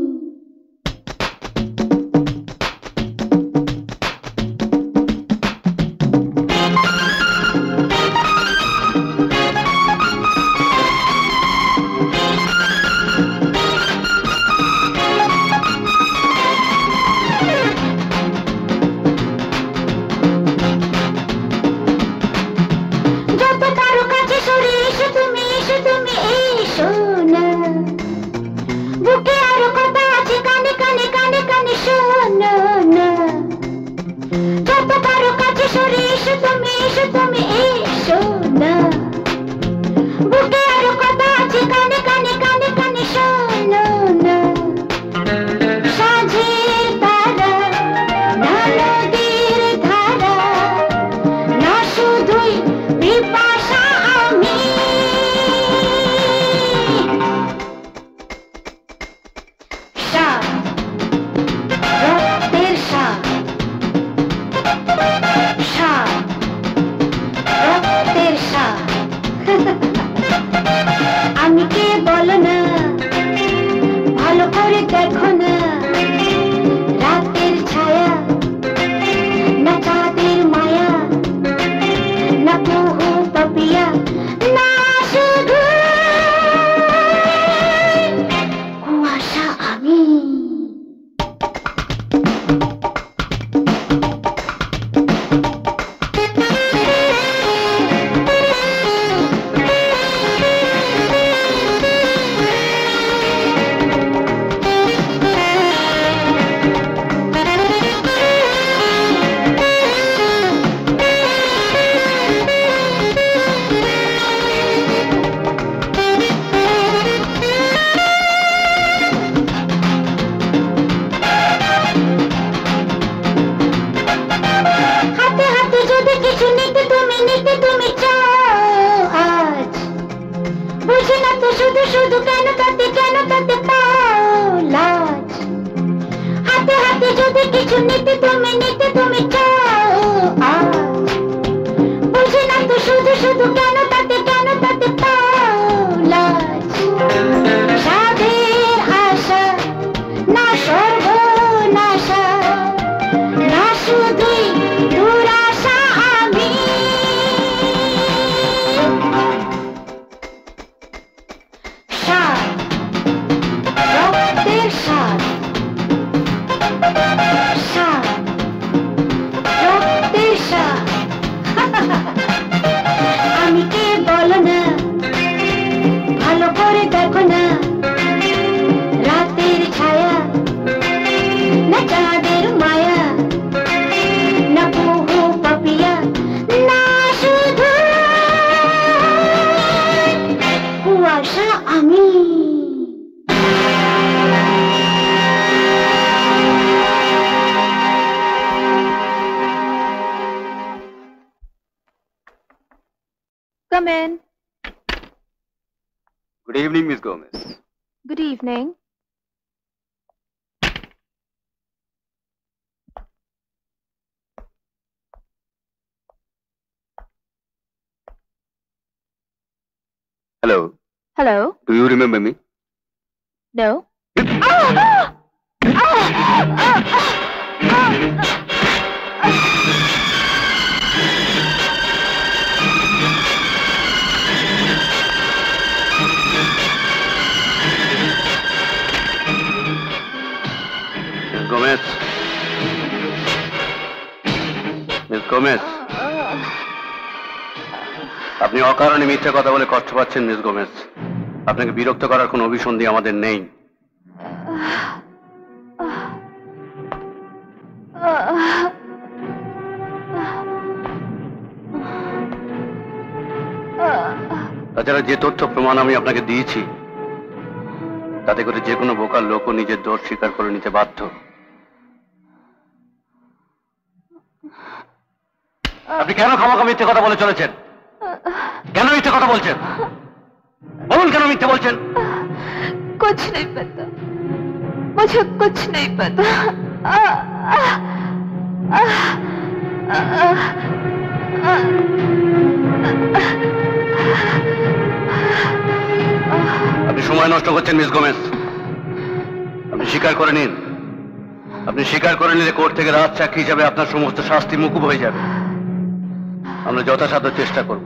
Come in. Good evening, Miss Gomez. Good evening. Hello. Hello. Do you remember me? No. Miss Gomez. Miss Gomez. আপনি অকারণে মিথ্যে কথা বলে কষ্ট পাচ্ছেন মিস গোমেজ। আপনাকে বিরক্ত করার কোনো অভিসন্ধি আমাদের নেই। তাছাড়া যে তথ্য প্রমাণ আমি আপনাকে দিয়েছি তাতে করে যে কোনো বোকার লোকও নিজের দোষ স্বীকার করে নিতে বাধ্য। আপনি কেন খামাখা মিথ্যে কথা বলে চলেছেন? কেন মিথ্যে কথা বলছেন? বলুন কেন মিথ্যে বলছেন? कुछ नहीं पता, मुझे कुछ नहीं पता। आ, आ, आ, आ, आ, আপনি সময় নষ্ট করছেন মিস গোমেজ। আপনি স্বীকার করে নিন। আপনি স্বীকার করে নিলে কোর্ট থেকে রাত চাকরি হিসাবে আপনার সমস্ত শাস্তি মুকুব হয়ে যাবে। আমরা যথাসাধ্য চেষ্টা করব।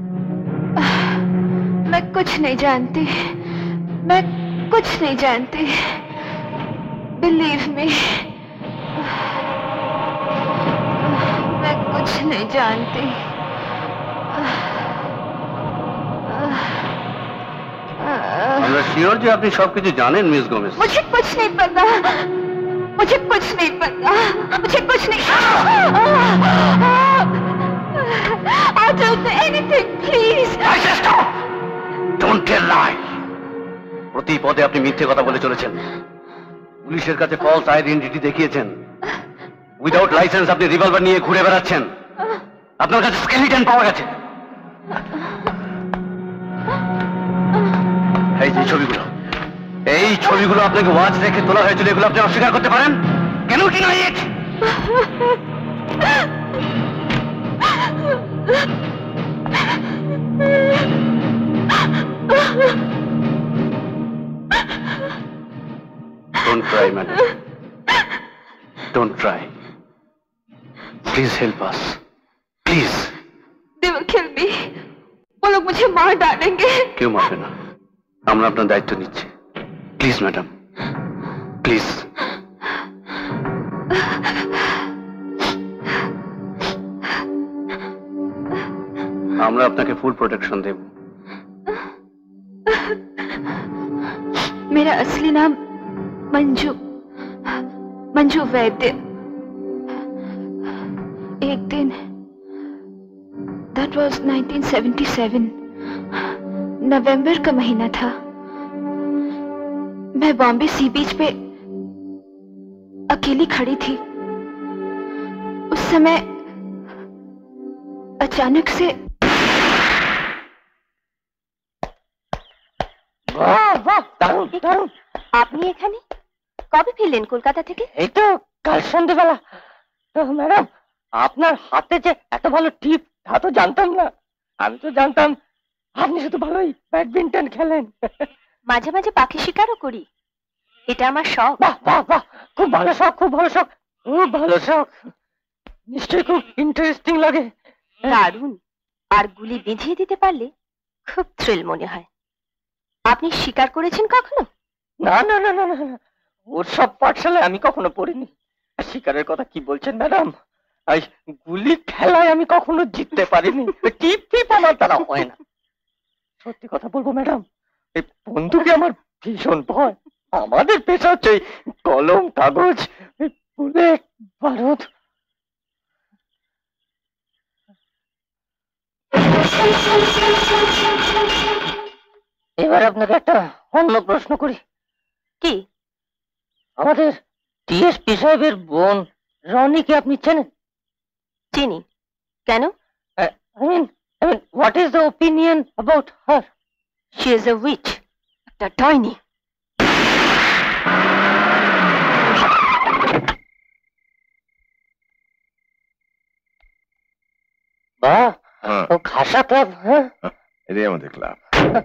मैं कुछ नहीं जानती, मैं कुछ नहीं जानती। बिलीव मी, मैं कुछ नहीं जानती। আমরা শিওর যে আপনি সবকিছু জানেন মিস গোমেজ। मुझे कुछ नहीं पता, मुझे कुछ नहीं पता, मुझे कुछ नहीं। I don't know anything, please. Don't tell lie. প্রতি পদে আপনি মিথ্যে কথা বলে চলেছেন। পুলিশের কাছে ফলস আইডেন্টিটি দেখিয়েছেন। উইদাউট লাইসেন্স আপনি রিভলভার নিয়ে ঘুরে বেড়াচ্ছেন। আপনার কাছে স্কেলিটন পাওয়া গেছে। এই যে ছবিগুলো, এই ছবিগুলো আপনাকে ওয়াচ রেখে তোলা হয়েছিল, এগুলো আপনি অস্বীকার করতে পারেন? কেন deny it? Don't try, madam. Don't try. Please help us. Please. They will kill me. वो लोग मुझे मार डालेंगे। क्यों मारবে না? আমরা আপনার দায়িত্ব নিচ্ছি। Please madam, please. আমরা আপনাকে ফুল প্রোটেকশন দেব। मेरा असली नाम मंजू मंजू वैद्य। एक दिन that was nineteen seventy seven, नवंबर का महीना था। मैं बॉम्बे सी बीच पे अकेली खड़ी थी। उस समय अचानक से দারুণ দারুণ। আপনি এখানে কবে ফিরলেন কলকাতা থেকে? এই তো কাল সন্ধ্যেবেলা। তো ম্যাডাম, আপনার হাতে যে এত ভালো টিপ তা তো জানতাম না। আমি তো জানতাম আপনি শুধু ভালোই ব্যাডমিন্টন খেলেন। মাঝে মাঝে পাখি শিকারও করি, এটা আমার শখ। বাহ বাহ বাহ, খুব ভালো শখ, খুব ভালো শখ, খুব ভালো শখ। নিশ্চয়ই খুব ইন্টারেস্টিং লাগে। দারুণ। আর গুলি বিঁধিয়ে দিতে পারলে খুব থ্রিল মনে হয়। আপনি শিকার করেছেন কখনো? না না না না না, ওর সব পাঠশালায় আমি কখনো পড়িনি। শিকারের কথা কি বলছেন ম্যাডাম? এই গুলি খেলায় আমি কখনো জিততে পারিনি। টিপ টিপ আমার দ্বারা হয় না। সত্যি কথা বলবো ম্যাডাম, এই বন্দুকে আমার ভীষণ ভয়। আমাদের পেশা হচ্ছে কলম, কাগজ, বুলেট, বারুদ। এবার আপনাকে একটা অন্য প্রশ্ন করি। কি? আমাদের ডিএসপি সাহেবের বোন রনিকে আপনি চেনেন? চিনি। কেন? I mean, I mean, what is the opinion about her? She is a witch, একটা ডাইনি। বাহ, ও খাসা ক্লাব। হ্যাঁ, এটাই আমাদের ক্লাব।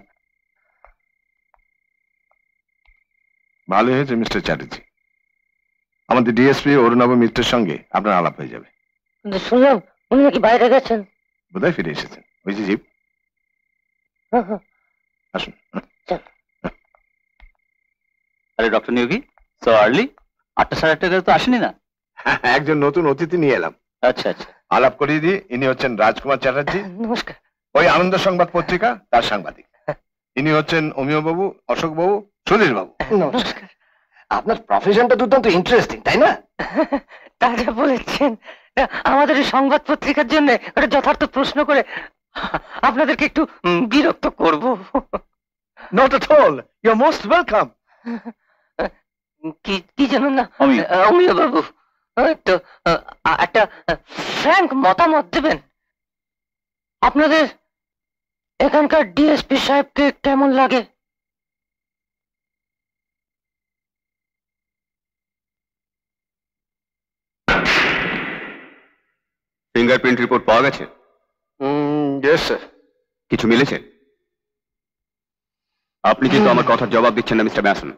ভালো হয়েছে মিস্টার চ্যাটার্জি, আমাদের ডিএসপি অরুণাভ মিত্রের সঙ্গে আপনার আলাপ হয়ে যাবে। শুনলাম উনি নাকি বাইরে গেছেন। বোধহয় ফিরে এসেছেন। ওই যে জিপ। আসুন। আরে ডক্টর নিয়োগী, সো আর্লি? আটটা সাড়ে আটটা তো আসেনি না? একজন নতুন অতিথি নিয়ে এলাম। আচ্ছা আচ্ছা, আলাপ করিয়ে দিই, ইনি হচ্ছেন রাজকুমার চ্যাটার্জি। নমস্কার। ওই আনন্দ সংবাদ পত্রিকা তার সাংবাদিক। ইনি হচ্ছেন অমিয় বাবু, অশোক বাবু, সুধীর বাবু। নমস্কার। আপনার প্রফেশনটা দুর্দান্ত ইন্টারেস্টিং, তাই না? তা যা বলেছেন। আমাদের এই সংবাদ পত্রিকার জন্য একটা যথার্থ প্রশ্ন করে আপনাদেরকে একটু বিরক্ত করব। Not at all, you are most welcome. কি কি জানেন না অমিয় বাবু, তো একটা ফ্র্যাঙ্ক মতামত দেবেন। আপনাদের এখানকার ডিএসপি সাহেবকে কেমন লাগে? ফিঙ্গারপ্রিন্ট রিপোর্ট পাওয়া গেছে? Yes sir. কিছু মিলেছে? আপনি কিন্তু আমার কথার জবাব দিচ্ছেন না মিস্টার ম্যাসন।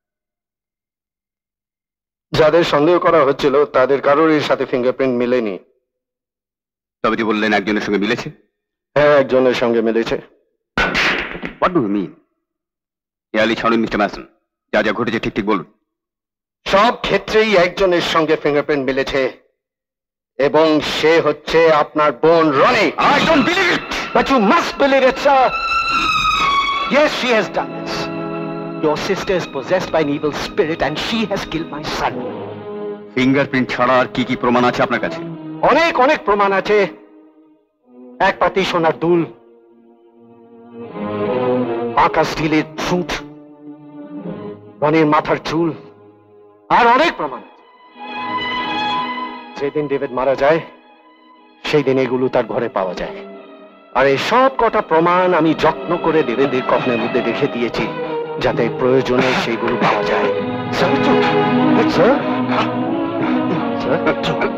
যাদের সন্দেহ করা হচ্ছিল তাদের কারোর এর সাথে ফিঙ্গারপ্রিন্ট মিলেনি। তবে যে বললেন একজনের সঙ্গে মিলেছে? হ্যাঁ, একজনের সঙ্গে মিলেছে। What do you mean? হেয়ালি ছাড়ুন মিস্টার ম্যাসন, যা যা ঘটেছে ঠিক ঠিক বলুন। সব ক্ষেত্রেই একজনের সঙ্গে ফিঙ্গারপ্রিন্ট মিলেছে এবং সে হচ্ছে আপনার বোন Roni. I don't believe it. But you must believe it, sir. Yes, she has done this. Your sister is possessed by an evil spirit and she has killed my son. Fingerprint ছাড়া আর কি কি প্রমাণ আছে আপনার কাছে? অনেক অনেক প্রমাণ আছে। এক পাতি সোনার দুল, পাকা স্টিলের ছুট, রনির মাথার চুল, আর অনেক প্রমাণ আছে। যেদিন ডেভিড মারা যায় সেই দিন এগুলো তার ঘরে পাওয়া যায়। আর এই সব কটা প্রমাণ আমি যত্ন করে ডেভিডের কফনের মধ্যে রেখে দিয়েছি যাতে প্রয়োজনে সেইগুলো পাওয়া যায়। স্যার, স্যার, স্যার,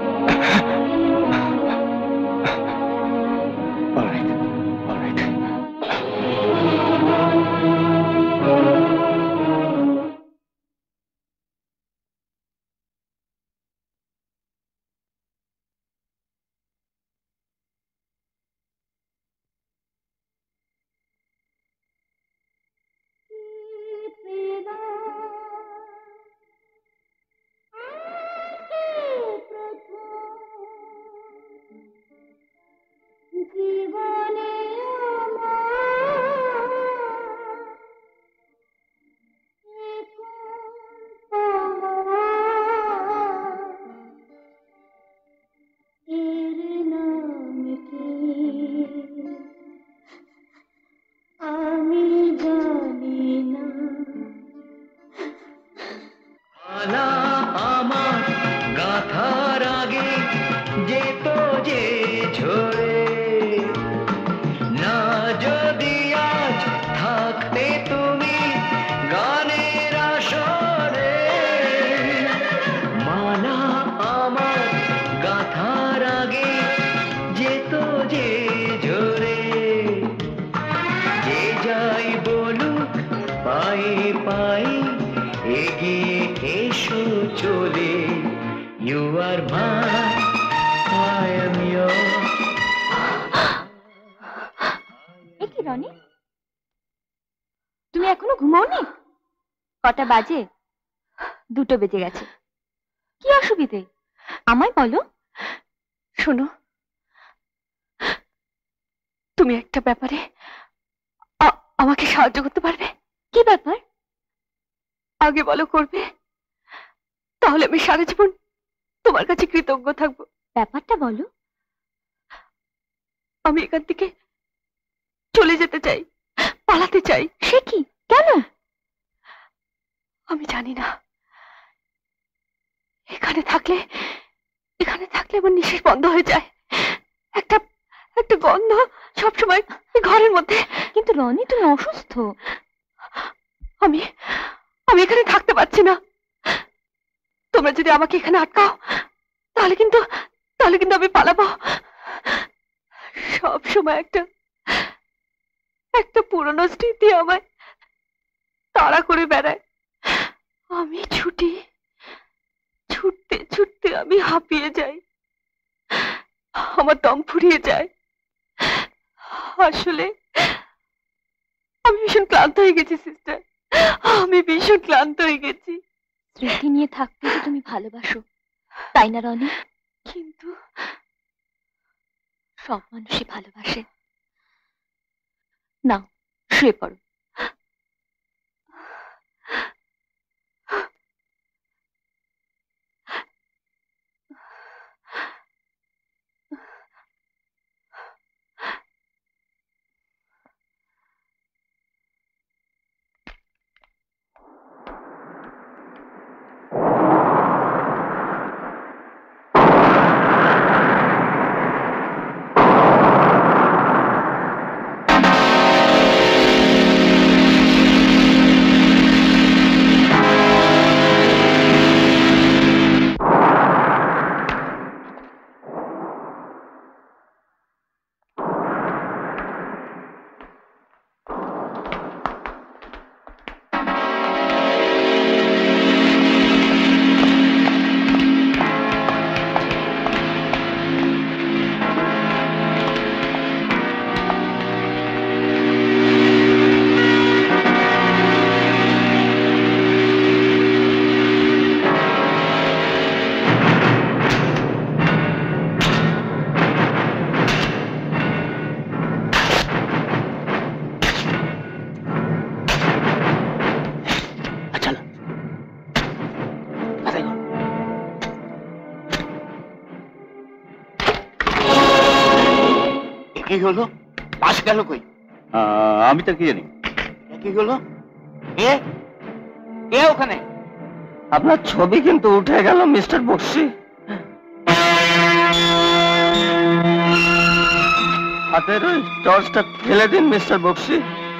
তুমি এখনো ঘুমাওনি? কটা বাজে? দুটো বেজে গেছে। কি অসুবিধে আমায় বলো। শোনো, তুমি একটা ব্যাপারে আমাকে সাহায্য করতে পারবে? কি ব্যাপার? আগে বলো করবে, তাহলে আমি সারা জীবন তোমার কাছে কৃতজ্ঞ থাকবো। ব্যাপারটা বলো। আমি এখান থেকে চলে যেতে চাই, পালাতে চাই। সে কি? কেন? আমি জানি না। এখানে থাকলে এখানে থাকলে আমার নিঃশ্বাস বন্ধ হয়ে যায়। একটা একটা গন্ধ সবসময় ঘরের মধ্যে। কিন্তু রনি, তুমি অসুস্থ। আমি আমি এখানে থাকতে পারছি না। তোমরা যদি আমাকে এখানে আটকাও তাহলে কিন্তু তাহলে কিন্তু আমি পালাবো। সব সময় একটা একটা পুরনো স্মৃতি আমায় তাড়া করে বেড়ায়। আমি ছুটি ছুটতে ছুটতে আমি হাঁপিয়ে যাই, আমার দম ফুরিয়ে যায়। আসলে আমি ভীষণ ক্লান্ত হয়ে গেছি সিস্টার, আমি ভীষণ ক্লান্ত হয়ে গেছি। স্মৃতি নিয়ে থাকতে তো তুমি ভালোবাসো, তাই না রনি? কিন্তু সব মানুষই ভালোবাসে। নাও শুয়ে পড়ো। কি হলো? লাশ গেল কই? আমি তার কি জানি। কি হলো? কে কে ওখানে? আপনার ছবি কিন্তু উঠে গেল মিস্টার বক্সি। হাতের ওই টর্চটা ফেলে দিন মিস্টার বক্সি।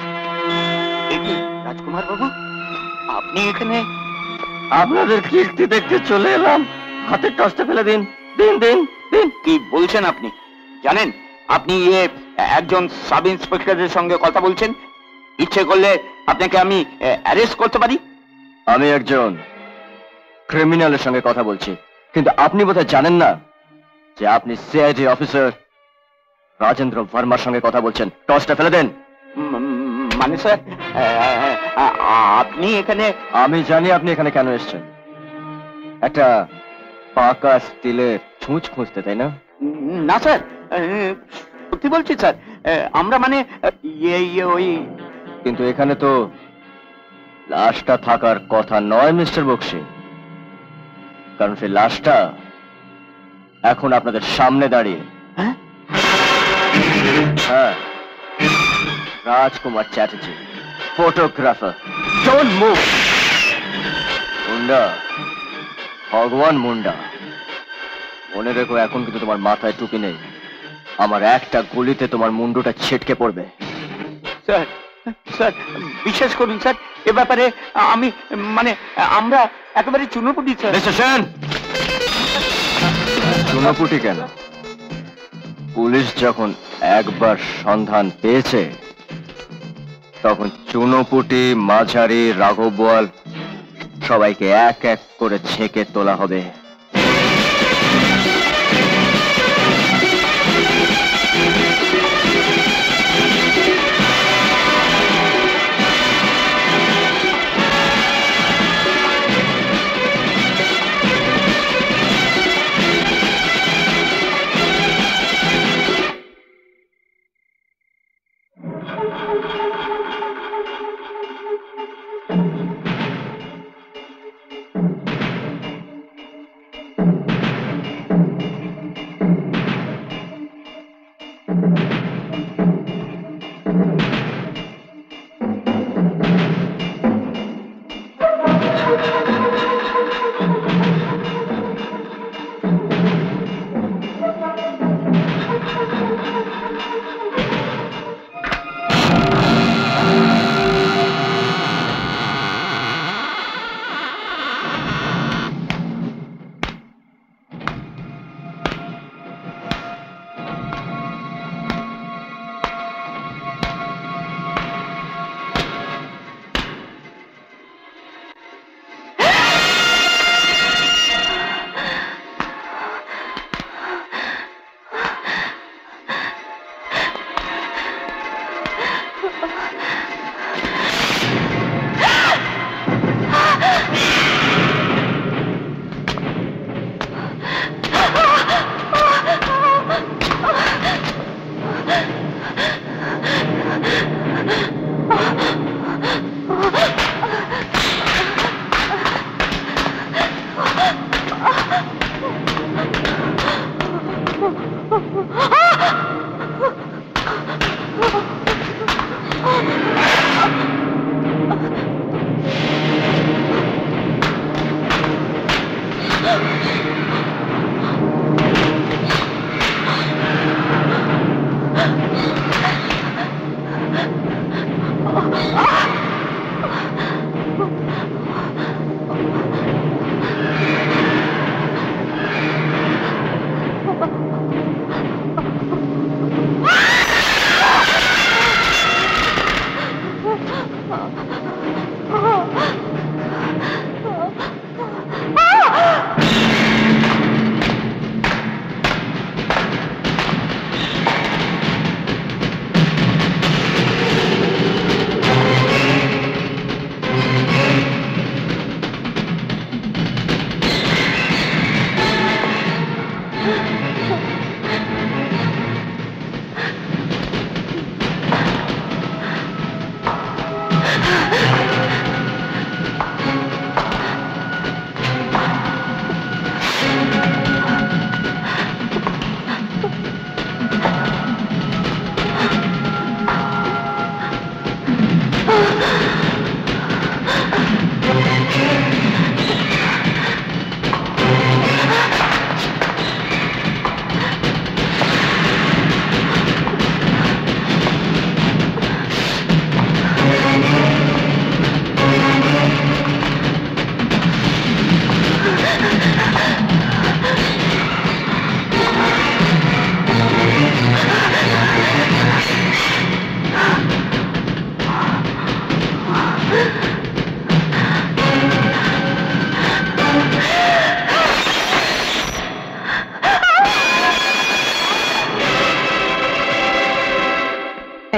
রাজকুমার বাবু, আপনি এখানে? আপনাদের কীর্তি দেখতে চলে এলাম। হাতের টর্চটা ফেলে দিন, দিন দিন দিন। কি বলছেন আপনি? জানেন আপনি ইয়ে একজন সাব ইন্সপেক্টরের সঙ্গে কথা বলছেন? ইচ্ছে করলে আপনাকে আমি অ্যারেস্ট করতে পারি। আমি একজন ক্রিমিনালের সঙ্গে কথা বলছি, কিন্তু আপনি বোধহয় জানেন না যে আপনি সিআইডি অফিসার রাজেন্দ্র ভার্মার সঙ্গে কথা বলছেন। টর্চটা ফেলে দেন। মানে স্যার আপনি এখানে? আমি জানি আপনি এখানে কেন এসেছেন। একটা পাকা স্টিলের ছুঁচ খুঁজতে, তাই না? না স্যার, সত্যি বলছি স্যার, আমরা মানে ইয়ে ইয়ে ওই। কিন্তু এখানে তো লাশটা থাকার কথা নয় মিস্টার বক্সি, কারণ সেই লাশটা এখন আপনাদের সামনে দাঁড়িয়ে। হ্যাঁ, Rajkumar Chatterjee, photographer. Don't move. Munda, Bhagwan Munda, মনে রেখো এখন কিন্তু তোমার মাথায় টুপি নেই। আমার একটা গুলিতে তোমার মুন্ডুটা ছিটকে পড়বে। স্যার স্যার বিশ্বাস করুন স্যার, এ ব্যাপারে আমি মানে আমরা একেবারে চুনোপুটি স্যার। সেন, চুনোপুটি কেন? পুলিশ যখন একবার সন্ধান পেয়েছে তখন চুনোপুটি, মাঝারি, রাঘব বোয়াল সবাইকে এক এক করে ছেঁকে তোলা হবে।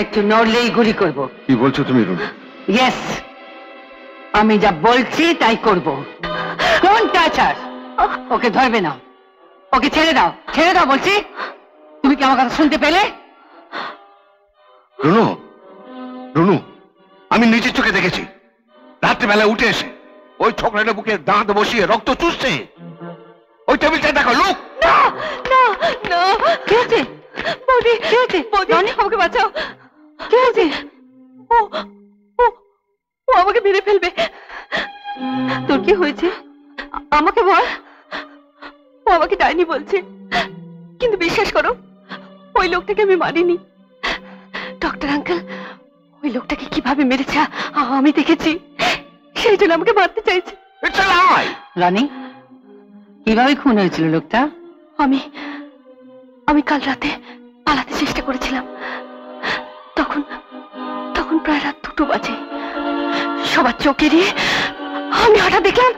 একটু নড়লেই গুলি করব। কি বলছো তুমি রুনু? ইয়েস, আমি যা বলছি তাই করব। ডোন্ট টাচ হার। ওকে ধরবে না, ওকে ছেড়ে দাও, ছেড়ে দাও বলছি। তুমি কি আমার কথা শুনতে পেলে? রুনু, রুনু, আমি নিজের চোখে দেখেছি রাত্রিবেলা উঠে এসে ওই ছোকরাটা বুকে দাঁত বসিয়ে রক্ত চুষছে। ওই টেবিলটা দেখো, লোক। না না না, কি হয়েছে বৌদি? কি হয়েছে বৌদি? আমাকে বাঁচাও। কি হয়েছে? ও ও ও আমাকে মেরে ফেলবে। তোর কি হয়েছে আমাকে বল। ও আমাকে ডাইনি বলছে, কিন্তু বিশ্বাস করো ওই লোকটাকে আমি মারিনি। ডক্টর আঙ্কেল ওই লোকটাকে কিভাবে মেরেছে আমি দেখেছি, সেই জন্য আমাকে মারতে চাইছে। রানী, কিভাবে খুন হয়েছিল লোকটা? আমি আমি কাল রাতে পালাতে চেষ্টা করেছিলাম। তখন তখন প্রায় রাত দুটো বাজে। সবার চোখ এড়িয়ে আমি হঠাৎ দেখলাম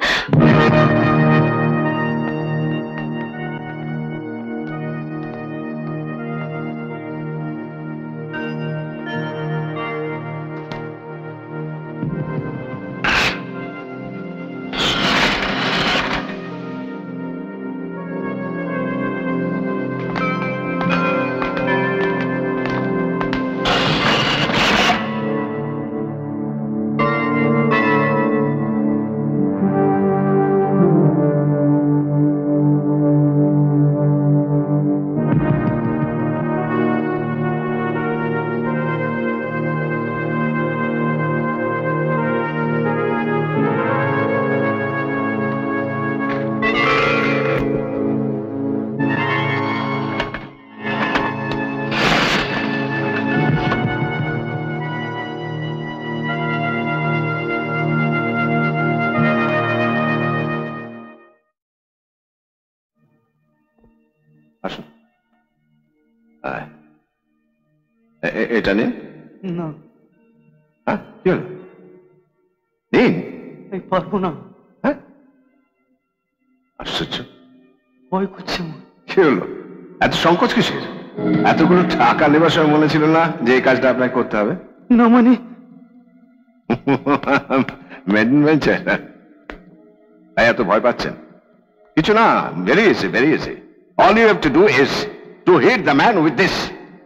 এটা নিন। না, হ্যাঁ কি হলো? নিন। পারবো না। হ্যাঁ আশ্চর্য, ভয় করছে। কি হলো? এত সংকোচ কিসের? এতগুলো টাকা নেবার সময় মনে ছিল না যে এই কাজটা আপনাকে করতে হবে? না মানে তাই এত ভয় পাচ্ছেন? কিছু না, বেরিয়েছে বেরিয়েছে। All you have to do is to hit the man with this.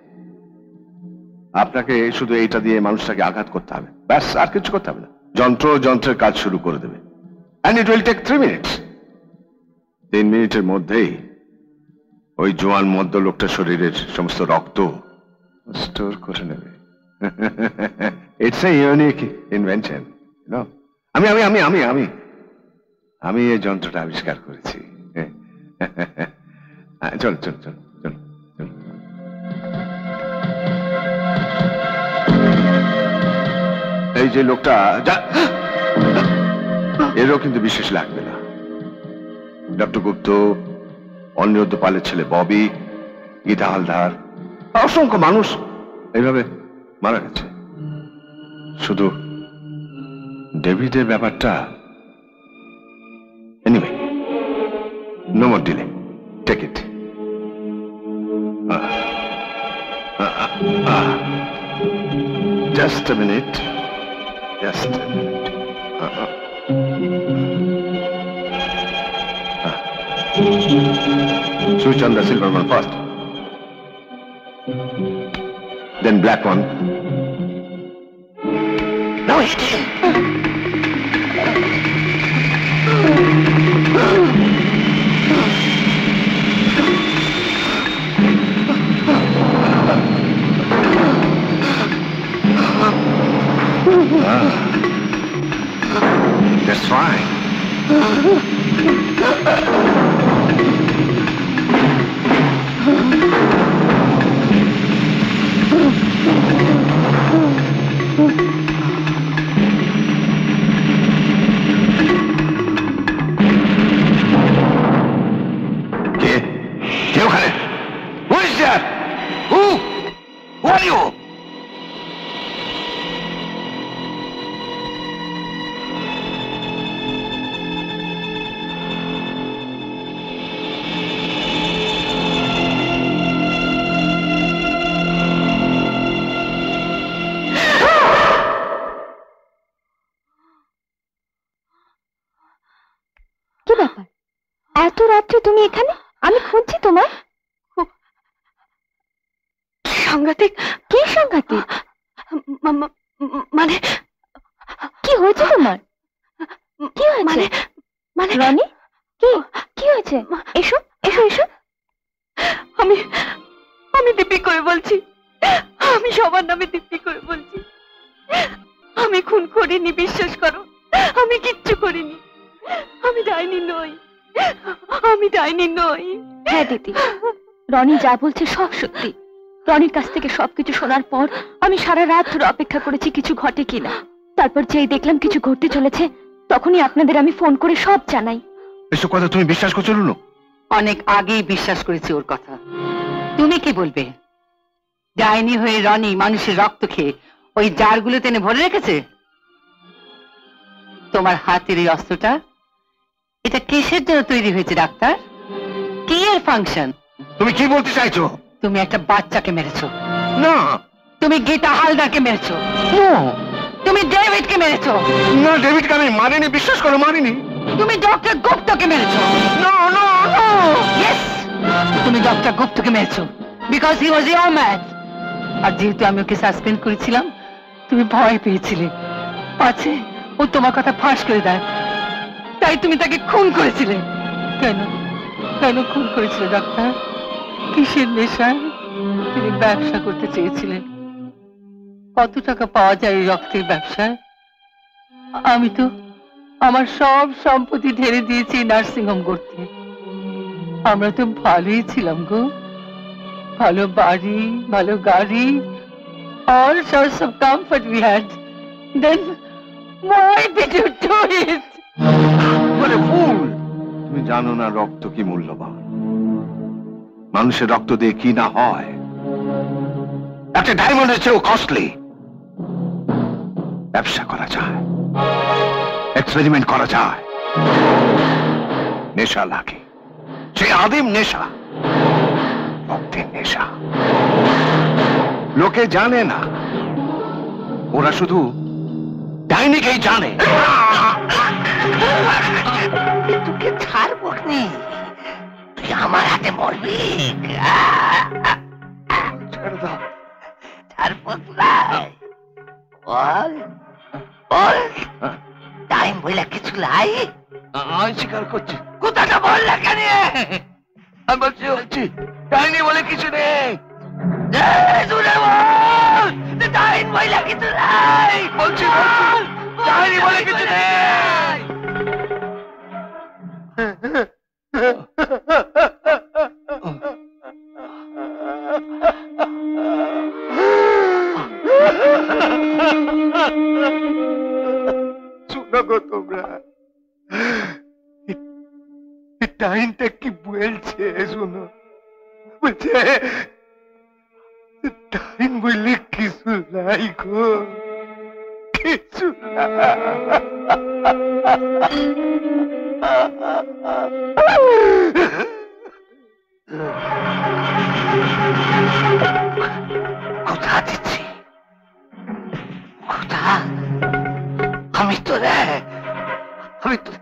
আপনাকে শুধু এইটা দিয়ে মানুষটাকে আঘাত করতে হবে, ব্যাস, আর কিছু করতে হবে না। যন্ত্র যন্ত্রের কাজ শুরু করে দেবে। And it will take three minutes. তিন মিনিটের মধ্যেই ওই জোয়ান মধ্য লোকটার শরীরের সমস্ত রক্ত স্টোর করে নেবে। It's a unique invention. আমি আমি আমি আমি আমি আমি এই যন্ত্রটা আবিষ্কার করেছি। চল চল চল চল চল। এই যে লোকটা, এরও কিন্তু বিশেষ লাগবে না। ডক্টর গুপ্ত, অনিরুদ্ধ পালের ছেলে ববি, গীতা হালদার, অসংখ্য মানুষ এইভাবে মারা গেছে। শুধু ডেভিডের ব্যাপারটা, anyway, no more delay, take it. Just a minute, just a minute. Switch on the silver one first, then black one. Now hit him. Ah, that's fine. ব্যাপার? এত রাত্রে তুমি এখানে? আমি খুঁজছি তোমায়। সাংঘাতিক। কি সাংঘাতিক? মানে কি হয়েছে তোমার? কি হয়েছে? মানে রনি, কি কি হয়েছে? এসো এসো এসো। আমি আমি দিব্যি করে বলছি, আমি সবার নামে দিব্যি করে বলছি, আমি খুন করিনি, বিশ্বাস করো, আমি কিচ্ছু করিনি, আমি ডাইনি নই, আমি ডাইনি নই। হ্যাঁ দিদি, রনি যা বলছে সব সত্যি। রনির কাছ থেকে সবকিছু শোনার পর আমি সারা রাত ধরে অপেক্ষা করেছি কিছু ঘটে কিনা। তারপর যেই দেখলাম কিছু ঘটতে চলেছে, তখনই আপনাদের আমি ফোন করে সব জানাই। এসব কথা তুমি বিশ্বাস করছো না? অনেক আগেই বিশ্বাস করেছি ওর কথা। তুমি কি বলবে? ডাইনি হয়ে রনি মানুষের রক্ত খেয়ে ওই জারগুলো টেনে ভরে রেখেছে। তোমার হাতের এই অস্ত্রটা, এটা কিসের জন্য তৈরি হয়েছে ডাক্তার? কি এর ফাংশন? তুমি কি বলতে চাইছো? তুমি একটা বাচ্চাকে মেরেছো। না। তুমি গীতা হালদারকে মেরেছো। তুমি ডেভিডকে মেরেছো। না, ডেভিডকে আমি মারিনি, বিশ্বাস করো, মারিনি। তুমি ডক্টর গুপ্তকে মেরেছো। না না না। ইয়েস, তুমি ডক্টর গুপ্তকে মেরেছো because he was your man. আর যেহেতু আমি ওকে সাসপেন্ড করেছিলাম, তুমি ভয় পেয়েছিলে পাছে ও তোমার কথা ফাঁস করে দেয়, তাই তুমি তাকে খুন করেছিলে। কেন কেন খুন করেছিলে ডাক্তার? কিসের নেশায়? তিনি ব্যবসা করতে চেয়েছিলেন। কত টাকা পাওয়া যায় এই রক্তের ব্যবসায়? আমি তো আমার সব সম্পত্তি ঢেলে দিয়েছি নার্সিংহোম করতে। আমরা তো ভালোই ছিলাম গো, ভালো বাড়ি, ভালো গাড়ি, all sorts of comfort we had. Then why did you do it? বলে ভুল। তুমি জানো না রক্ত কি মূল্যবান, মানুষের রক্ত দিয়ে কি না হয়। একটা ডায়মন্ডের চেয়েও কস্টলি। ব্যবসা করা যায়, এক্সপেরিমেন্ট করা যায়, নেশা লাগে, সেই আদিম নেশা, রক্তের নেশা। লোকে জানে না, ওরা শুধু ডাইনিকেই জানে। তোকে ছাড়বো নি, তুই আমার হাতে মরবি। ছাড়বো নাই, বল বল, টাইম বইলা কিছু লাই। আমি স্বীকার করছি। কোথাটা বল না কেন? আমি বলছি বলছি ডাইনি বলে কিছু নেই। টাইম বইলা কিছু নাই, বলছি ডাইনি বলে কিছু নেই। শুনো গো তোমরা, টাইমটা কি বলছে শুনো। বলছে টাইম বললে কিছু নাই গো, কিছু কোথা দিচ্ছি, কোথা? আমি তো রে, আমি তো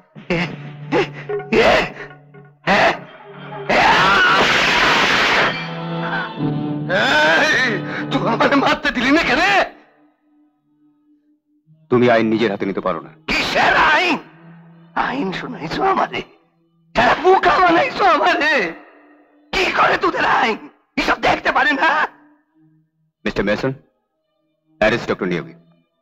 তুই আমাকে মারতে দিলি না কেন? তুমি আইন নিজের হাতে নিতে পারো না। কিসের আইন? আইন শুনাইছো আমারে, বোকা বানাইছো আমারে। কি করে তোদের আইন? এসব দেখতে পারে না? Mister Mason, arrest doctor Neogi.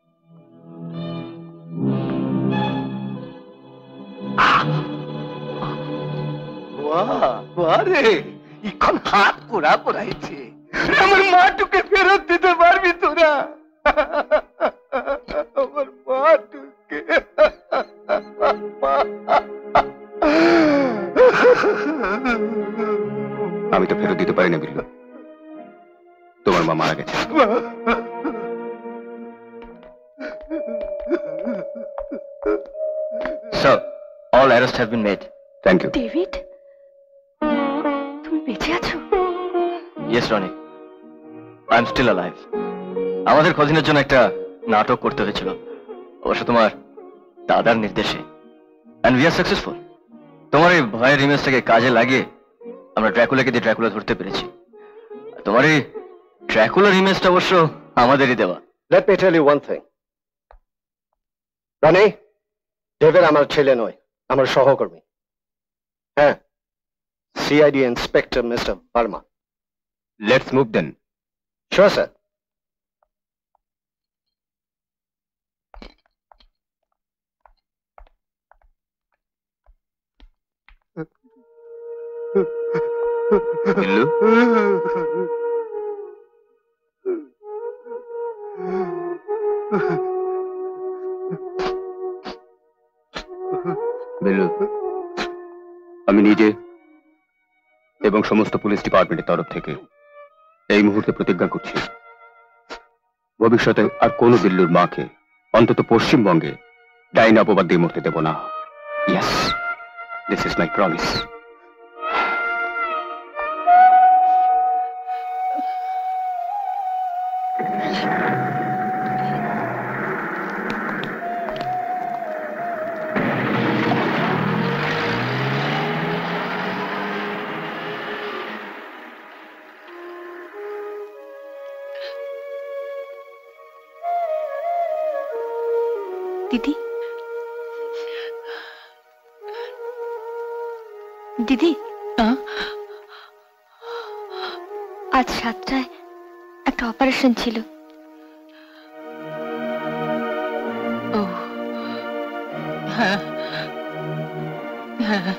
বারে এখন হাত পোড়া পোড়াইছে। আমার মাটুকে ফেরত দিতে পারবি তোরা? আমার মাটুকে আমি তো ফেরত দিতে পারি না বিপ্লব, তোমার মা মারা গেছে। Sir, all arrests have been made. Thank you. David, তুমি বেঁচে আছো? Yes, Ronnie. I'm still alive. আমাদের খোঁজনের জন্য একটা নাটক করতে হয়েছিল, অবশ্য তোমার দাদার নির্দেশে, and we are successful. তোমার এই ভয়ের ইমেজটাকে কাজে লাগিয়ে আমরা ড্র্যাকুলাকে দিয়ে ড্র্যাকুলা ধরতে পেরেছি। তোমার এই ড্র্যাকুলার ইমেজটা অবশ্য আমাদেরই দেওয়া। Let me tell you one thing. Roni, David আমার ছেলে নয়, আমার সহকর্মী। হ্যাঁ, CID inspector mister Verma. Let's move then. Sure sir. Billu, Billu, আমি নিজে এবং সমস্ত পুলিশ ডিপার্টমেন্টের তরফ থেকে এই মুহূর্তে প্রতিজ্ঞা করছি, ভবিষ্যতে আর কোনো বিল্লুর মাকে অন্তত পশ্চিমবঙ্গে ডাইন অপবাদ দিয়ে মরতে দেব না। Yes, this is my promise. দিদি, দিদি, আজ সাতটায় একটা অপারেশন ছিল। ও হ্যাঁ হ্যাঁ,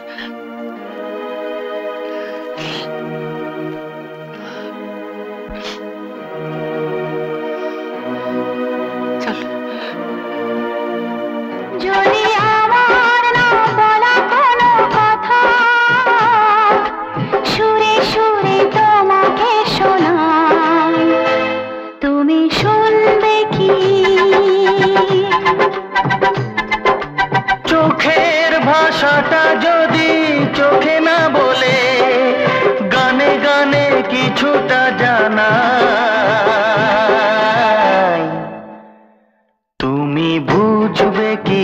চোখের ভাষাটা যদি চোখে না বলে গানে গানে কিছুটা জানা, তুমি বুঝবে কি?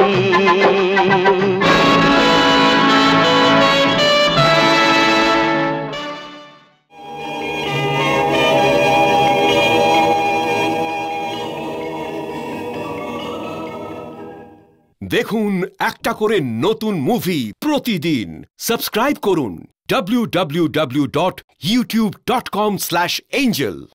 দেখুন একটা করে নতুন মুভি প্রতিদিন। সাবস্ক্রাইব করুন W W W dot YouTube dot com slash Angel.